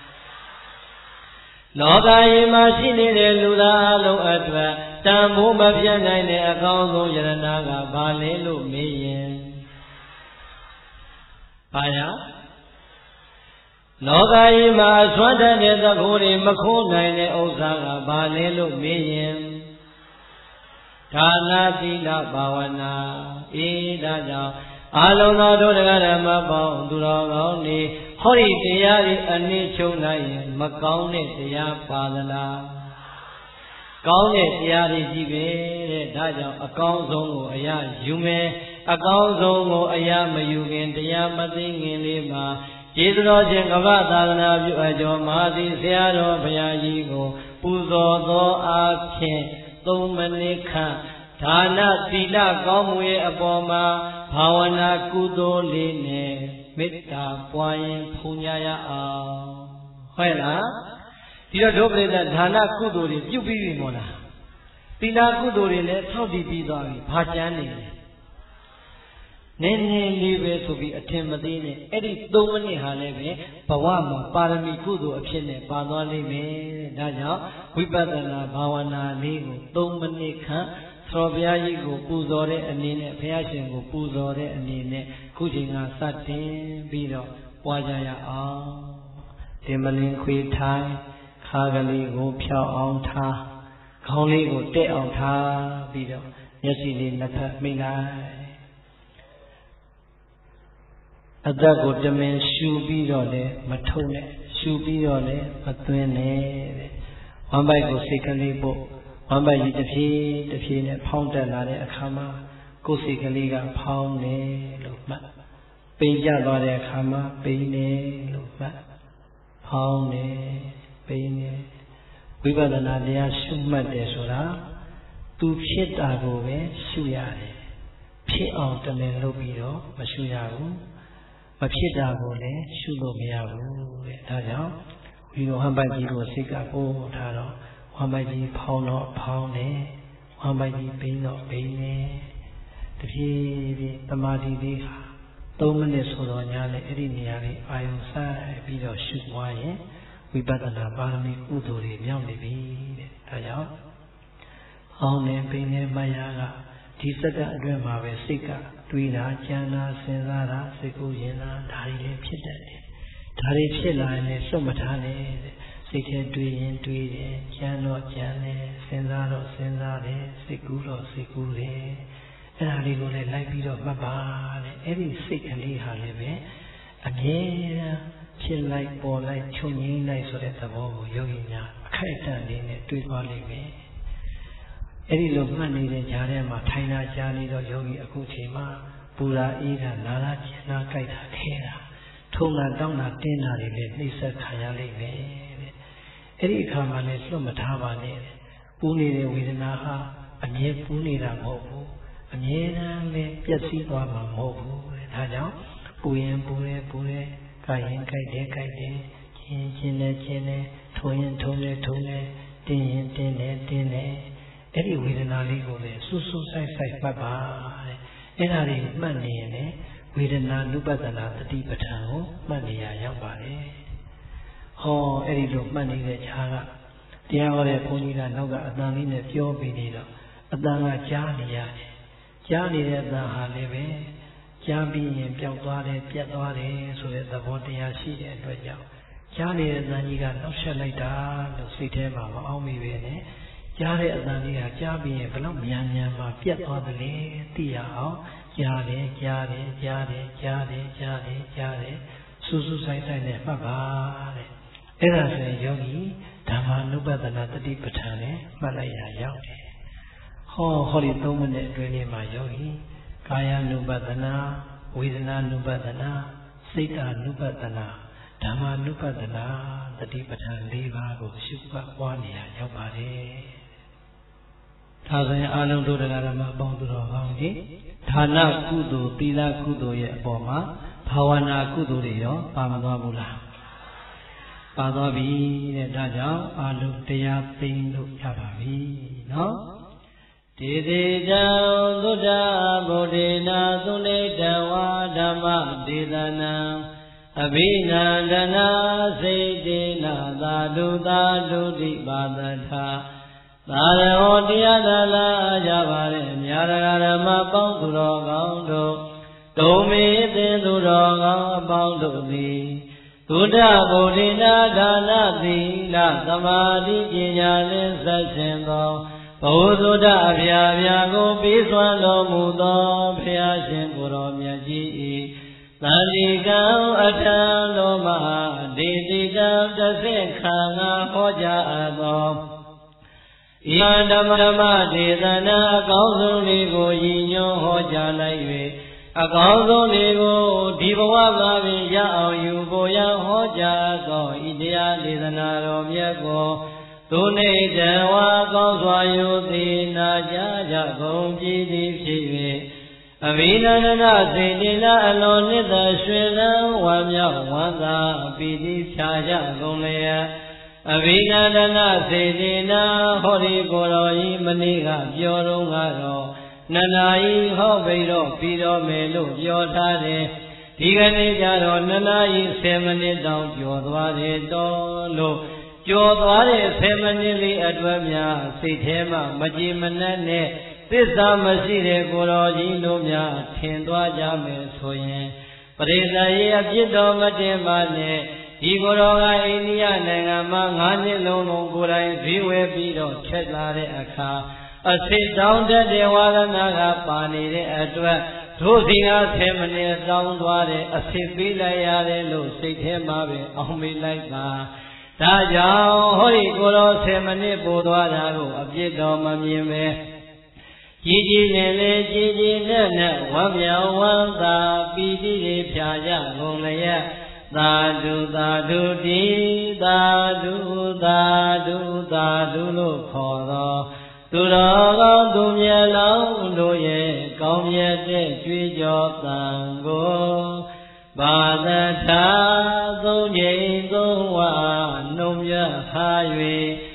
လောကကြီးမှာရှိနေတဲ့လူသားအလုံးအတွက်တန်ဖိုးမပြတ်နိုင်တဲ့အကောင်းဆုံးယရနာကဘာလဲလို့မေးရင်ဘာရလောကကြီးမှာအစွမ်းတတ်တဲ့သခိုးတွေမခိုးနိုင်တဲ့ဥစ္စာကဘာလဲလို့မေးရင်ဒါနသီလဘာဝနာအေးဒါကြောင့်အလုံးသောတို့တရားဓမ္မပေါင်းသူတော်ကောင်းတွေဟောဒီတရားတွေအနည်းချုပ်လိုက်ရင်မကောင်းတဲ့တရားပါသလားကောင်းတဲ့တရားတွေကြီးပဲတဲ့ဒါကြောင့်အကောင်းဆုံးကိုအရာယူမယ်အကောင်းဆုံးကိုအရာမယူခင်တရားမသိငင်လေးမှာကျေးဇူးတော်ရှင်ကမ္ဘာသာသနာပြုအကျော်မဟာသီဆရာတော်ဘုရားကြီးကိုပူဇော်သောအားဖြင့်သုံးမိနစ်ခန့်ဒါနသီလကောင်းမှုရဲ့အပေါ်မှာဘာဝနာကုသိုလ်လေးနဲ့မေတ္တာပွားရင်ဖူးကြရအောင်ဟုတ်လားဒီတော့ဒုပရိသတ်ဒါနကုသိုလ်တွေပြုပြီးပြီမို့လားသီလကုသိုလ်တွေလည်းဆောက်တည်ပြီးသွားပြီဘာကျန်နေလဲနည်းနည်းလေးပဲဆိုပြီးအထင်မသေးနဲ့အဲ့ဒီသုံးမိနစ်ဟာလည်းပဲဘဝမှာပါရမီကုသိုလ်အဖြစ်နဲ့ပါသွားလိမ့်မယ်ဒါကြောင့်ဝိပဿနာဘာဝနာလေးကိုသုံးမိနစ်ခန့်သောဘုရားကြီးကိုပူဇော်တဲ့အနေနဲ့ဘုရားရှင်ကိုပူဇော်တဲ့အနေနဲ့ခုချိန်ကစတင်ပြီးတော့ပွားကြရအောင်ဒီမလင်ခွေထိုင်ခါကလေးကိုဖြောက်အောင်ထားခေါင်းလေးကိုတက်အောင်ထားပြီးတော့မျက်စိလေးနှစ်ဖက်မိတ်လိုက်အသက်ကိုတမင်ရှူပြီးတော့လည်းမထုံနဲ့ရှူပြီးတော့လည်းမသွင်းနဲ့တဲ့ဝမ်းပိုက်ကိုစိတ်ကလေးပို့ဝမ်းပိုက်ကြီးတစ်ဖြည်းတစ်ဖြည်းနဲ့ဖောင်းတက်လာတဲ့အခါမှာကိုယ်စိတ်ကလေးကဖောင်းနေလို့မှတ်ပိန်ကျသွားတဲ့အခါမှာပိန်နေလို့မှတ်ဖောင်းနေပိန်နေဝိပဿနာတရားရှုမှတ်တယ်ဆိုတာသူဖြစ်တာကိုပဲရှုရတယ်ဖြစ်အောင်တမင်လုပ်ပြီးတော့မရှုရဘူးမဖြစ်တာကိုလည်းရှုလို့မရဘူးတဲ့ဒါကြောင့်ဝိရောဟံပိုက်ကြီးကိုစိတ်ကပို့ထားတော့ဝမ်းပိုက်ကြီးဖောင်းတော့ဖောင်းနေဝမ်းပိုက်ကြီးပိန်းတော့ပိန်းနေတဖြည်းဖြည်းတမာတိလေးဟာသုံးမိနစ်ဆိုတော့ညာလေအဲ့ဒီနေရာလေးအာယုံဆိုင်ပြီးတော့ရှုပွားရင်ဝိပဿနာပါရမီကုသိုလ်တွေမြောက်နေပြီတဲ့ဒါကြောင့်အောင်းနေပိန်းနေမယားကဒီစက္ကန့်အတွင်းမှာပဲစိတ်ကတွေးတာကြံတာစဉ်းစားတာစိတ်ကူးရင်တာဒါတွေလည်းဖြစ်တတ်တယ်ဒါတွေဖြစ်လာရင်လည်းစွတ်မထားနဲ့တဲ့စိတ်ထဲတွေးရင်တွေးတယ်ကြံတော့ကြံတယ်စဉ်းစားတော့စဉ်းစားတယ်စိတ်ကူးတော့စိတ်ကူးတယ်အဲ့ဒါလေးကိုလည်းလိုက်ပြီးတော့မှတ်ပါတဲ့အဲ့ဒီစိတ်ကလေးဟာလည်းပဲအမြဲတမ်းဖြစ်လိုက်ပေါ်လိုက်ချုပ်ငြိမ်းလိုက်ဆိုတဲ့သဘောကိုယောဂီများအခိုက်အတန့်လေးနဲ့တွေးသွားလိမ့်မယ်အဲ့ဒီလိုမှတ်နေတဲ့ကြားထဲမှာထိုင်တာကြားနေတော့ယောဂီအခုချိန်မှာပူရာအေးတာနာတာကျင်တာကြိုက်တာခဲတာထုံတာတောင်းတာတင်းတာတွေလည်းနှိမ့်ဆက်ခံရလိမ့်မယ်အဲ့ဒီအခါမှာလည်းလွတ်မထားပါနဲ့ပူနေတဲ့ဝေဒနာဟာအမြဲပူနေတာမဟုတ်ဘူးအမြဲတမ်းပဲပျက်စီးသွားမှာမဟုတ်ဘူးဒါကြောင့်ပူရင်ပူတယ်ပူတယ်ကြိုက်ရင်ကြိုက်တယ်ကြိုက်တယ်ချင်းချင်းနဲ့ချင်းနဲ့ထုံရင်ထုံတယ်ထုံတယ်တင်းရင်တင်းတယ်တင်းတယ်အဲ့ဒီဝေဒနာလေးကိုလည်းစူးစူးဆိုင်ဆိုင်မှတ်ပါတဲ့အဲ့ဒါလေးမှတ်နေရင်လည်းဝေဒနာနုပဒနာတတိပဋ္ဌာန်ကိုမှတ်နေရရောက်ပါတယ်ဟောအဲ့ဒီလိုမှတ်နေတဲ့ခြားကတရားဟောတဲ့ဘုန်းကြီးကနောက်ကအတန်လေးနဲ့ပြောပြီးနေတော့အတန်ကကြားနေရတယ်ကြားနေတဲ့အတန်ဟာလည်းပဲကြားပြီးရင်ပျောက်သွားတယ်ပြတ်သွားတယ်ဆိုတဲ့သဘောတရားရှိတဲ့အတွက်ကြောင့်ကြားနေတဲ့အတန်ကြီးကနှောက်ယှက်လိုက်တာလို့စိတ်ထဲမှာမအောင်မိပဲနဲ့ကြားတဲ့အတန်ကြီးကကြားပြီးရင်ဘလို့မြန်မြန်မှပြတ်သွားတယ်လေသိရအောင်ကြားတယ်ကြားတယ်ကြားတယ်ကြားတယ်ကြားတယ်ကြားတယ်စူးစူးဆိုင်ဆိုင်နဲ့မှတ်ပါတဲ့အဲ့ဒါဆိုရင်ယောဂီဓမ္မနုပဒနာတတိပဋ္ဌာန်နဲ့မှတ်လိုက်ရရောက်တယ်ဟောဟောဒီသုံးမိနစ်အတွင်းလေးမှာယောဂီကာယ ानु ပဒနာဝေဒနာ ानु ပဒနာစိတ် ानु ပဒနာဓမ္မ ानु ပဒနာတတိပဋ္ဌာန်၄ပါးကိုရှုမှတ်ပွားနေရရောက်ပါတယ်ဒါဆိုရင်အာလုံးတို့တရားဓမ္မအပေါင်းသူတော်ကောင်းကြီးဌာနကုသိုလ်သီလကုသိုလ်ရဲ့အပေါ်မှာဘာဝနာကုသိုလ်တွေရောပါမသွားဘူးလားပါသွားပြီတဲ့ဒါကြောင့်အာလုံးတရားသိလို့ရပါပြီနော်ဒေတိတံသုဒ္ဓဗုဒ္ဓေနာသုနေတဝါဓမ္မဒေသနာအဘိနန္ဒနာစေတေနာသာဓုသာဓုတိပါဒထာသာရဟောတရားသာလာကြပါれမြာရဓမ္မပေါင်းသူတော်ကောင်းတို့ဒုံမေသင်သူတော်ကောင်းအပေါင်းတို့သည်သုဒ္ဓဗုဒ္ဓေနာဒါနသီလသမာဓိပညာနှင့်ဆက်ရှင်သောဘုသုဒ္ဓအဖျာဖျာကိုပေးစွမ်းတော်မူသောဘုရားရှင်ကိုယ်တော်မြတ်ကြီး၏သန္တိကံအထံတော်မှာဒေတိကံတဆင့်ခံငါဟောကြားအပ်သောဤဓမ္မဓမ္မဒေသနာအကောင်းဆုံးလေးကိုရည်ညွှန်းဟောကြားလိုက်၍အကောင်းဆုံးလေးကိုဒီဘဝမှာပင်ရအောင်ယူဖို့ရဟောကြားသောဤတရားဒေသနာတော်မြတ်ကိုသူနေတဝါကောင်းစွာယုသိနာကြကြကုန်ပြည်သည်ဖြစ်၍အဘိနန္ဒနာစေတေနာအလွန်နှစ်သက်ရွှင်လန်းဝမ်းမြောက်ဝမ်းသာပီတိဖြာကြကုန်လျက်အဘိနန္ဒနာစေတေနာဟောဒီကိုယ်တော်ဤမနေ့ကပြောတော့ကတော့နန္နာဤဟောဘိတော့ပြီးတော်မယ်လို့ပြောထားတယ်ဒီကနေ့ကျတော့နန္နာဤဆယ်မိနစ်တောင်ပြောသွားတယ်တော်လို့ကျော်သွားတဲ့ဆယ်မိနစ်လေးအတွက်များစိတ်ထဲမှာမကြည်မနှက်နဲ့သစ္စာမရှိတဲ့ကိုယ်တော်ကြီးတို့များထင်သွားကြမယ်ဆိုရင်ပရိသတ်ရဲ့အပြစ်တော်မတင်ပါနဲ့ဒီကိုယ်တော်ကအိန္ဒိယနိုင်ငံမှာငါးနှစ်လုံးလုံးကိုယ်တိုင်ဈေးဝယ်ပြီးတော့ချက်လာတဲ့အခါအစစ်တောင်းတဲ့ဒေဝရဏကပါနေတဲ့အတွက်တို့စီကဆယ်မိနစ်တောင်းသွားတဲ့အစစ်ပေးလိုက်ရတယ်လို့စိတ်ထဲမှာပဲအောင်မေးလိုက်ပါဒါကြောင့်ဟောဒီကိုယ်တော်ဆယ်မိနစ်ပို့သွားတာကိုအပြစ်တော်မမြင်ပဲကြီးကြီးနဲ့လေကြီးကြီးနဲ့နဲ့ဝမ်းမြောက်ဝမ်းသာပီတိတွေဖြာကြကုန်လျက်သာဓုသာဓုတိသာဓုသာဓုသာဓုလို့ခေါ်သောသူတော်ကောင်းသူမြတ်လောင်းတို့ရဲ့ကောင်းမြတ်တဲ့ကြွေးကြော်သံကိုဘာသာထာသုံးငိမ်သုံးဝနှုံမြဟာ၍